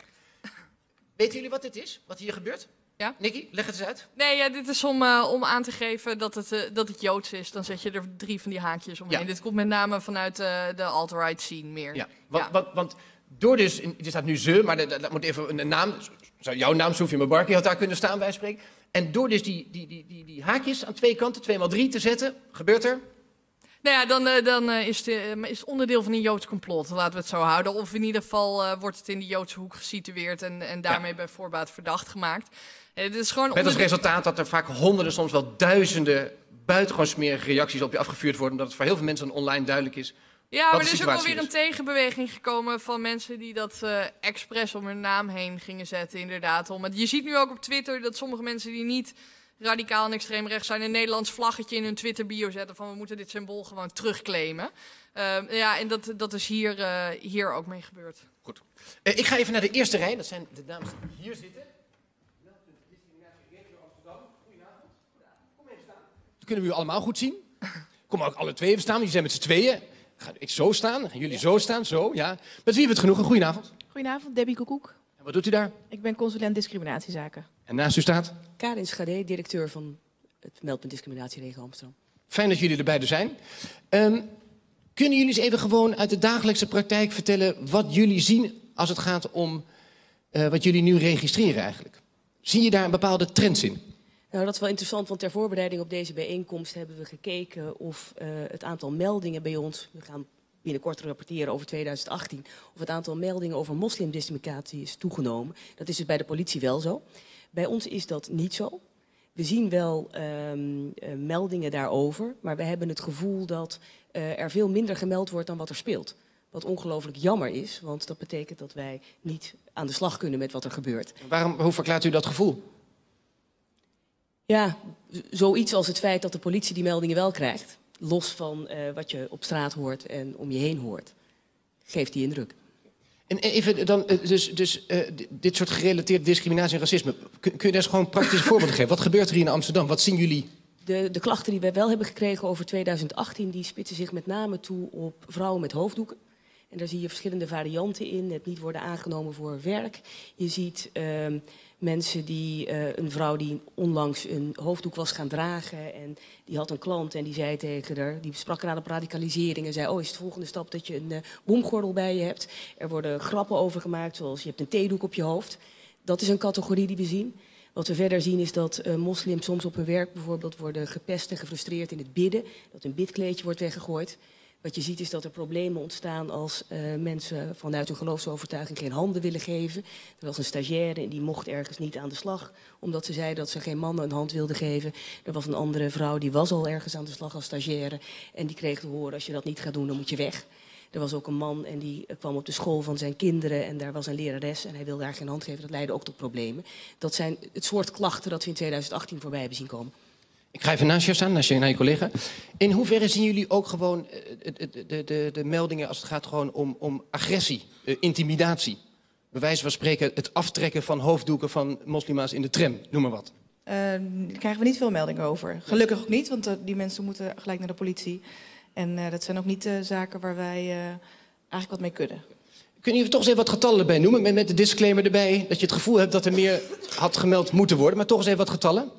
Weten jullie wat dit is? Wat hier gebeurt? Ja. Nicky, leg het eens uit. Nee, ja, dit is om, uh, om aan te geven dat het, uh, dat het Joods is. Dan zet je er drie van die haakjes omheen. Ja. Dit komt met name vanuit uh, de alt-right scene meer. Ja, want, ja. want, want door dus... Er staat nu ze, maar dat, dat moet even een, een naam... Zou jouw naam, Soufiane Barkie, had daar kunnen staan bij spreken. En door dus die, die, die, die, die haakjes aan twee kanten, twee maal drie te zetten, gebeurt er... Nou ja, dan, uh, dan uh, is, het, uh, is het onderdeel van een Joods complot, laten we het zo houden. Of in ieder geval uh, wordt het in de Joodse hoek gesitueerd en, en daarmee ja. bij voorbaat verdacht gemaakt. Uh, het is gewoon Met als resultaat dat er vaak honderden, soms wel duizenden buitengewoon smerige reacties op je afgevuurd worden, omdat het voor heel veel mensen online duidelijk is. Ja, maar er is ook wel weer een tegenbeweging gekomen van mensen die dat uh, expres om hun naam heen gingen zetten, inderdaad. Om het. Je ziet nu ook op Twitter dat sommige mensen die niet radicaal en extreem rechts zijn, een Nederlands vlaggetje in hun Twitter-bio zetten van we moeten dit symbool gewoon terugclaimen. Uh, ja, en dat, dat is hier, uh, hier ook mee gebeurd. Goed. Uh, ik ga even naar de eerste rij. Dat zijn de dames die hier zitten. Kom even staan. Dan kunnen we u allemaal goed zien. Kom ook alle twee even staan, jullie zijn met z'n tweeën. Ga ik zo staan, dan gaan jullie zo staan, zo, ja. Met wie hebben we het genoegen? Goedenavond. Goedenavond, Debbie Koekoek. En wat doet u daar? Ik ben consulent discriminatiezaken. En naast u staat? Karin Schade, directeur van het meldpunt discriminatieregio Amsterdam. Fijn dat jullie er beide zijn. Um, kunnen jullie eens even gewoon uit de dagelijkse praktijk vertellen wat jullie zien als het gaat om uh, wat jullie nu registreren eigenlijk? Zie je daar een bepaalde trends in? Nou, dat is wel interessant, want ter voorbereiding op deze bijeenkomst hebben we gekeken of uh, het aantal meldingen bij ons, we gaan binnenkort rapporteren over tweeduizend achttien, of het aantal meldingen over moslimdiscriminatie is toegenomen. Dat is dus bij de politie wel zo. Bij ons is dat niet zo. We zien wel um, uh, meldingen daarover, maar we hebben het gevoel dat uh, er veel minder gemeld wordt dan wat er speelt. Wat ongelooflijk jammer is, want dat betekent dat wij niet aan de slag kunnen met wat er gebeurt. Waarom, hoe verklaart u dat gevoel? Ja, zoiets als het feit dat de politie die meldingen wel krijgt, los van uh, wat je op straat hoort en om je heen hoort, geeft die indruk. En even dan, dus, dus uh, dit soort gerelateerde discriminatie en racisme, kun, kun je daar eens gewoon praktische voorbeelden geven? Wat gebeurt er hier in Amsterdam? Wat zien jullie? De, de klachten die we wel hebben gekregen over tweeduizend achttien, die spitsen zich met name toe op vrouwen met hoofddoeken. En daar zie je verschillende varianten in. Het niet worden aangenomen voor werk. Je ziet uh, mensen die, uh, een vrouw die onlangs een hoofddoek was gaan dragen. En die had een klant en die zei tegen haar, die sprak aan op radicalisering. En zei, oh, is het volgende stap dat je een uh, bomgordel bij je hebt. Er worden grappen over gemaakt, zoals je hebt een theedoek op je hoofd. Dat is een categorie die we zien. Wat we verder zien is dat uh, moslims soms op hun werk bijvoorbeeld worden gepest en gefrustreerd in het bidden. Dat een bidkleedje wordt weggegooid. Wat je ziet is dat er problemen ontstaan als uh, mensen vanuit hun geloofsovertuiging geen handen willen geven. Er was een stagiaire en die mocht ergens niet aan de slag, omdat ze zei dat ze geen mannen een hand wilde geven. Er was een andere vrouw die was al ergens aan de slag als stagiaire en die kreeg te horen, als je dat niet gaat doen, dan moet je weg. Er was ook een man en die kwam op de school van zijn kinderen en daar was een lerares en hij wilde haar geen hand geven. Dat leidde ook tot problemen. Dat zijn het soort klachten dat we in tweeduizend achttien voorbij hebben zien komen. Ik ga even naast je staan, naast je, naar je collega. In hoeverre zien jullie ook gewoon uh, de, de, de, de meldingen als het gaat gewoon om, om agressie, uh, intimidatie? Bij wijze van spreken het aftrekken van hoofddoeken van moslima's in de tram, noem maar wat. Uh, daar krijgen we niet veel meldingen over. Gelukkig ook niet, want uh, die mensen moeten gelijk naar de politie. En uh, dat zijn ook niet uh, zaken waar wij uh, eigenlijk wat mee kunnen. Kun je toch eens even wat getallen erbij noemen, met, met de disclaimer erbij, dat je het gevoel hebt dat er meer had gemeld moeten worden, maar toch eens even wat getallen?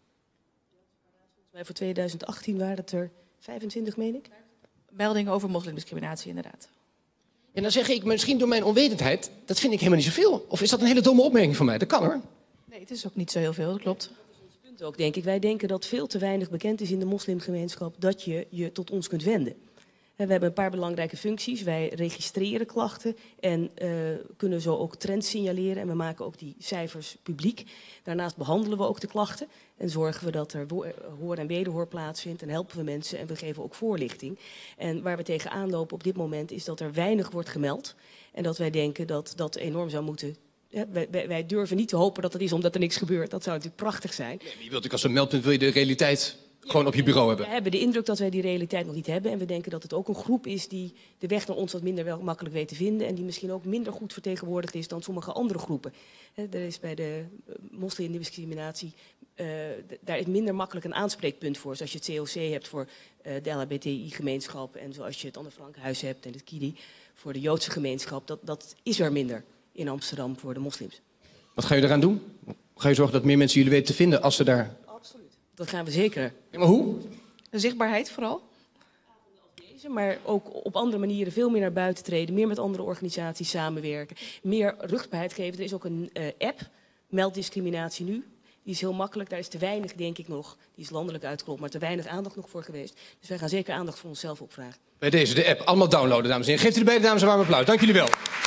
Voor tweeduizend achttien waren het er vijfentwintig, meen ik. Meldingen over moslimdiscriminatie, inderdaad. En dan zeg ik, misschien door mijn onwetendheid, dat vind ik helemaal niet zoveel. Of is dat een hele domme opmerking van mij? Dat kan hoor. Nee, het is ook niet zo heel veel, dat klopt. Punt ook, denk ik. Wij denken dat veel te weinig bekend is in de moslimgemeenschap dat je je tot ons kunt wenden. We hebben een paar belangrijke functies. Wij registreren klachten en uh, kunnen zo ook trends signaleren. En we maken ook die cijfers publiek. Daarnaast behandelen we ook de klachten. En zorgen we dat er hoor en wederhoor plaatsvindt. En helpen we mensen en we geven ook voorlichting. En waar we tegenaan lopen op dit moment is dat er weinig wordt gemeld. En dat wij denken dat dat enorm zou moeten... Ja, wij, wij, wij durven niet te hopen dat het is omdat er niks gebeurt. Dat zou natuurlijk prachtig zijn. Nee, je wilt ook als een meldpunt wil je de realiteit... gewoon op je bureau hebben. We hebben de indruk dat wij die realiteit nog niet hebben. En we denken dat het ook een groep is die de weg naar ons wat minder wel makkelijk weet te vinden. En die misschien ook minder goed vertegenwoordigd is dan sommige andere groepen. He, er is bij de uh, moslimdiscriminatie, uh, daar is minder makkelijk een aanspreekpunt voor. Zoals je het C O C hebt voor uh, de L H B T I-gemeenschap. En zoals je het Anne Frankhuis hebt en het Kili voor de Joodse gemeenschap. Dat, dat is er minder in Amsterdam voor de moslims. Wat ga je eraan doen? Ga je zorgen dat meer mensen jullie weten te vinden als ze daar... Dat gaan we zeker. Ja, maar hoe? De zichtbaarheid vooral. Maar ook op andere manieren veel meer naar buiten treden. Meer met andere organisaties samenwerken. Meer rugbaarheid geven. Er is ook een uh, app, Meld Discriminatie Nu. Die is heel makkelijk. Daar is te weinig, denk ik nog. Die is landelijk uitgerold, maar te weinig aandacht nog voor geweest. Dus wij gaan zeker aandacht voor onszelf opvragen. Bij deze, de app. Allemaal downloaden, dames en heren. Geeft u de beide dames een warm applaus. Dank jullie wel.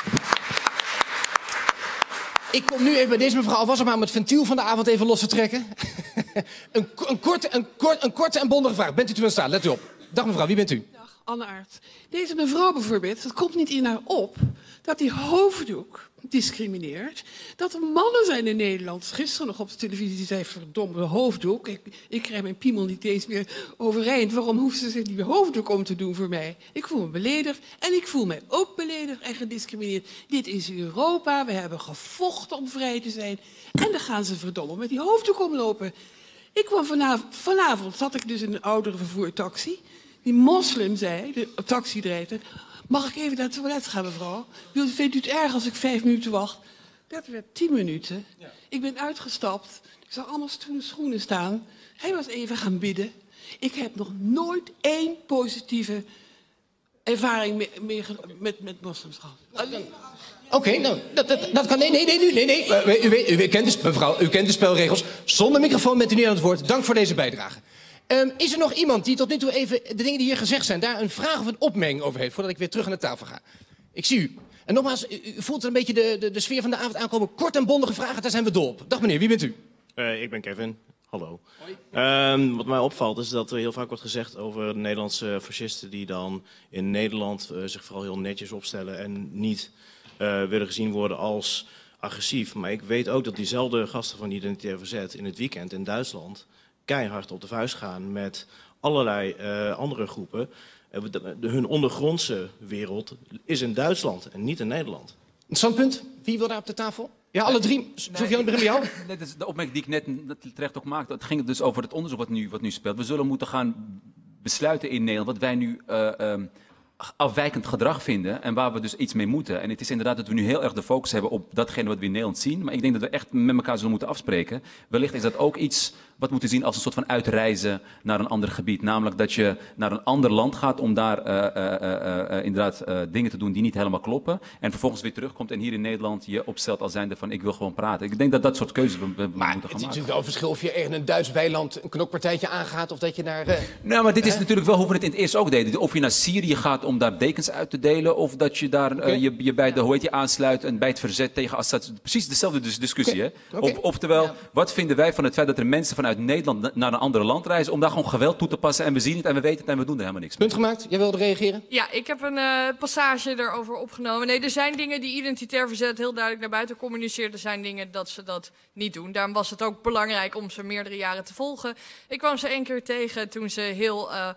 Ik kom nu even bij deze mevrouw, was er maar om het ventiel van de avond even los te trekken. een, een, korte, een, kort, een korte en bondige vraag. Bent u toe aan staan? Let u op. Dag mevrouw, wie bent u? Dag, Anne Aert. Deze mevrouw bijvoorbeeld, het komt niet in haar op dat die hoofddoek discrimineert. Dat er mannen zijn in Nederland, gisteren nog op de televisie, die zei verdomme hoofddoek. Ik, ik krijg mijn piemel niet eens meer overeind. Waarom hoeft ze zich die hoofddoek om te doen voor mij? Ik voel me beledigd en ik voel mij ook beledigd en gediscrimineerd. Dit is Europa, we hebben gevochten om vrij te zijn. En dan gaan ze verdomme met die hoofddoek omlopen. Ik kwam vanavond, vanavond zat ik dus in een ouderenvervoertaxi. Die moslim zei, de taxidrijver, mag ik even naar het toilet gaan, mevrouw? Vindt u het erg als ik vijf minuten wacht? Dat werd tien minuten. Ja. Ik ben uitgestapt. Ik zag allemaal schoenen staan. Hij was even gaan bidden. Ik heb nog nooit één positieve ervaring meer, meer met, met moslims gehad. Oké, okay, nou, dat, dat, dat kan... Nee, nee, nee, nee, nee. U, u, weet, u, kent de, mevrouw, u kent de spelregels. Zonder microfoon bent u niet aan het woord. Dank voor deze bijdrage. Um, is er nog iemand die tot nu toe even de dingen die hier gezegd zijn... daar een vraag of een opmerking over heeft, voordat ik weer terug aan de tafel ga? Ik zie u. En nogmaals, u, u voelt een beetje de, de, de sfeer van de avond aankomen. Kort en bondige vragen, daar zijn we dol op. Dag meneer, wie bent u? Uh, ik ben Kevin. Hallo. Um, wat mij opvalt is dat er heel vaak wordt gezegd over de Nederlandse fascisten... die dan in Nederland uh, zich vooral heel netjes opstellen en niet uh, willen gezien worden als agressief. Maar ik weet ook dat diezelfde gasten van Identitair Verzet in het weekend in Duitsland... keihard op de vuist gaan met allerlei uh, andere groepen. Uh, de, de, hun ondergrondse wereld is in Duitsland en niet in Nederland. Een standpunt? Wie wil daar op de tafel? Ja, alle drie. Sofiane, begin bij jou. Nee, dat is de opmerking die ik net terecht ook maakte. Het ging dus over het onderzoek wat nu, wat nu speelt. We zullen moeten gaan besluiten in Nederland wat wij nu uh, um, afwijkend gedrag vinden en waar we dus iets mee moeten. En het is inderdaad dat we nu heel erg de focus hebben op datgene wat we in Nederland zien. Maar ik denk dat we echt met elkaar zullen moeten afspreken. Wellicht is dat ook iets wat we moeten zien als een soort van uitreizen naar een ander gebied. Namelijk dat je naar een ander land gaat om daar uh, uh, uh, uh, inderdaad uh, dingen te doen die niet helemaal kloppen. En vervolgens weer terugkomt en hier in Nederland je opstelt als zijnde van ik wil gewoon praten. Ik denk dat dat soort keuzes we, we moeten gaan maken. Het is natuurlijk wel een verschil of je in een Duits weiland een knokpartijtje aangaat of dat je naar... Uh, nou, maar dit is uh, natuurlijk wel hoe we het in het eerst ook deden. Of je naar Syrië gaat om daar dekens uit te delen of dat je daar okay. uh, je, je bij de hoe heet je aansluit en bij het verzet tegen Assad. Precies dezelfde dus discussie. Okay. Hè? Okay. Of, oftewel, ja. wat vinden wij van het feit dat er mensen vanuit Nederland naar een ander land reizen om daar gewoon geweld toe te passen en we zien het en we weten het en we doen er helemaal niks mee. Punt gemaakt? Jij wilde reageren? Ja, ik heb een uh, passage erover opgenomen. Nee, er zijn dingen die identitair verzet heel duidelijk naar buiten communiceert. Er zijn dingen dat ze dat niet doen. Daarom was het ook belangrijk om ze meerdere jaren te volgen. Ik kwam ze één keer tegen toen ze heel... Uh,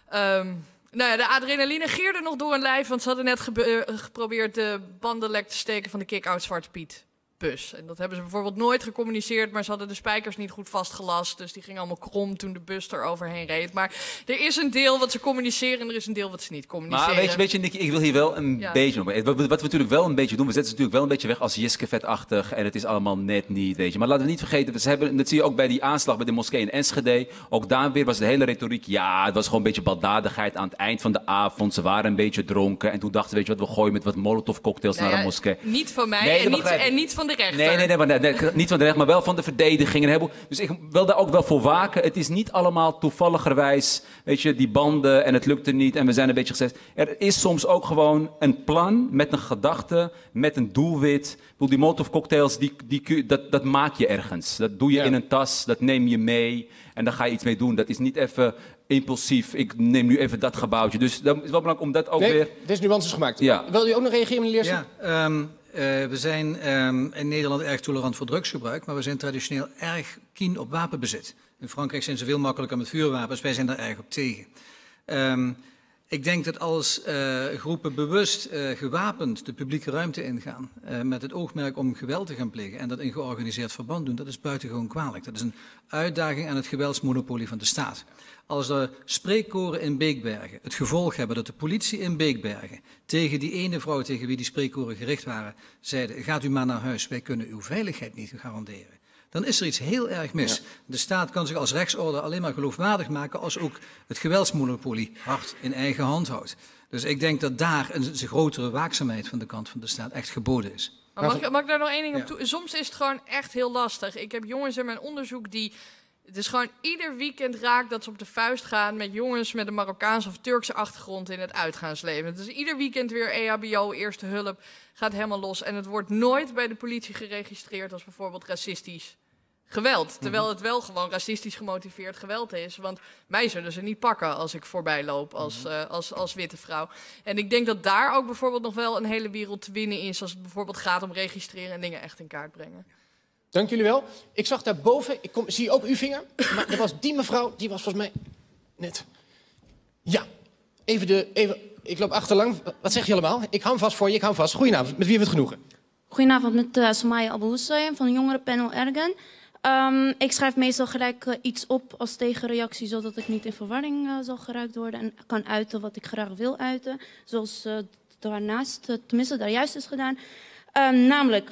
um, Nou ja, de adrenaline gierde nog door hun lijf, want ze hadden net ge geprobeerd de banden lek te steken van de kick-out Zwarte Piet bus. En dat hebben ze bijvoorbeeld nooit gecommuniceerd, maar ze hadden de spijkers niet goed vastgelast, dus die ging allemaal krom toen de bus er overheen reed. Maar er is een deel wat ze communiceren en er is een deel wat ze niet communiceren. Maar weet je, weet je Nicky, ik wil hier wel een ja. beetje... Wat, wat we natuurlijk wel een beetje doen, we zetten ze natuurlijk wel een beetje weg als Jiske-vet-achtig en het is allemaal net niet, weet je. Maar laten we niet vergeten, ze hebben, dat zie je ook bij die aanslag bij de moskee in Enschede. Ook daar weer was de hele retoriek, ja, het was gewoon een beetje baldadigheid aan het eind van de avond. Ze waren een beetje dronken en toen dachten we, weet je wat, we gooien met wat molotov-cocktails nou naar ja, de moskee. Niet van mij nee, en, niet, en niet van de rechter. Nee, nee, nee, maar nee, nee, niet van de rechter, maar wel van de verdediging. En heleboel. Dus ik wil daar ook wel voor waken. Het is niet allemaal toevalligerwijs, weet je, die banden en het lukte niet en we zijn een beetje gezegd. Er is soms ook gewoon een plan met een gedachte, met een doelwit. Ik bedoel, die molotov-cocktails, die, die, dat, dat maak je ergens. Dat doe je ja. in een tas, dat neem je mee en daar ga je iets mee doen. Dat is niet even impulsief, ik neem nu even dat gebouwtje. Dus dat is wel belangrijk om dat ook nee, weer... Er is nuances gemaakt. Ja. Wil u ook nog reageren, meneer Leersen? Ja, um, uh, we zijn um, in Nederland erg tolerant voor drugsgebruik, maar we zijn traditioneel erg keen op wapenbezit. In Frankrijk zijn ze veel makkelijker met vuurwapens, wij zijn daar erg op tegen. Um, ik denk dat als uh, groepen bewust uh, gewapend de publieke ruimte ingaan, uh, met het oogmerk om geweld te gaan plegen en dat in georganiseerd verband doen, dat is buitengewoon kwalijk. Dat is een uitdaging aan het geweldsmonopolie van de staat. Als er spreekkoren in Beekbergen het gevolg hebben dat de politie in Beekbergen tegen die ene vrouw tegen wie die spreekkoren gericht waren, zeiden, gaat u maar naar huis, wij kunnen uw veiligheid niet garanderen. Dan is er iets heel erg mis. Ja. De staat kan zich als rechtsorde alleen maar geloofwaardig maken als ook het geweldsmonopolie hard in eigen hand houdt. Dus ik denk dat daar een, een grotere waakzaamheid van de kant van de staat echt geboden is. Maar mag, ik, mag ik daar nog één ding op toe? Soms is het gewoon echt heel lastig. Ik heb jongens in mijn onderzoek die... Het is gewoon ieder weekend raak dat ze op de vuist gaan met jongens met een Marokkaanse of Turkse achtergrond in het uitgaansleven. Dus ieder weekend weer E H B O, eerste hulp, gaat helemaal los. En het wordt nooit bij de politie geregistreerd als bijvoorbeeld racistisch geweld. Terwijl het wel gewoon racistisch gemotiveerd geweld is. Want mij zullen ze niet pakken als ik voorbij loop als, uh, als, als witte vrouw. En ik denk dat daar ook bijvoorbeeld nog wel een hele wereld te winnen is als het bijvoorbeeld gaat om registreren en dingen echt in kaart brengen. Dank jullie wel. Ik zag daarboven, ik kom, zie ook uw vinger, maar er was die mevrouw, die was volgens mij net. Ja, even de, even, ik loop achterlang. Wat zeg je allemaal? Ik hou hem vast voor je, ik hou hem vast. Goedenavond, met wie hebben we het genoegen? Goedenavond, met uh, Somaya Abu Hussein van Jongerenpanel Ergen. Um, ik schrijf meestal gelijk uh, iets op als tegenreactie, zodat ik niet in verwarring uh, zal geraakt worden en kan uiten wat ik graag wil uiten. Zoals uh, daarnaast, uh, tenminste daar juist is gedaan. Um, namelijk...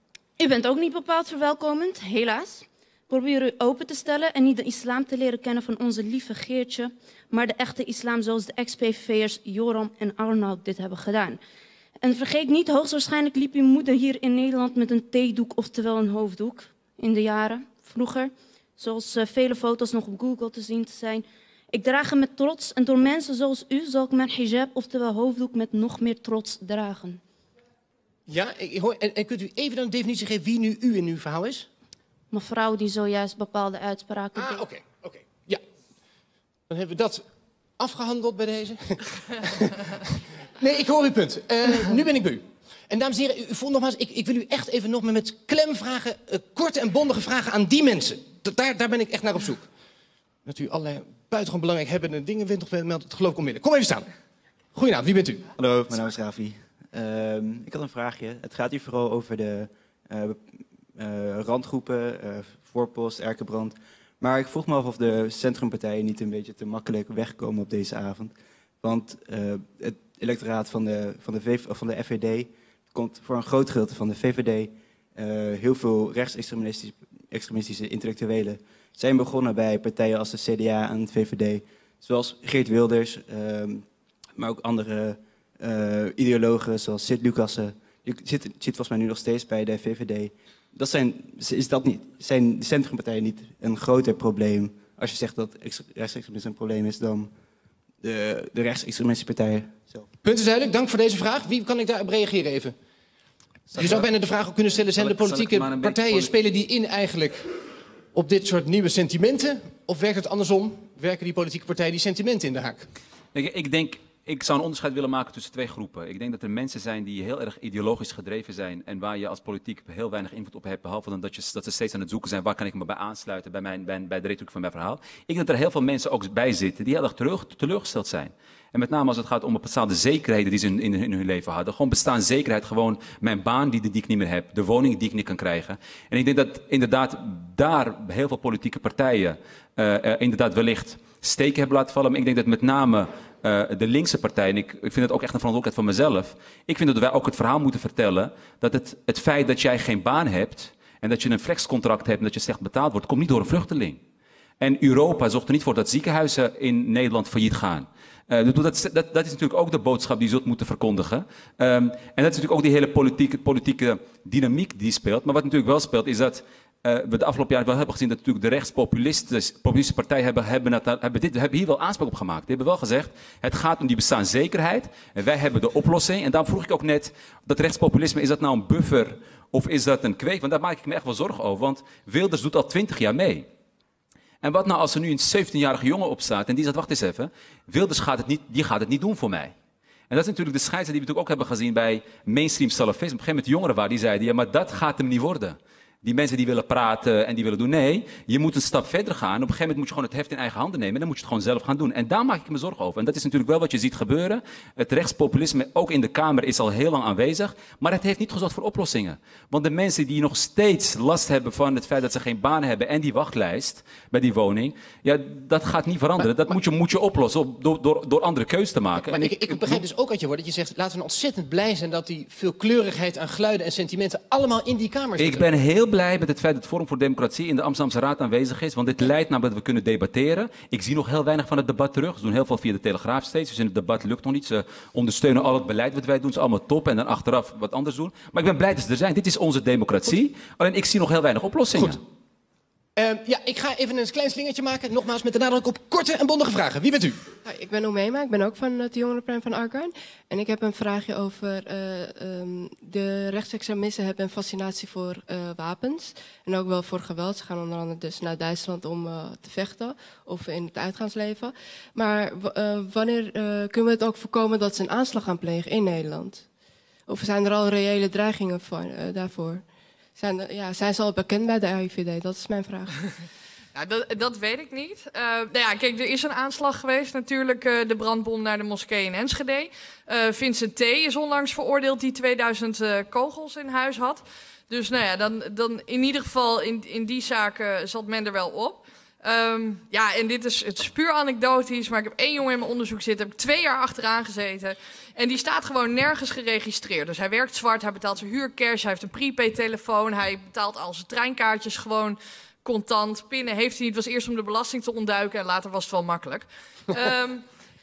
U bent ook niet bepaald verwelkomend, helaas. Probeer u open te stellen en niet de islam te leren kennen van onze lieve Geertje, maar de echte islam zoals de ex-P V V'ers Joram en Arnoud dit hebben gedaan. En vergeet niet, hoogstwaarschijnlijk liep uw moeder hier in Nederland met een theedoek, oftewel een hoofddoek, in de jaren vroeger. Zoals uh, vele foto's nog op Google te zien te zijn. Ik draag hem met trots en door mensen zoals u zal ik mijn hijab, oftewel hoofddoek, met nog meer trots dragen. Ja, ik hoor, en, en kunt u even dan een definitie geven wie nu u in uw verhaal is? Mevrouw die zojuist bepaalde uitspraken ah, doet. oké, okay, oké. Okay. Ja. Dan hebben we dat afgehandeld bij deze. Nee, ik hoor uw punt. Uh, nu ben ik bij u. En dames en heren, u voelt nogmaals, ik, ik wil u echt even nog maar met klem vragen, uh, korte en bondige vragen aan die mensen. D daar, daar ben ik echt naar op zoek. Dat u allerlei buitengewoon belangrijk hebbende dingen wint, nog meldt, dat geloof ik onmiddellijk. Kom even staan. Goedenavond, wie bent u? Hallo, mijn naam is Rafi. Uh, ik had een vraagje. Het gaat hier vooral over de uh, uh, randgroepen, uh, Voorpost, Erkenbrand. Maar ik vroeg me af of de centrumpartijen niet een beetje te makkelijk wegkomen op deze avond. Want uh, het, electoraat van de, van de, v, van de F V D komt voor een groot gedeelte van de V V D. Uh, heel veel rechtsextremistische extremistische intellectuelen zijn begonnen bij partijen als de C D A en het V V D. Zoals Geert Wilders, um, maar ook andere uh, ideologen zoals Sid Lucassen. Die zit, zit volgens mij nu nog steeds bij de V V D. Dat zijn, is dat niet, zijn de centrumpartijen niet een groter probleem? Als je zegt dat rechtsextremisme een probleem is dan de, de rechtsextremistische partijen zelf. Punt is duidelijk, dank voor deze vraag. Wie kan ik daarop reageren even? Je zou bijna de vraag ook kunnen stellen, zijn de politieke partijen, spelen die in eigenlijk op dit soort nieuwe sentimenten? Of werkt het andersom? Werken die politieke partijen die sentimenten in de haak? Ik, ik denk, ik zou een onderscheid willen maken tussen twee groepen. Ik denk dat er mensen zijn die heel erg ideologisch gedreven zijn en waar je als politiek heel weinig invloed op hebt, behalve dan dat, je, dat ze steeds aan het zoeken zijn, waar kan ik me bij aansluiten bij, mijn, bij, bij de retoriek van mijn verhaal. Ik denk dat er heel veel mensen ook bij zitten die heel erg terug, teleurgesteld zijn. En met name als het gaat om bepaalde zekerheden die ze in, in, in hun leven hadden. Gewoon bestaanszekerheid, gewoon mijn baan die, die ik niet meer heb, de woning die ik niet kan krijgen. En ik denk dat inderdaad daar heel veel politieke partijen uh, uh, inderdaad wellicht steken hebben laten vallen. Maar ik denk dat met name uh, de linkse partijen, ik, ik vind het ook echt een verantwoordelijkheid van mezelf. Ik vind dat wij ook het verhaal moeten vertellen dat het, het feit dat jij geen baan hebt en dat je een flexcontract hebt en dat je slecht betaald wordt, komt niet door een vluchteling. En Europa zorgt er niet voor dat ziekenhuizen in Nederland failliet gaan. Uh, dat, dat, dat is natuurlijk ook de boodschap die je zult moeten verkondigen. Um, en dat is natuurlijk ook die hele politieke, politieke dynamiek die speelt. Maar wat natuurlijk wel speelt is dat uh, we de afgelopen jaren wel hebben gezien dat natuurlijk de rechtspopulistische partijen hebben, hebben, hebben, dit, hebben hier wel aanspraak op gemaakt. Die hebben wel gezegd, het gaat om die bestaanszekerheid en wij hebben de oplossing. En daarom vroeg ik ook net, dat rechtspopulisme, is dat nou een buffer of is dat een kweek? Want daar maak ik me echt wel zorgen over, want Wilders doet al twintig jaar mee. En wat nou als er nu een zeventienjarige jongen opstaat en die zegt, wacht eens even, Wilders gaat het niet, die gaat het niet doen voor mij. En dat is natuurlijk de scheidslijn die we natuurlijk ook hebben gezien bij mainstream salafisme. Op een gegeven moment jongeren waar die zeiden, ja maar dat gaat hem niet worden. Die mensen die willen praten en die willen doen, nee, je moet een stap verder gaan. Op een gegeven moment moet je gewoon het heft in eigen handen nemen en dan moet je het gewoon zelf gaan doen. En daar maak ik me zorgen over. En dat is natuurlijk wel wat je ziet gebeuren. Het rechtspopulisme, ook in de Kamer, is al heel lang aanwezig. Maar het heeft niet gezorgd voor oplossingen. Want de mensen die nog steeds last hebben van het feit dat ze geen baan hebben en die wachtlijst bij die woning, ja, dat gaat niet veranderen. Maar, dat maar, moet, je, moet je oplossen door, door, door andere keuzes te maken. Maar ik, ik, ik begrijp dus ook uit je woord dat je zegt, laten we ontzettend blij zijn dat die veelkleurigheid aan geluiden en sentimenten allemaal in die Kamer zitten. Ik ben heel blij met het feit dat het Forum voor Democratie in de Amsterdamse Raad aanwezig is, want dit leidt naar dat we kunnen debatteren. Ik zie nog heel weinig van het debat terug. Ze doen heel veel via de Telegraaf steeds, dus in het debat lukt nog niet. Ze ondersteunen al het beleid wat wij doen, ze allemaal top en dan achteraf wat anders doen. Maar ik ben blij dat ze er zijn. Dit is onze democratie. Goed. Alleen ik zie nog heel weinig oplossingen. Goed. Uh, ja, ik ga even een klein slingertje maken. Nogmaals met de nadruk op korte en bondige vragen. Wie bent u? Hi, ik ben Omema, ik ben ook van het Jongerenplein van Argwijn. En ik heb een vraagje over uh, um, de rechtsextremisten hebben een fascinatie voor uh, wapens. En ook wel voor geweld. Ze gaan onder andere dus naar Duitsland om uh, te vechten. Of in het uitgaansleven. Maar uh, wanneer uh, kunnen we het ook voorkomen dat ze een aanslag gaan plegen in Nederland? Of zijn er al reële dreigingen voor, uh, daarvoor? Zijn, ja, zijn ze al bekend bij de R I V D? Dat is mijn vraag. Ja, dat, dat weet ik niet. Uh, nou ja, kijk, er is een aanslag geweest natuurlijk. Uh, de brandbom naar de moskee in Enschede. Uh, Vincent T. is onlangs veroordeeld die tweeduizend uh, kogels in huis had. Dus nou ja, dan, dan in ieder geval in, in die zaken zat men er wel op. Um, ja, en dit is, het is puur anekdotisch, maar ik heb één jongen in mijn onderzoek zitten, heb ik twee jaar achteraan gezeten. En die staat gewoon nergens geregistreerd. Dus hij werkt zwart, hij betaalt zijn huurcash, hij heeft een prepaid telefoon, hij betaalt al zijn treinkaartjes gewoon contant. Pinnen heeft hij niet, was eerst om de belasting te ontduiken en later was het wel makkelijk. Um,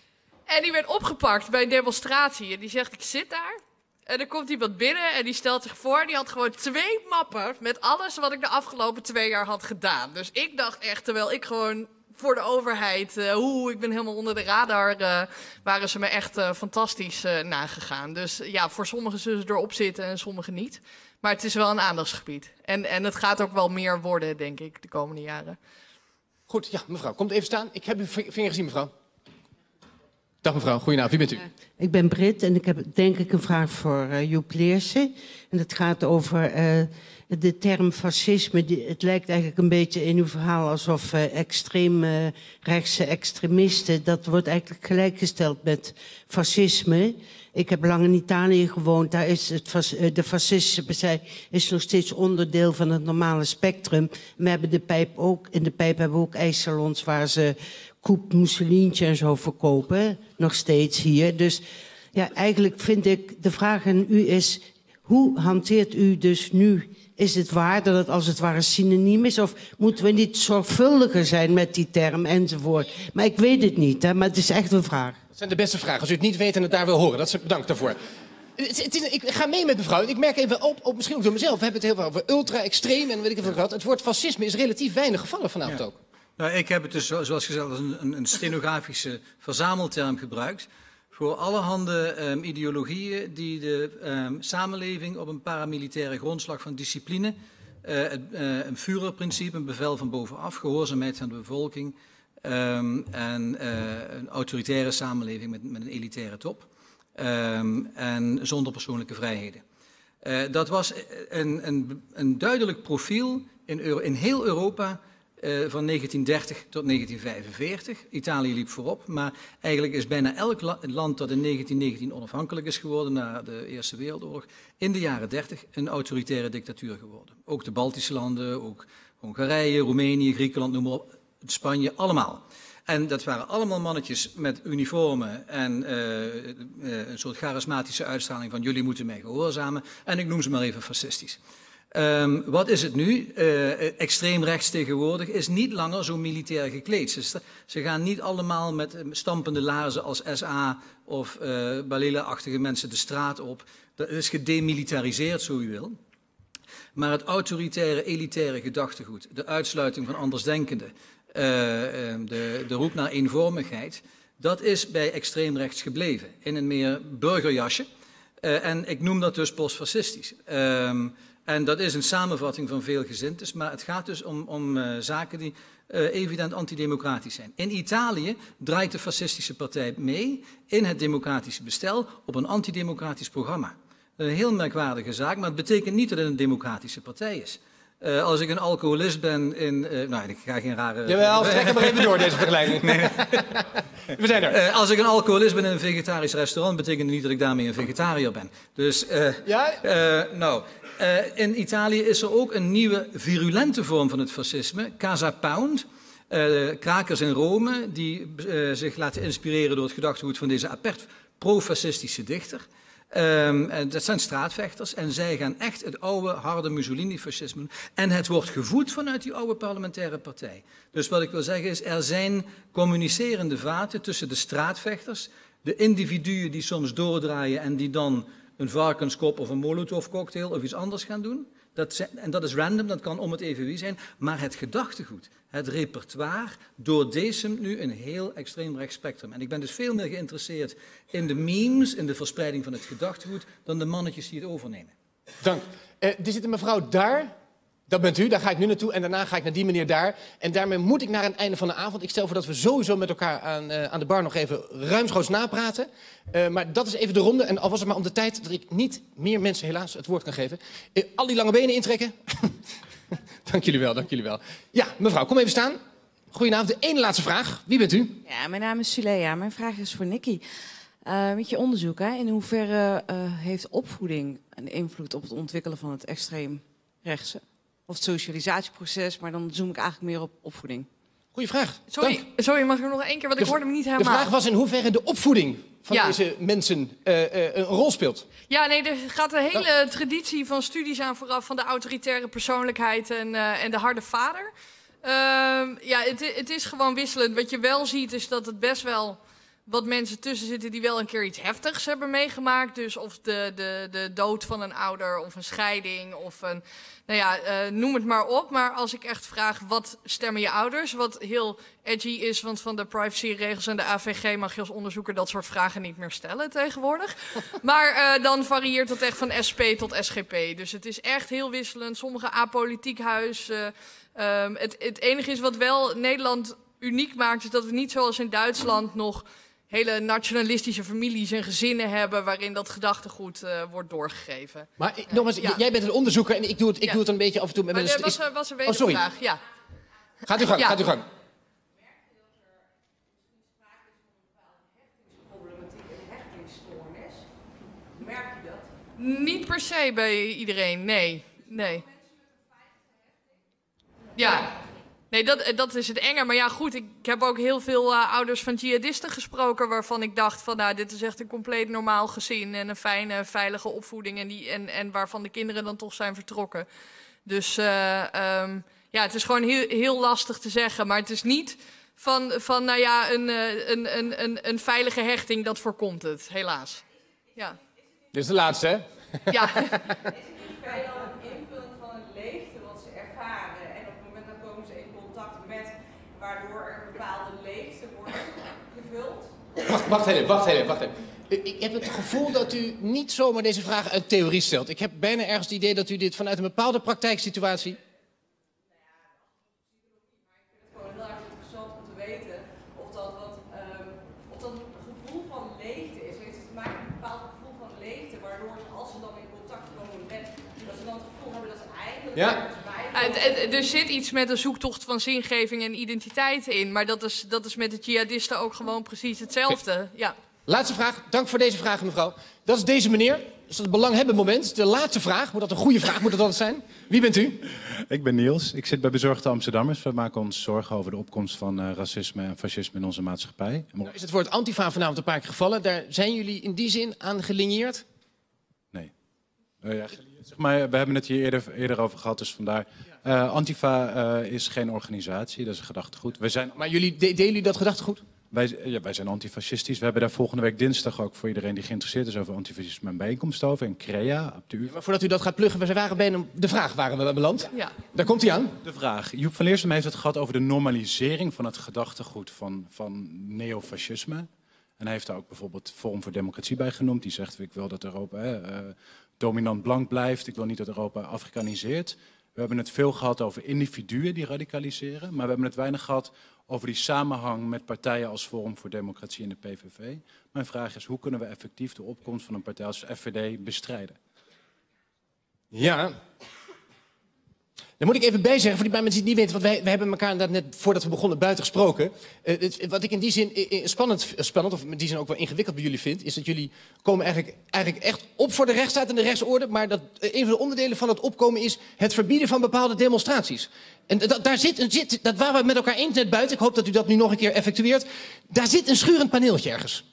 en die werd opgepakt bij een demonstratie en die zegt, ik zit daar. En dan komt iemand binnen en die stelt zich voor. Die had gewoon twee mappen met alles wat ik de afgelopen twee jaar had gedaan. Dus ik dacht echt, terwijl ik gewoon voor de overheid, uh, oeh, ik ben helemaal onder de radar, uh, waren ze me echt uh, fantastisch uh, nagegaan. Dus ja, voor sommigen zullen ze erop zitten en sommigen niet. Maar het is wel een aandachtsgebied. En, en het gaat ook wel meer worden, denk ik, de komende jaren. Goed, ja, mevrouw, komt even staan. Ik heb uw vinger gezien, mevrouw. Dag mevrouw, goedenavond. Wie bent u? Ik ben Brit en ik heb denk ik een vraag voor uh, Joep Leersen. En het gaat over uh, de term fascisme. Die, het lijkt eigenlijk een beetje in uw verhaal alsof uh, extreem uh, rechtse extremisten, dat wordt eigenlijk gelijkgesteld met fascisme. Ik heb lang in Italië gewoond. Daar is het, de fascistische partij is nog steeds onderdeel van het normale spectrum. We hebben de pijp ook, in de pijp hebben we ook ijssalons waar ze koep, mousseline en zo verkopen. Nog steeds hier. Dus Ja, eigenlijk vind ik, de vraag aan u is, hoe hanteert u dus nu? Is het waar dat het als het ware synoniem is? Of moeten we niet zorgvuldiger zijn met die term enzovoort? Maar ik weet het niet, hè, maar het is echt een vraag. Dat zijn de beste vragen. Als u het niet weet en het daar wil horen, dat is, bedankt daarvoor. Het, het is, ik ga mee met mevrouw. Ik merk even, op, op, misschien ook door mezelf, we hebben het heel veel over ultra-extreem en weet ik veel gehad. Het woord fascisme is relatief weinig gevallen vanavond Ja. ook. Nou, ik heb het dus, zoals gezegd, als een, een stenografische verzamelterm gebruikt voor allerhande um, ideologieën die de um, samenleving op een paramilitaire grondslag van discipline, uh, het, uh, een Führerprincipe, een bevel van bovenaf, gehoorzaamheid van de bevolking um, en uh, een autoritaire samenleving met, met een elitaire top um, en zonder persoonlijke vrijheden. Uh, dat was een, een, een duidelijk profiel in, Euro, in heel Europa uh, van negentien dertig tot negentien vijfenveertig. Italië liep voorop, maar eigenlijk is bijna elk la land dat in negentien negentien onafhankelijk is geworden na de Eerste Wereldoorlog, in de jaren dertig een autoritaire dictatuur geworden. Ook de Baltische landen, ook Hongarije, Roemenië, Griekenland, noem maar op, Spanje, allemaal. En dat waren allemaal mannetjes met uniformen en uh, uh, een soort charismatische uitstraling van jullie moeten mij gehoorzamen. En ik noem ze maar even fascistisch. Um, wat is het nu? Uh, extreem rechts tegenwoordig is niet langer zo militair gekleed. Ze, ze gaan niet allemaal met stampende laarzen als S A of uh, Balila-achtige mensen de straat op. Dat is gedemilitariseerd, zo u wil. Maar het autoritaire, elitaire gedachtegoed, de uitsluiting van andersdenkenden, Uh, de, de roep naar eenvormigheid, dat is bij extreem rechts gebleven, in een meer burgerjasje. Uh, en ik noem dat dus postfascistisch. Um, en dat is een samenvatting van veel gezintes, maar het gaat dus om, om uh, zaken die uh, evident antidemocratisch zijn. In Italië draait de fascistische partij mee in het democratische bestel op een antidemocratisch programma. Een heel merkwaardige zaak, maar het betekent niet dat het een democratische partij is. Uh, als ik een alcoholist ben in... Uh, nou, ik ga geen rare... Jawel, trek hem maar even door, deze vergelijking. Nee. We zijn er. Uh, als ik een alcoholist ben in een vegetarisch restaurant, betekent het niet dat ik daarmee een vegetariër ben. Dus, uh, ja? Uh, nou, uh, in Italië is er ook een nieuwe virulente vorm van het fascisme, Casa Pound. Uh, krakers in Rome, die uh, zich laten inspireren door het gedachtegoed van deze apert pro-fascistische dichter. Um, dat zijn straatvechters en zij gaan echt het oude, harde Mussolini-fascisme. En het wordt gevoed vanuit die oude parlementaire partij. Dus wat ik wil zeggen is, er zijn communicerende vaten tussen de straatvechters, de individuen die soms doordraaien en die dan een varkenskop of een Molotov-cocktail of iets anders gaan doen. Dat zijn, en dat is random, dat kan om het even wie zijn. Maar het gedachtegoed, het repertoire, doordesemt nu een heel extreem rechts spectrum. En ik ben dus veel meer geïnteresseerd in de memes, in de verspreiding van het gedachtegoed, dan de mannetjes die het overnemen. Dank. Uh, er zit een mevrouw daar. Dat bent u, daar ga ik nu naartoe en daarna ga ik naar die meneer daar. En daarmee moet ik naar het einde van de avond. Ik stel voor dat we sowieso met elkaar aan, uh, aan de bar nog even ruimschoots napraten. Uh, maar dat is even de ronde. En al was het maar om de tijd dat ik niet meer mensen helaas het woord kan geven. Uh, al die lange benen intrekken. Dank jullie wel, dank jullie wel. Ja, mevrouw, kom even staan. Goedenavond, de ene laatste vraag. Wie bent u? Ja, mijn naam is Sulea. Mijn vraag is voor Nicky. Uh, met je onderzoek, hè, in hoeverre uh, heeft opvoeding een invloed op het ontwikkelen van het extreem rechtse? Of het socialisatieproces, maar dan zoom ik eigenlijk meer op opvoeding. Goeie vraag. Sorry, sorry, mag ik nog één keer, want ik hoorde hem niet helemaal. De vraag was in hoeverre de opvoeding van ja. deze mensen uh, uh, een rol speelt. Ja, nee, er gaat een hele traditie van studies aan vooraf van de autoritaire persoonlijkheid en, uh, en de harde vader. Uh, ja, het, het is gewoon wisselend. Wat je wel ziet is dat het best wel wat mensen tussen zitten die wel een keer iets heftigs hebben meegemaakt. Dus of de, de, de dood van een ouder of een scheiding of een... Nou ja, uh, noem het maar op. Maar als ik echt vraag, wat stemmen je ouders? Wat heel edgy is, want van de privacyregels en de A V G mag je als onderzoeker dat soort vragen niet meer stellen tegenwoordig. Maar uh, dan varieert het echt van S P tot S G P. Dus het is echt heel wisselend. Sommige apolitiek huis. Uh, um, het, het enige is wat wel Nederland uniek maakt, is dat we niet zoals in Duitsland nog hele nationalistische families en gezinnen hebben waarin dat gedachtegoed uh, wordt doorgegeven. Maar uh, nogmaals, ja. jij bent een onderzoeker en ik doe het, ik ja. doe het een beetje af en toe met maar een... Er was, er was een oh, sorry. vraag, ja. Gaat u gang, ja. gaat u gang. Merk je dat? Niet per se bij iedereen, nee. nee. Ja. Nee, dat, dat is het enge. Maar ja, goed, ik, ik heb ook heel veel uh, ouders van jihadisten gesproken... waarvan ik dacht van, nou, dit is echt een compleet normaal gezin... en een fijne, veilige opvoeding en, die, en, en waarvan de kinderen dan toch zijn vertrokken. Dus uh, um, ja, het is gewoon heel, heel lastig te zeggen. Maar het is niet van, van nou ja, een, een, een, een, een veilige hechting, dat voorkomt het, helaas. Ja. Dit is de laatste, hè? Ja. Wacht, wacht even, wacht even, wacht even. Ik heb het gevoel dat u niet zomaar deze vraag uit theorie stelt. Ik heb bijna ergens het idee dat u dit vanuit een bepaalde praktijksituatie... Het is gewoon heel erg interessant om te weten of dat, wat, um, of dat een gevoel van leegte is. Het heeft te maken met een bepaald gevoel van leegte, waardoor ze, als ze dan in contact komen met, dat ze dan het gevoel hebben dat ze eigenlijk... Ja. Uh, er zit iets met een zoektocht van zingeving en identiteit in. Maar dat is, dat is met de jihadisten ook gewoon precies hetzelfde. Ja. Laatste vraag. Dank voor deze vraag, mevrouw. Dat is deze meneer. Dat is het belanghebbend moment. De laatste vraag. Moet dat een goede vraag? Moet dat altijd zijn? Wie bent u? Ik ben Niels. Ik zit bij Bezorgde Amsterdammers. We maken ons zorgen over de opkomst van uh, racisme en fascisme in onze maatschappij. Nou is het woord Antifa vanavond een paar keer gevallen. Daar zijn jullie in die zin aan gelinieerd? Nee. Uh, ja, zeg maar, we hebben het hier eerder, eerder over gehad, dus vandaar. Uh, Antifa uh, is geen organisatie, dat is een gedachtegoed. Wij zijn... Maar jullie, de, delen jullie dat gedachtegoed? Wij, ja, wij zijn antifascistisch. We hebben daar volgende week dinsdag ook voor iedereen die geïnteresseerd is over antifascisme een bijeenkomst over in CREA op de U. Maar voordat u dat gaat pluggen, we waren bij de vraag waren we beland. Ja. Daar komt hij aan. De vraag. Joep van Leersum heeft het gehad over de normalisering van het gedachtegoed van, van neofascisme. En hij heeft daar ook bijvoorbeeld Forum voor Democratie bij genoemd. Die zegt, ik wil dat Europa hè, uh, dominant blank blijft. Ik wil niet dat Europa afrikaniseert. We hebben het veel gehad over individuen die radicaliseren. Maar we hebben het weinig gehad over die samenhang met partijen als Forum voor Democratie en de P V V. Mijn vraag is, hoe kunnen we effectief de opkomst van een partij als F V D bestrijden? Ja. Daar moet ik even bij zeggen, voor die mensen die het niet weten, want wij, wij hebben elkaar inderdaad net voordat we begonnen buiten gesproken. Uh, het, wat ik in die zin uh, spannend, spannend, of in die zin ook wel ingewikkeld bij jullie vind, is dat jullie komen eigenlijk, eigenlijk echt op voor de rechtsstaat en de rechtsorde, maar dat uh, een van de onderdelen van het opkomen is het verbieden van bepaalde demonstraties. En dat, daar zit, een, zit, dat waren we met elkaar eens net buiten, ik hoop dat u dat nu nog een keer effectueert. Daar zit een schurend paneeltje ergens.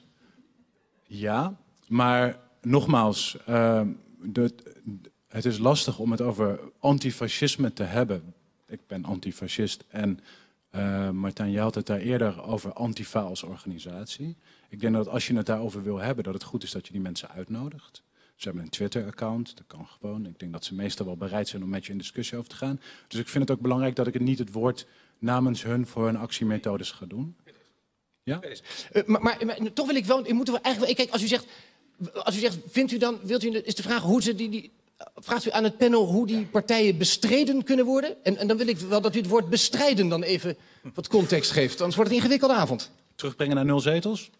Ja, maar nogmaals, uh, de, het is lastig om het over antifascisme te hebben. Ik ben antifascist en uh, Martijn, je had het daar eerder over Antifa als organisatie. Ik denk dat als je het daarover wil hebben, dat het goed is dat je die mensen uitnodigt. Ze hebben een Twitter-account, dat kan gewoon. Ik denk dat ze meestal wel bereid zijn om met je in discussie over te gaan. Dus ik vind het ook belangrijk dat ik het niet het woord namens hun voor hun actiemethodes ga doen. Ja? Uh, maar, maar, maar toch wil ik wel, ik moet er wel eigenlijk, kijk, als u zegt, als u zegt, vindt u dan, wilt u, is de vraag hoe ze die, die vraagt u aan het panel hoe die partijen bestreden kunnen worden? En, en dan wil ik wel dat u het woord bestrijden dan even wat context geeft. Anders wordt het een ingewikkelde avond. Terugbrengen naar nul zetels?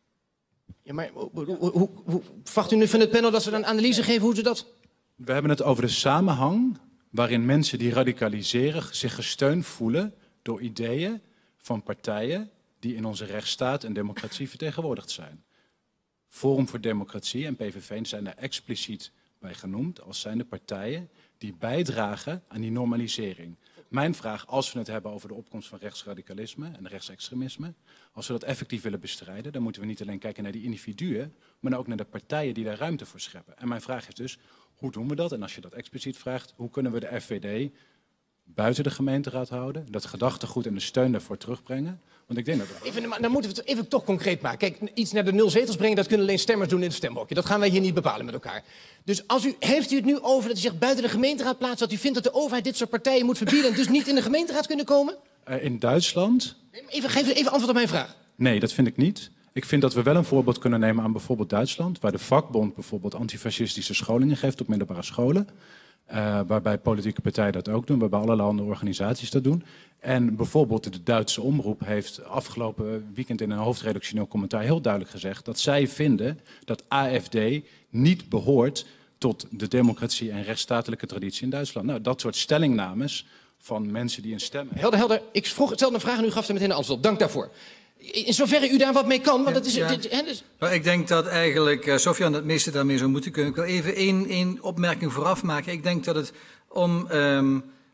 Ja, maar hoe, hoe, hoe, hoe verwacht u nu van het panel dat ze een analyse geven hoe ze dat... We hebben het over de samenhang waarin mensen die radicaliseren zich gesteund voelen door ideeën van partijen die in onze rechtsstaat en democratie vertegenwoordigd zijn. Forum voor Democratie en P V V zijn daar expliciet bij genoemd als zijnde partijen die bijdragen aan die normalisering. Mijn vraag, als we het hebben over de opkomst van rechtsradicalisme en rechtsextremisme, als we dat effectief willen bestrijden, dan moeten we niet alleen kijken naar die individuen, maar ook naar de partijen die daar ruimte voor scheppen. En mijn vraag is dus, hoe doen we dat? En als je dat expliciet vraagt, hoe kunnen we de F V D buiten de gemeenteraad houden, dat gedachtegoed en de steun daarvoor terugbrengen? Want ik denk dat... Even, maar dan moeten we het even toch concreet maken. Kijk, iets naar de nul zetels brengen, dat kunnen alleen stemmers doen in het stemhokje. Dat gaan wij hier niet bepalen met elkaar. Dus als u, heeft u het nu over dat u zegt buiten de gemeenteraad plaatst, dat u vindt dat de overheid dit soort partijen moet verbieden en dus niet in de gemeenteraad kunnen komen? Uh, in Duitsland? Even, geef even antwoord op mijn vraag. Nee, dat vind ik niet. Ik vind dat we wel een voorbeeld kunnen nemen aan bijvoorbeeld Duitsland, waar de vakbond bijvoorbeeld antifascistische scholingen geeft op middelbare scholen. Uh, waarbij politieke partijen dat ook doen, waarbij allerlei andere organisaties dat doen. En bijvoorbeeld de Duitse Omroep heeft afgelopen weekend in een hoofdredactioneel commentaar heel duidelijk gezegd dat zij vinden dat A F D niet behoort tot de democratie en rechtsstatelijke traditie in Duitsland. Nou, dat soort stellingnames van mensen die een stem... Helder, helder. Ik vroeg, stelde een vraag en u gaf er meteen een antwoord op. Dank daarvoor. In zoverre u daar wat mee kan, want het is... Ja. Dit, hè, dus... Maar ik denk dat eigenlijk uh, Sofian het meeste daarmee zou moeten kunnen. Ik wil even één, één opmerking vooraf maken. Ik denk dat het om um,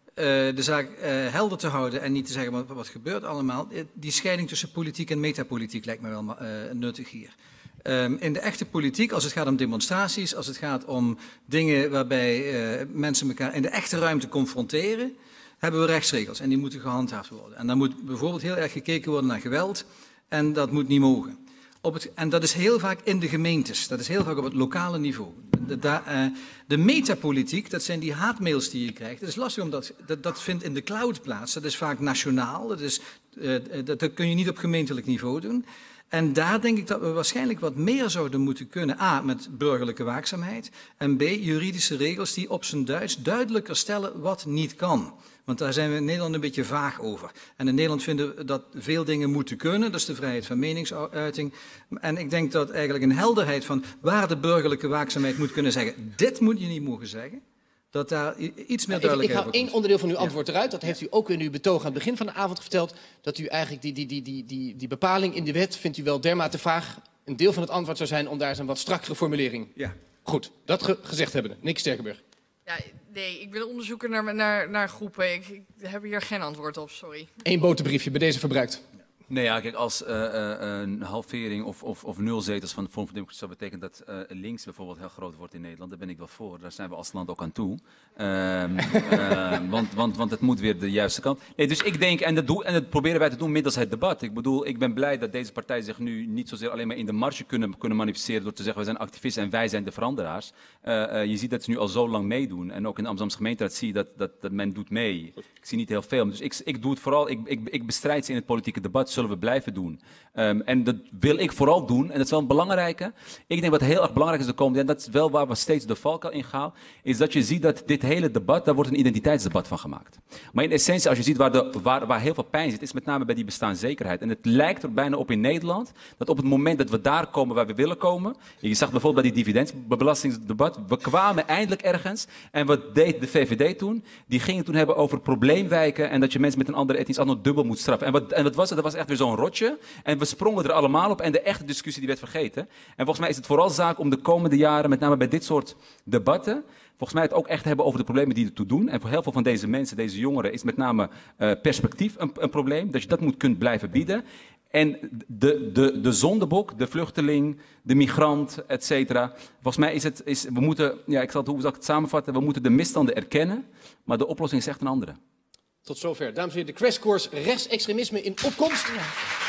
de zaak uh, helder te houden en niet te zeggen wat, wat gebeurt allemaal. Die scheiding tussen politiek en metapolitiek lijkt me wel uh, nuttig hier. Um, in de echte politiek, als het gaat om demonstraties, als het gaat om dingen waarbij uh, mensen elkaar in de echte ruimte confronteren, hebben we rechtsregels en die moeten gehandhaafd worden. En dan moet bijvoorbeeld heel erg gekeken worden naar geweld en dat moet niet mogen. Op het, en dat is heel vaak in de gemeentes, dat is heel vaak op het lokale niveau. De, de, uh, de metapolitiek, dat zijn die haatmails die je krijgt. Dat is lastig, omdat dat, dat vindt in de cloud plaats. Dat is vaak nationaal, dat, is, uh, dat, dat kun je niet op gemeentelijk niveau doen. En daar denk ik dat we waarschijnlijk wat meer zouden moeten kunnen. A, met burgerlijke waakzaamheid. En B, juridische regels die op zijn Duits duidelijker stellen wat niet kan. Want daar zijn we in Nederland een beetje vaag over. En in Nederland vinden we dat veel dingen moeten kunnen. Dat is de vrijheid van meningsuiting. En ik denk dat eigenlijk een helderheid van waar de burgerlijke waakzaamheid moet kunnen zeggen, dit moet je niet mogen zeggen. Dat daar iets meer duidelijkheid over komt. Ik haal één onderdeel van uw antwoord ja. eruit. Dat heeft u ook in uw betoog aan het begin van de avond verteld. Dat u eigenlijk die, die, die, die, die, die bepaling in de wet vindt u wel dermate vaag. Een deel van het antwoord zou zijn om daar eens een wat strakkere formulering. Ja. Goed, dat ge gezegd hebben. Nicky Sterkenburg. Ja, nee, ik ben onderzoeker naar, naar, naar groepen. Ik, ik heb hier geen antwoord op, sorry. Eén boterbriefje, bij deze verbruikt. Nee, ja, kijk, als uh, uh, een halvering of, of, of nul zetels van de Vorm voor Democratie zou betekenen dat uh, links bijvoorbeeld heel groot wordt in Nederland, daar ben ik wel voor. Daar zijn we als land ook aan toe. Um, uh, want, want, want het moet weer de juiste kant. Nee, dus ik denk, en dat, doe, en dat proberen wij te doen middels het debat. Ik bedoel, ik ben blij dat deze partijen zich nu niet zozeer alleen maar in de marge kunnen, kunnen manifesteren door te zeggen, wij zijn activisten en wij zijn de veranderaars. Uh, uh, je ziet dat ze nu al zo lang meedoen. En ook in de Amsterdamse gemeenteraad zie je dat, dat, dat men doet mee. Ik zie niet heel veel. Dus ik, ik doe het vooral, ik, ik, ik bestrijd ze in het politieke debat, zullen we blijven doen. Um, en dat wil ik vooral doen. En dat is wel een belangrijke. Ik denk wat heel erg belangrijk is de komende, en dat is wel waar we steeds de valkuil in gaan, is dat je ziet dat dit hele debat, daar wordt een identiteitsdebat van gemaakt. Maar in essentie, als je ziet waar, de, waar, waar heel veel pijn zit, is met name bij die bestaanszekerheid. En het lijkt er bijna op in Nederland, dat op het moment dat we daar komen waar we willen komen, je zag bijvoorbeeld bij die dividendbelastingdebat, we kwamen eindelijk ergens. En wat deed de V V D toen? Die gingen toen hebben over probleemwijken en dat je mensen met een andere etnisch nog dubbel moet straffen. En wat, en wat was het? Dat was echt weer zo'n rotje. En we sprongen er allemaal op en de echte discussie die werd vergeten. En volgens mij is het vooral zaak om de komende jaren, met name bij dit soort debatten, volgens mij het ook echt hebben over de problemen die ertoe doen. En voor heel veel van deze mensen, deze jongeren, is met name uh, perspectief een, een probleem. Dat je dat moet kunt blijven bieden. En de, de, de zondebok, de vluchteling, de migrant, et cetera. Volgens mij is het, is, we moeten, ja, ik zal het, hoe zal ik het samenvatten? We moeten de misstanden erkennen, maar de oplossing is echt een andere. Tot zover. Dames en heren, de crashcourse rechtsextremisme in opkomst. Ja.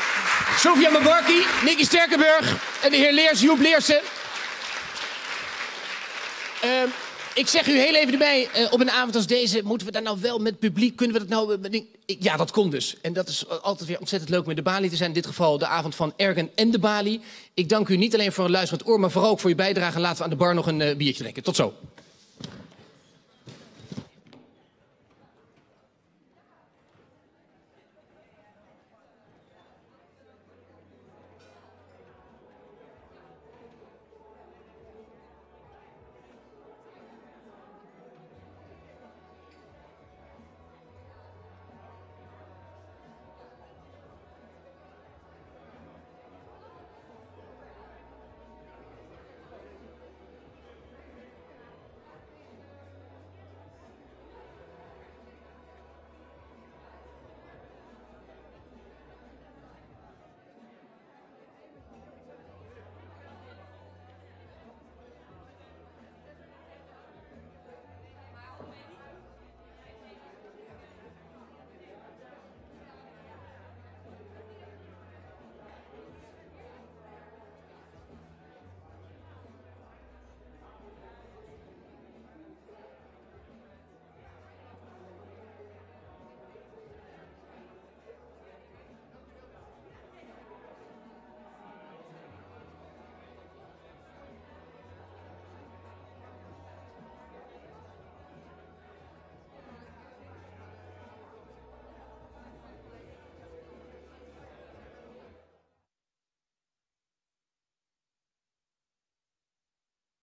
Sofia Mabarki, Nicky Sterkenburg en de heer Leers, Joep Leersen. Uh, ik zeg u heel even erbij, uh, op een avond als deze, moeten we daar nou wel met publiek, kunnen we dat nou... Uh, ja, dat kon dus. En dat is altijd weer ontzettend leuk met de Bali te zijn. In dit geval de avond van Ergen en de Bali. Ik dank u niet alleen voor een luisterend oor, maar vooral ook voor uw bijdrage. Laten we aan de bar nog een uh, biertje drinken. Tot zo.